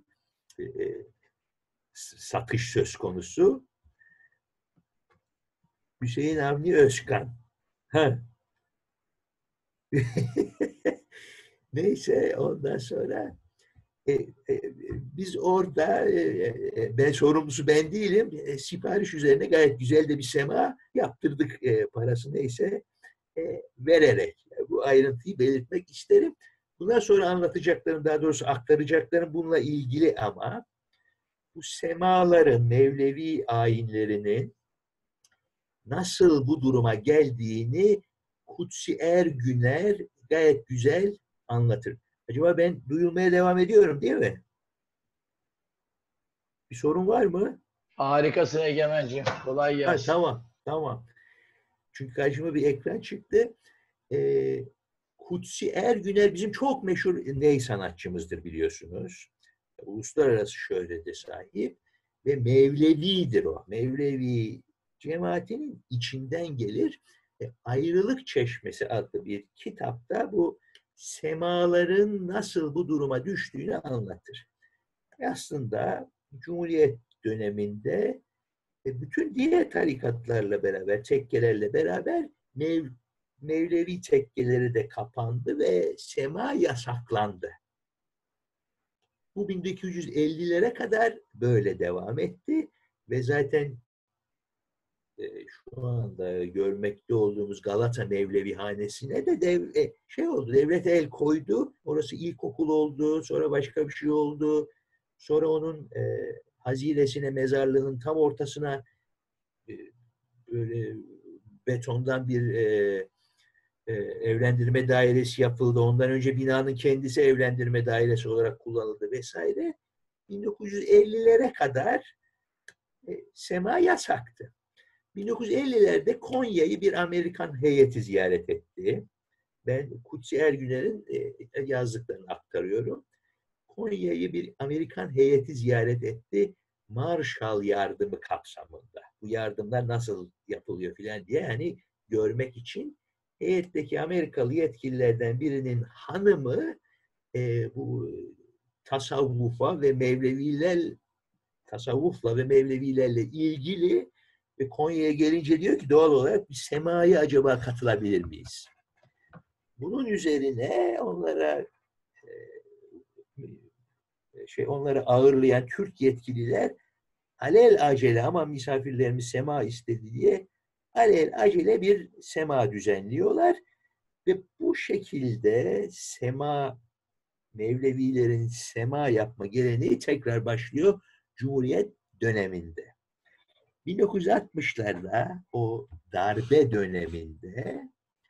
satış söz konusu. Hüseyin Avni Özkan. Neyse ondan sonra biz orada sorumlusu ben değilim. Sipariş üzerine gayet güzel de bir sema yaptırdık, parası neyse vererek. Bu ayrıntıyı belirtmek isterim. Bundan sonra anlatacaklarım, daha doğrusu aktaracaklarım bununla ilgili ama bu semaların, Mevlevi ayinlerinin nasıl bu duruma geldiğini Kutsi Ergüner gayet güzel anlatır. Acaba ben duyulmaya devam ediyorum değil mi? Bir sorun var mı? Harikasın Egemen'ciğim. Kolay gelsin. Tamam. Çünkü karşıma bir ekran çıktı. Kutsi Ergüner bizim çok meşhur ney sanatçımızdır biliyorsunuz. Uluslararası şöhrete sahip ve Mevlevidir o. Mevlevi cemaatinin içinden gelir. Ayrılık Çeşmesi adlı bir kitapta bu semaların nasıl bu duruma düştüğünü anlatır. Aslında Cumhuriyet döneminde bütün diğer tarikatlarla beraber, tekkelerle beraber Mevlevi tekkeleri de kapandı ve sema yasaklandı. Bu 1250'lere kadar böyle devam etti ve zaten şu anda görmekte olduğumuz Galata Mevlevihanesi'ne de devlet el koydu. Orası ilkokul oldu, sonra başka bir şey oldu. Sonra onun haziresine, mezarlığının tam ortasına böyle betondan bir evlendirme dairesi yapıldı. Ondan önce binanın kendisi evlendirme dairesi olarak kullanıldı vesaire. 1950'lere kadar sema yasaktı. 1950'lerde Konya'yı bir Amerikan heyeti ziyaret etti. Ben Kutsi Ergüner'in yazdıklarını aktarıyorum. Konya'yı bir Amerikan heyeti ziyaret etti. Marshall yardımı kapsamında. Bu yardımlar nasıl yapılıyor filan diye hani görmek için heyetteki Amerikalı yetkililerden birinin hanımı bu tasavvufla ve Mevlevilerle ilgili ve Konya'ya gelince diyor ki doğal olarak bir semaya acaba katılabilir miyiz? Bunun üzerine onları ağırlayan Türk yetkililer alelacele ama misafirlerimiz sema istedi diye alelacele bir sema düzenliyorlar ve bu şekilde Mevlevilerin sema yapma geleneği tekrar başlıyor Cumhuriyet döneminde. 1960'larda o darbe döneminde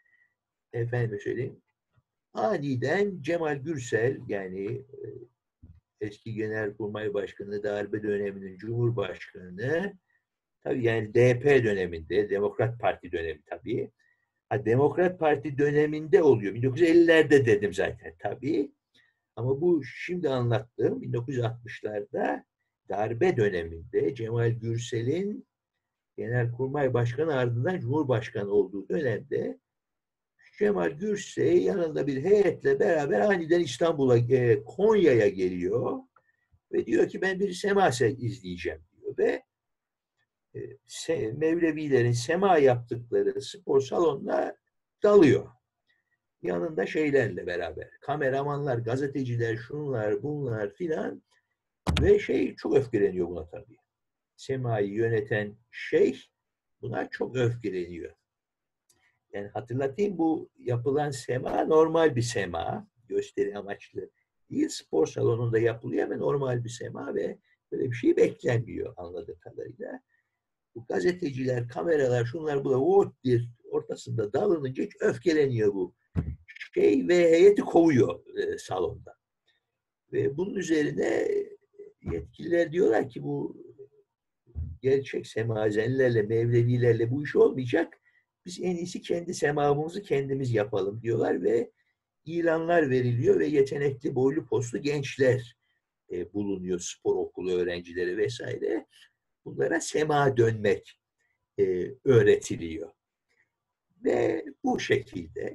aniden Cemal Gürsel yani eski Genelkurmay Başkanı, darbe döneminin Cumhurbaşkanı, tabii yani DP döneminde, Demokrat Parti dönemi tabii. Demokrat Parti döneminde oluyor. 1950'lerde dedim zaten tabii. Ama bu şimdi anlattığım 1960'larda darbe döneminde Cemal Gürsel'in Genelkurmay Başkanı ardından Cumhurbaşkanı olduğu dönemde Cemal Gürsel yanında bir heyetle beraber aniden İstanbul'a, Konya'ya geliyor ve diyor ki ben bir sema izleyeceğim diyor ve Mevlevilerin sema yaptıkları spor salonuna dalıyor. Yanında şeylerle beraber, kameramanlar, gazeteciler, şunlar, bunlar filan ve çok öfkeleniyor buna tabii. Semayı yöneten buna çok öfkeleniyor. Yani hatırlatayım bu yapılan sema normal bir sema. Gösteri amaçlı değil. Spor salonunda yapılıyor ama normal bir sema ve böyle bir şey beklenmiyor anladığım kadarıyla. Bu gazeteciler, kameralar, şunlar bir ortasında davranınca hiç öfkeleniyor bu ve heyeti kovuyor salonda. Ve bunun üzerine yetkililer diyorlar ki bu gerçek semazenlerle, Mevlevilerle bu iş olmayacak. Biz en iyisi kendi semamızı kendimiz yapalım diyorlar ve ilanlar veriliyor ve yetenekli boylu postlu gençler bulunuyor, spor okulu öğrencileri vesaire. Bunlara sema dönmek öğretiliyor. Ve bu şekilde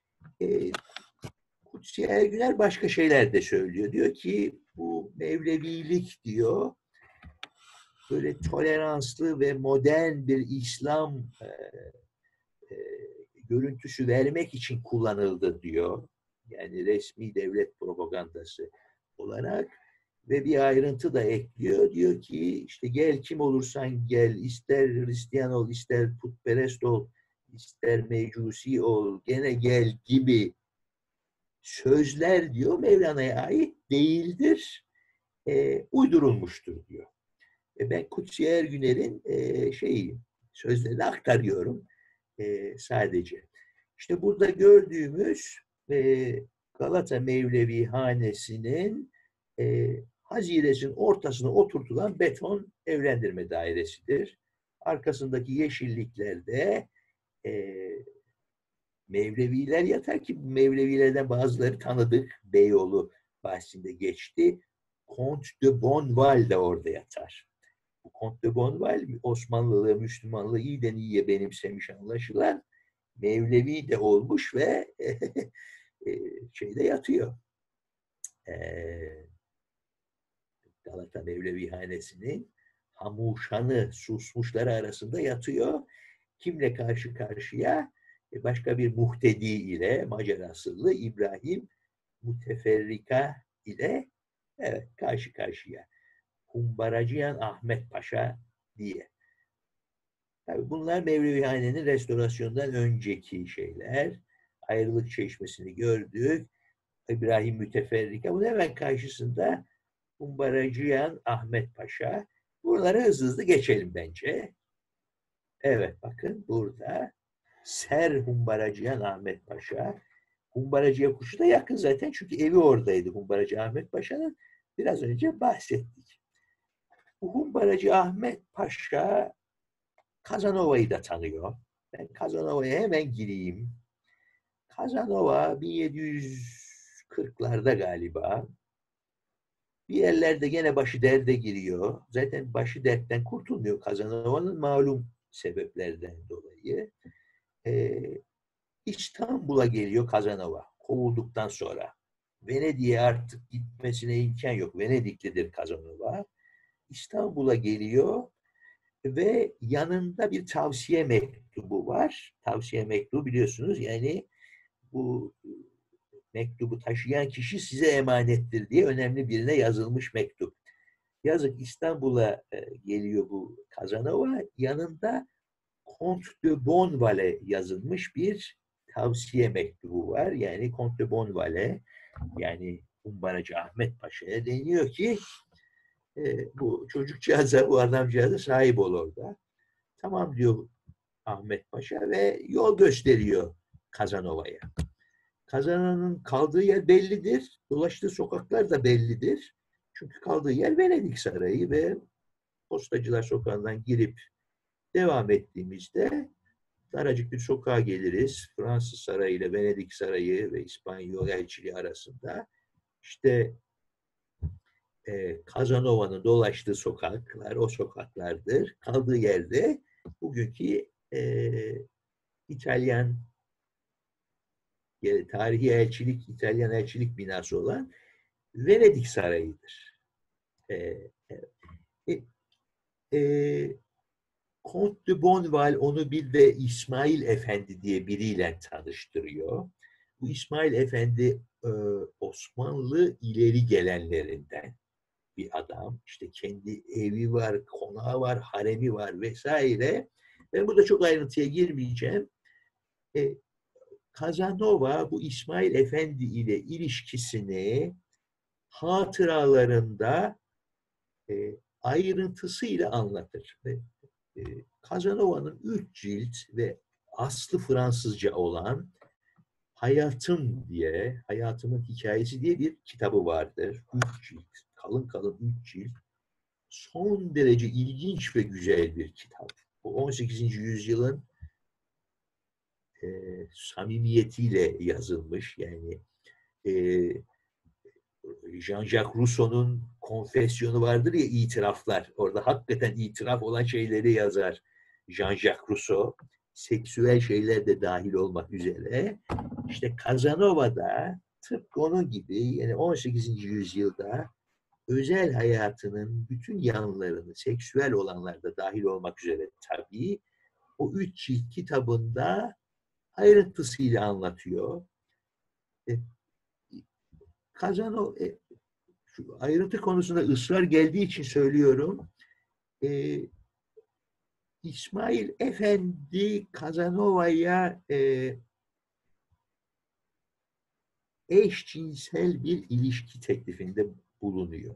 Kutsi Ergüner başka şeyler de söylüyor. Diyor ki bu Mevlevilik diyor böyle toleranslı ve modern bir İslam görüntüsü vermek için kullanıldı diyor. Yani resmi devlet propagandası olarak ve bir ayrıntı da ekliyor. Diyor ki işte gel kim olursan gel, ister Hristiyan ol, ister putperest ol, ister mecusi ol, gene gel gibi sözler diyor Mevlana'ya ait değildir, uydurulmuştur diyor. Ben Kutsi Ergüner'in sözlerini aktarıyorum sadece. İşte burada gördüğümüz Galata Mevlevi Hanesi'nin haziresinin ortasına oturtulan beton evlendirme dairesidir. Arkasındaki yeşilliklerde Mevleviler yatar ki Mevlevilerden bazıları tanıdık. Beyoğlu bahsinde geçti. Comte de Bonneval de orada yatar. Bu Comte de Bonneval Osmanlılığı, Müslümanlığı iyiden iyiye benimsemiş anlaşılan. Mevlevi de olmuş ve şeyde yatıyor. Galata Mevlevihanesi'nin hamuşanı, susmuşları arasında yatıyor. Kimle karşı karşıya? Başka bir muhtedi ile, Macar asıllı İbrahim Müteferrika ile karşı karşıya. Humbaracıyan Ahmet Paşa diye. Tabii bunlar Mevlevihane'nin restorasyondan önceki şeyler. Ayrılık Çeşmesi'ni gördük. İbrahim Müteferrika. Bunun hemen karşısında Humbaracıyan Ahmet Paşa. Buraları hızlı hızlı geçelim bence. Evet bakın burada Ser Humbaracıyan Ahmet Paşa. Humbaracıya Kuşu da yakın zaten çünkü evi oradaydı Humbaracı Ahmet Paşa'nın. Biraz önce bahsettik. Bu Humbaracı Ahmet Paşa Casanova'yı da tanıyor. Ben Casanova'ya hemen gireyim. Casanova 1740'larda galiba bir yerlerde gene başı derde giriyor. Zaten başı dertten kurtulmuyor Casanova'nın malum sebeplerden dolayı. İstanbul'a geliyor Casanova kovulduktan sonra. Venedik'e artık gitmesine imkan yok. Venediklidir Casanova. İstanbul'a geliyor ve yanında bir tavsiye mektubu var. Tavsiye mektubu biliyorsunuz yani bu mektubu taşıyan kişi size emanettir diye önemli birine yazılmış mektup. Yazık İstanbul'a geliyor bu Casanova. Yanında Comte de Bonneval'e yazılmış bir tavsiye mektubu var. Yani Comte de Bonneval'e yani Humbaracı Ahmet Paşa'ya deniyor ki bu çocukcağıza, bu adamcağıza sahip ol orada. Tamam diyor Ahmet Paşa ve yol gösteriyor Casanova'ya. Casanova'nın kaldığı yer bellidir. Dolaştığı sokaklar da bellidir. Çünkü kaldığı yer Venedik Sarayı ve Postacılar Sokağı'ndan girip devam ettiğimizde daracık bir sokağa geliriz. Fransız Sarayı ile Venedik Sarayı ve İspanyol elçiliği arasında işte Casanova'nın dolaştığı sokaklar o sokaklardır. Kaldığı yerde bugünkü İtalyan tarihi elçilik, İtalyan elçilik binası olan Venedik Sarayı'dır. Comte de Bonneval onu bir de İsmail Efendi diye biriyle tanıştırıyor. Bu İsmail Efendi Osmanlı ileri gelenlerinden bir adam. İşte kendi evi var, konağı var, haremi var vesaire. Ben burada çok ayrıntıya girmeyeceğim. Casanova bu İsmail Efendi ile ilişkisini hatıralarında ayrıntısıyla anlatır. Casanova'nın 3 cilt ve aslı Fransızca olan Hayatımın Hikayesi diye bir kitabı vardır. 3 cilt, kalın kalın 3 cilt. Son derece ilginç ve güzel bir kitap. Bu 18. yüzyılın samimiyetiyle yazılmış. Yani Jean-Jacques Rousseau'nun Konfesyonu vardır ya, itiraflar. Orada hakikaten itiraf olan şeyleri yazar Jean-Jacques Rousseau. Seksüel şeyler de dahil olmak üzere. İşte Casanova'da tıpkı onun gibi yani 18. yüzyılda özel hayatının bütün yanlarını seksüel olanlarda dahil olmak üzere tabii o 3 cilt kitabında ayrıntısıyla anlatıyor. Casanova şu ayrıntı konusunda ısrar geldiği için söylüyorum. İsmail Efendi Casanova'ya eşcinsel bir ilişki teklifinde bulunuyor.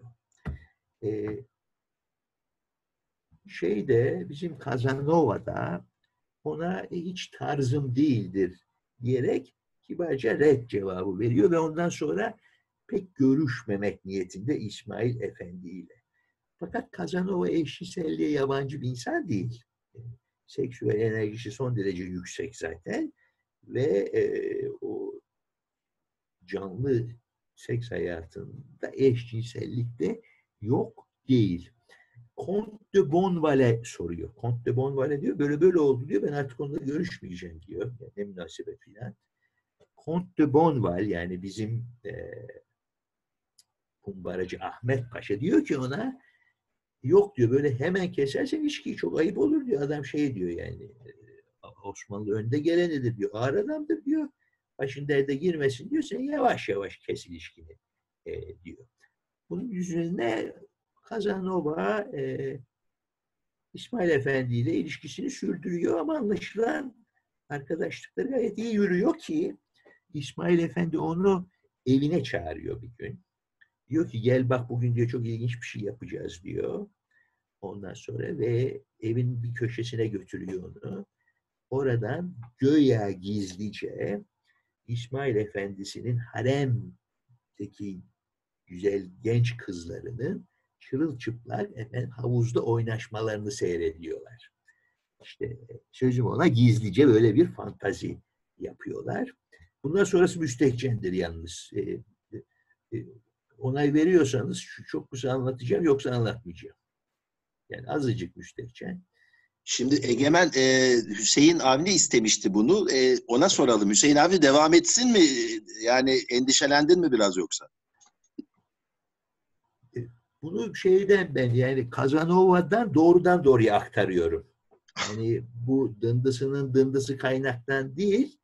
Bizim Casanova'da ona hiç tarzım değildir diyerek kibarca red cevabı veriyor ve ondan sonra pek görüşmemek niyetinde İsmail Efendi ile. Fakat Kazanova eşcinselliğe yabancı bir insan değil. Seksüel enerjisi son derece yüksek zaten ve o canlı seks hayatında eşcinsellik de yok değil. Comte de Bonneval'e soruyor. Comte de Bonneval'e diyor böyle böyle oldu diyor. Ben artık onunla görüşmeyeceğim diyor. Yani ne münasebet filan. Comte de Bonneval yani bizim kumbaracı Ahmet Paşa diyor ki ona yok diyor böyle hemen kesersen ilişkiyi çok ayıp olur diyor. Adam şey diyor yani Osmanlı önde gelenidir diyor. Ağır adamdır diyor. Başın derde girmesin diyor. Sen yavaş yavaş kes ilişkini diyor. Bunun üzerine Kazanova İsmail Efendi ile ilişkisini sürdürüyor ama anlaşılan arkadaşlıkları gayet iyi yürüyor ki İsmail Efendi onu evine çağırıyor bir gün. Diyor ki gel bak bugün diyor çok ilginç bir şey yapacağız diyor. Ondan sonra ve evin bir köşesine götürüyor onu. Oradan göya gizlice İsmail Efendisi'nin haremdeki güzel genç kızlarının çırılçıplak havuzda oynaşmalarını seyrediyorlar. İşte sözüm ona gizlice böyle bir fantazi yapıyorlar. Bundan sonrası müstehcendir yalnız. Onay veriyorsanız çok kısa anlatacağım yoksa anlatmayacağım. Yani azıcık müstehcen. Şimdi Egemen Hüseyin Avni istemişti bunu. Ona soralım. Hüseyin Avni devam etsin mi? Yani endişelendin mi biraz yoksa? Bunu şeyden ben yani Kazanova'dan doğrudan doğruya aktarıyorum. Yani bu dındısının dındısı kaynaktan değil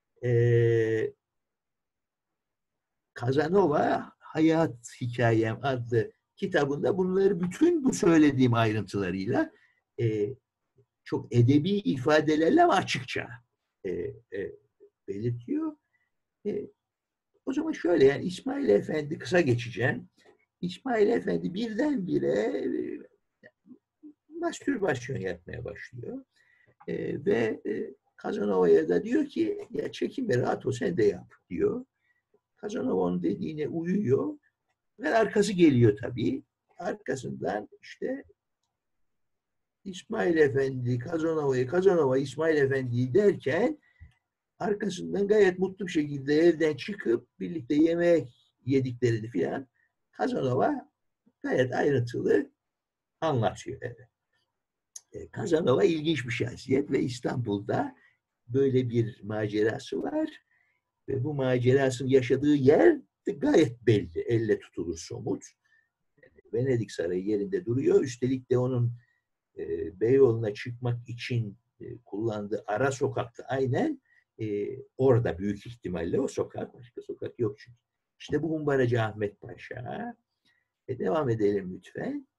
Kazanova Hayat Hikayem adlı kitabında bunları bütün bu söylediğim ayrıntılarıyla çok edebi ifadelerle ama açıkça belirtiyor. O zaman şöyle yani İsmail Efendi kısa geçeceğim. İsmail Efendi birdenbire mastürbasyon yapmaya başlıyor. Ve Kazanova'ya da diyor ki ya çekinme rahat ol sen de yap diyor. Kazanova'nın dediğine uyuyor. Ve arkası geliyor tabii. Arkasından işte İsmail Efendi, Kazanova İsmail Efendi derken arkasından gayet mutlu bir şekilde evden çıkıp birlikte yemek yediklerini filan Kazanova gayet ayrıntılı anlatıyor. Evet. Kazanova ilginç bir şahsiyet ve İstanbul'da böyle bir macerası var. Ve bu macerasının yaşadığı yer de gayet belli. Elle tutulur somut. Venedik Sarayı yerinde duruyor. Üstelik de onun Beyoğlu'na çıkmak için kullandığı ara sokakta aynen orada büyük ihtimalle o sokak. Başka sokak yok çünkü. İşte bu Humbaracı Ahmet Paşa. Devam edelim lütfen.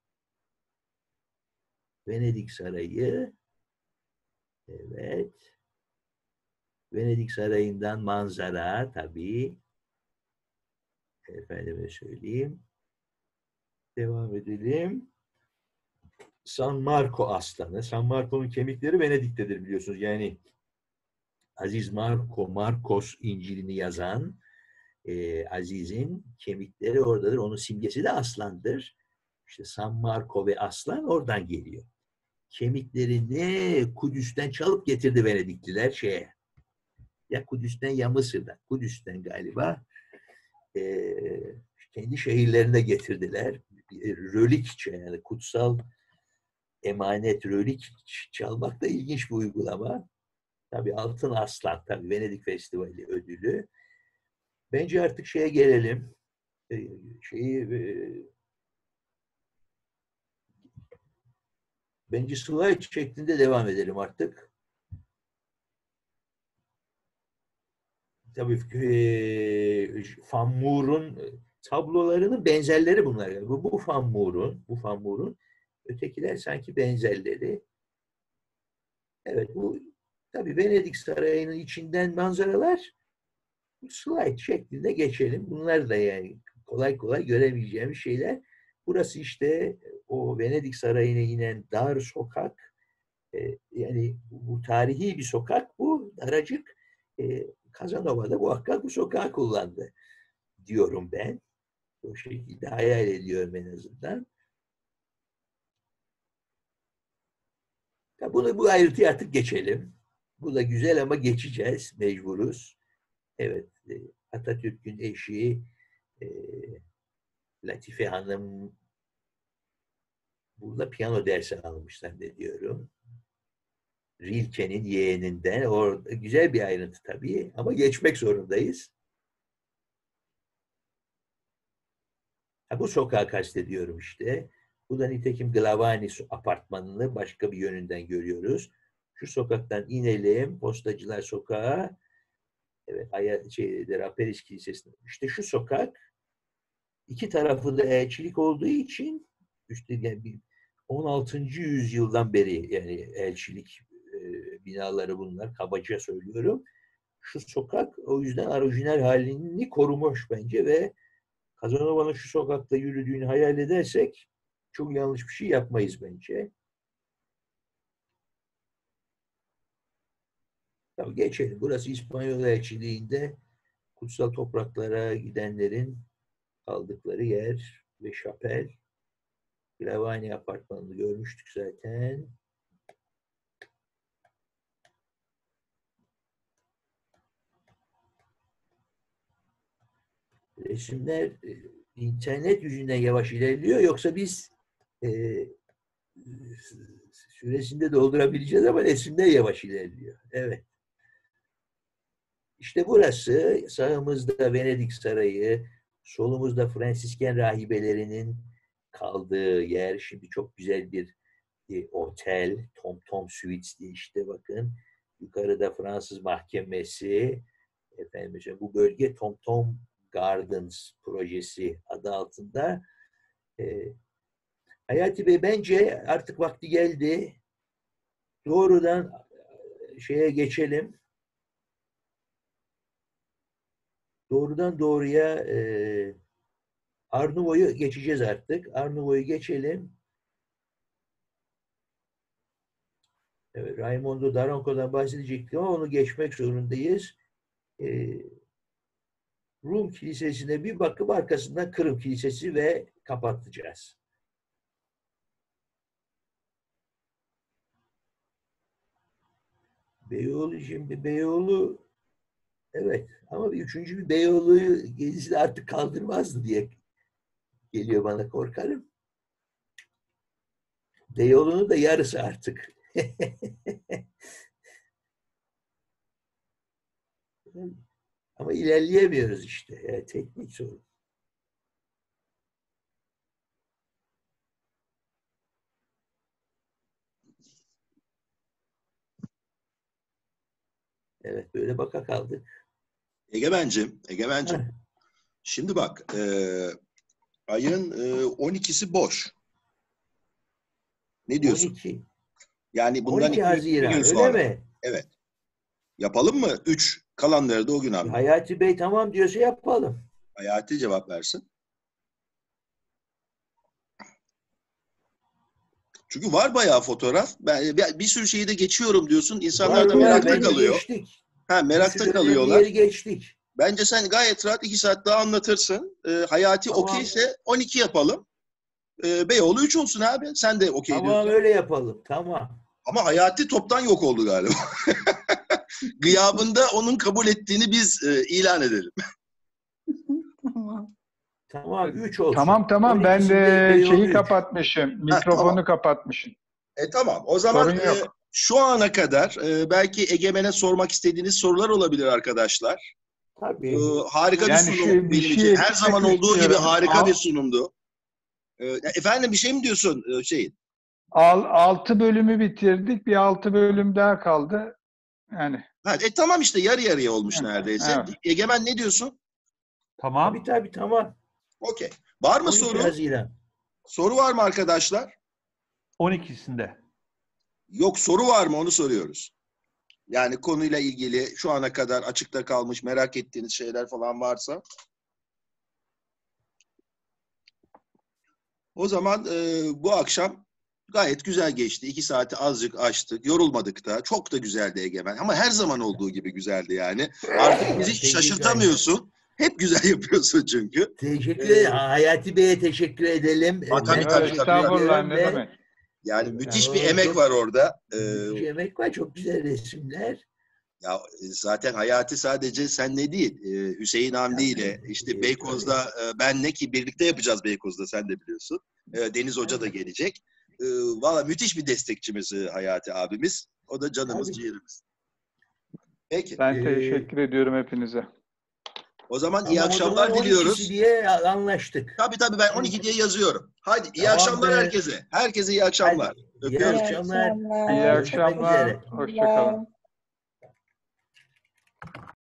Venedik Sarayı. Evet. Venedik Sarayı'ndan manzara tabii. Efendime söyleyeyim. Devam edelim. San Marco Aslanı. San Marco'nun kemikleri Venedik'tedir biliyorsunuz. Yani Aziz Markos İncil'ini yazan Aziz'in kemikleri oradadır. Onun simgesi de aslandır. İşte San Marco ve aslan oradan geliyor. Kemiklerini Kudüs'ten çalıp getirdi Venedikliler şeye. Ya Kudüs'ten ya Mısır'dan. Kudüs'ten galiba kendi şehirlerine getirdiler. Rölikçe yani kutsal emanet rölik çalmak da ilginç bir uygulama. Tabii Altın Aslan, tabii Venedik Festivali ödülü. Bence artık şeye gelelim. Bence slide şeklinde devam edelim artık. Tabii Van Moor'un tablolarının benzerleri bunlar. Bu Van Moor'un ötekiler sanki benzerleri. Evet bu tabii Venedik Sarayı'nın içinden manzaralar slide şeklinde geçelim. Bunlar da yani kolay kolay göremeyeceğimiz şeyler. Burası işte o Venedik Sarayı'na inen dar sokak. Yani bu tarihi bir sokak bu. Daracık. Kazanova'da muhakkak bu sokağı kullandı diyorum ben. O şekilde hayal ediyorum en azından. Ya bu ayrıntıya artık geçelim. Bu da güzel ama geçeceğiz. Mecburuz. Evet. Atatürk'ün eşi Latife Hanım burada piyano dersi almış zannediyorum. Rilke'nin yeğeninden. Orada güzel bir ayrıntı tabii ama geçmek zorundayız. Bu sokağı kastediyorum işte. Bu da nitekim Glavani apartmanını başka bir yönünden görüyoruz. Şu sokaktan inelim. Postacılar Sokağı. Evet, Draperis Kilisesi'nin. İşte şu sokak iki tarafı da elçilik olduğu için yani 16. yüzyıldan beri yani elçilik binaları bunlar. Kabaca söylüyorum. Şu sokak o yüzden orijinal halini korumuş bence ve Casanova'nın şu sokakta yürüdüğünü hayal edersek çok yanlış bir şey yapmayız bence. Tamam, geçelim. Burası İspanyol elçiliğinde kutsal topraklara gidenlerin kaldıkları yer ve şapel. Glavani apartmanını görmüştük zaten. Resimler internet yüzünden yavaş ilerliyor yoksa biz süresinde doldurabileceğiz ama resimler yavaş ilerliyor. Evet. İşte burası sağımızda Venedik Sarayı, solumuzda Fransisken rahibelerinin kaldığı yer. Şimdi çok güzel bir otel, Tom Tom Suites diye işte bakın. Yukarıda Fransız mahkemesi. Efendim mesela bu bölge Tom Tom Gardens projesi adı altında. Hayati Bey bence artık vakti geldi. Doğrudan şeye geçelim. Doğrudan doğruya Art Nouveau'yu geçeceğiz artık. Art Nouveau'yu geçelim. Evet, Raimondo Daronco'dan bahsedecektim ama onu geçmek zorundayız. Rum Kilisesi'ne bir bakıp arkasından Kırım Kilisesi ve kapatacağız. Beyoğlu şimdi Beyoğlu evet ama üçüncü bir Beyoğlu gezisi de artık kaldırmazdı diye geliyor bana, korkarım. Beyoğlu'nun da yarısı artık. Ama ilerleyemiyoruz işte. Yani teknik sorun. Evet, böyle baka kaldık. Egemen'cim. Heh. Şimdi bak, ayın 12'si boş. Ne diyorsun? 12. Yani bundan 12 2 Haziran, gün öyle sonra. mi? Evet. Yapalım mı? 3 kalanları da o gün hamle. Hayati Bey tamam diyorsa yapalım. Hayati cevap versin. Çünkü var bayağı fotoğraf. Ben bir sürü şeyi de geçiyorum diyorsun. İnsanlar da merakta bence kalıyor. Geçtik. Merakta kalıyorlar. Yeri geçtik. Bence sen gayet rahat 2 saat daha anlatırsın. Hayati Tamam. okeyse 12 yapalım. Beyoğlu 3 olsun abi. Sen de okey Tamam diyorsun. öyle yapalım. Tamam. Ama Hayati toptan yok oldu galiba. Gıyabında onun kabul ettiğini biz ilan edelim. Tamam 3 olsun. Tamam ben de şeyi 3. kapatmışım. Mikrofonu tamam. kapatmışım. Tamam. O zaman Sorun yok. şu ana kadar belki Egemen'e sormak istediğiniz sorular olabilir arkadaşlar. Tabii. Harika bir Yani sunum benim için. Her zaman olduğu gibi harika bir sunumdu. Efendim bir şey mi diyorsun şeyin? 6 bölümü bitirdik. Bir 6 bölüm daha kaldı. Yani. Tamam işte yarı yarıya olmuş neredeyse. Evet. Egemen ne diyorsun? Tamam. Tabii tamam. Okey. Var mı soru? Haziran. Soru var mı arkadaşlar? 12'sinde. Yok, soru var mı onu soruyoruz. Yani konuyla ilgili şu ana kadar açıkta kalmış merak ettiğiniz şeyler falan varsa. O zaman bu akşam gayet güzel geçti. 2 saati azıcık açtık. Yorulmadık da. Çok da güzeldi Egemen. Ama her zaman olduğu gibi güzeldi yani. Artık bizi şaşırtamıyorsun. Hep güzel yapıyorsun çünkü. Teşekkür ederim. Hayati Bey'e teşekkür edelim. Tabii, Ben tabii, teşekkür Estağfurullah, ediyorum ne ve demek. Yani müthiş Ya, bir emek çok- var orada. müthiş emek var. Çok güzel resimler. Ya zaten Hayati sadece senle değil, Hüseyin Hamdi ile işte Beykoz'da benle ki birlikte yapacağız Beykoz'da, sen de biliyorsun. Deniz Hoca da gelecek. Valla müthiş bir destekçimiz Hayati abimiz. O da canımız, Tabii. ciğerimiz. Peki. Ben teşekkür ediyorum hepinize. O zaman Tamam, iyi o akşamlar zaman 12'si diliyoruz. diye anlaştık. Tabii ben 12 diye yazıyorum. Hadi iyi Tamam akşamlar be. herkese. Herkese iyi akşamlar. İyi Öpüyoruz. akşamlar. İyi Görüşmek akşamlar. üzere. Hoşça kalın.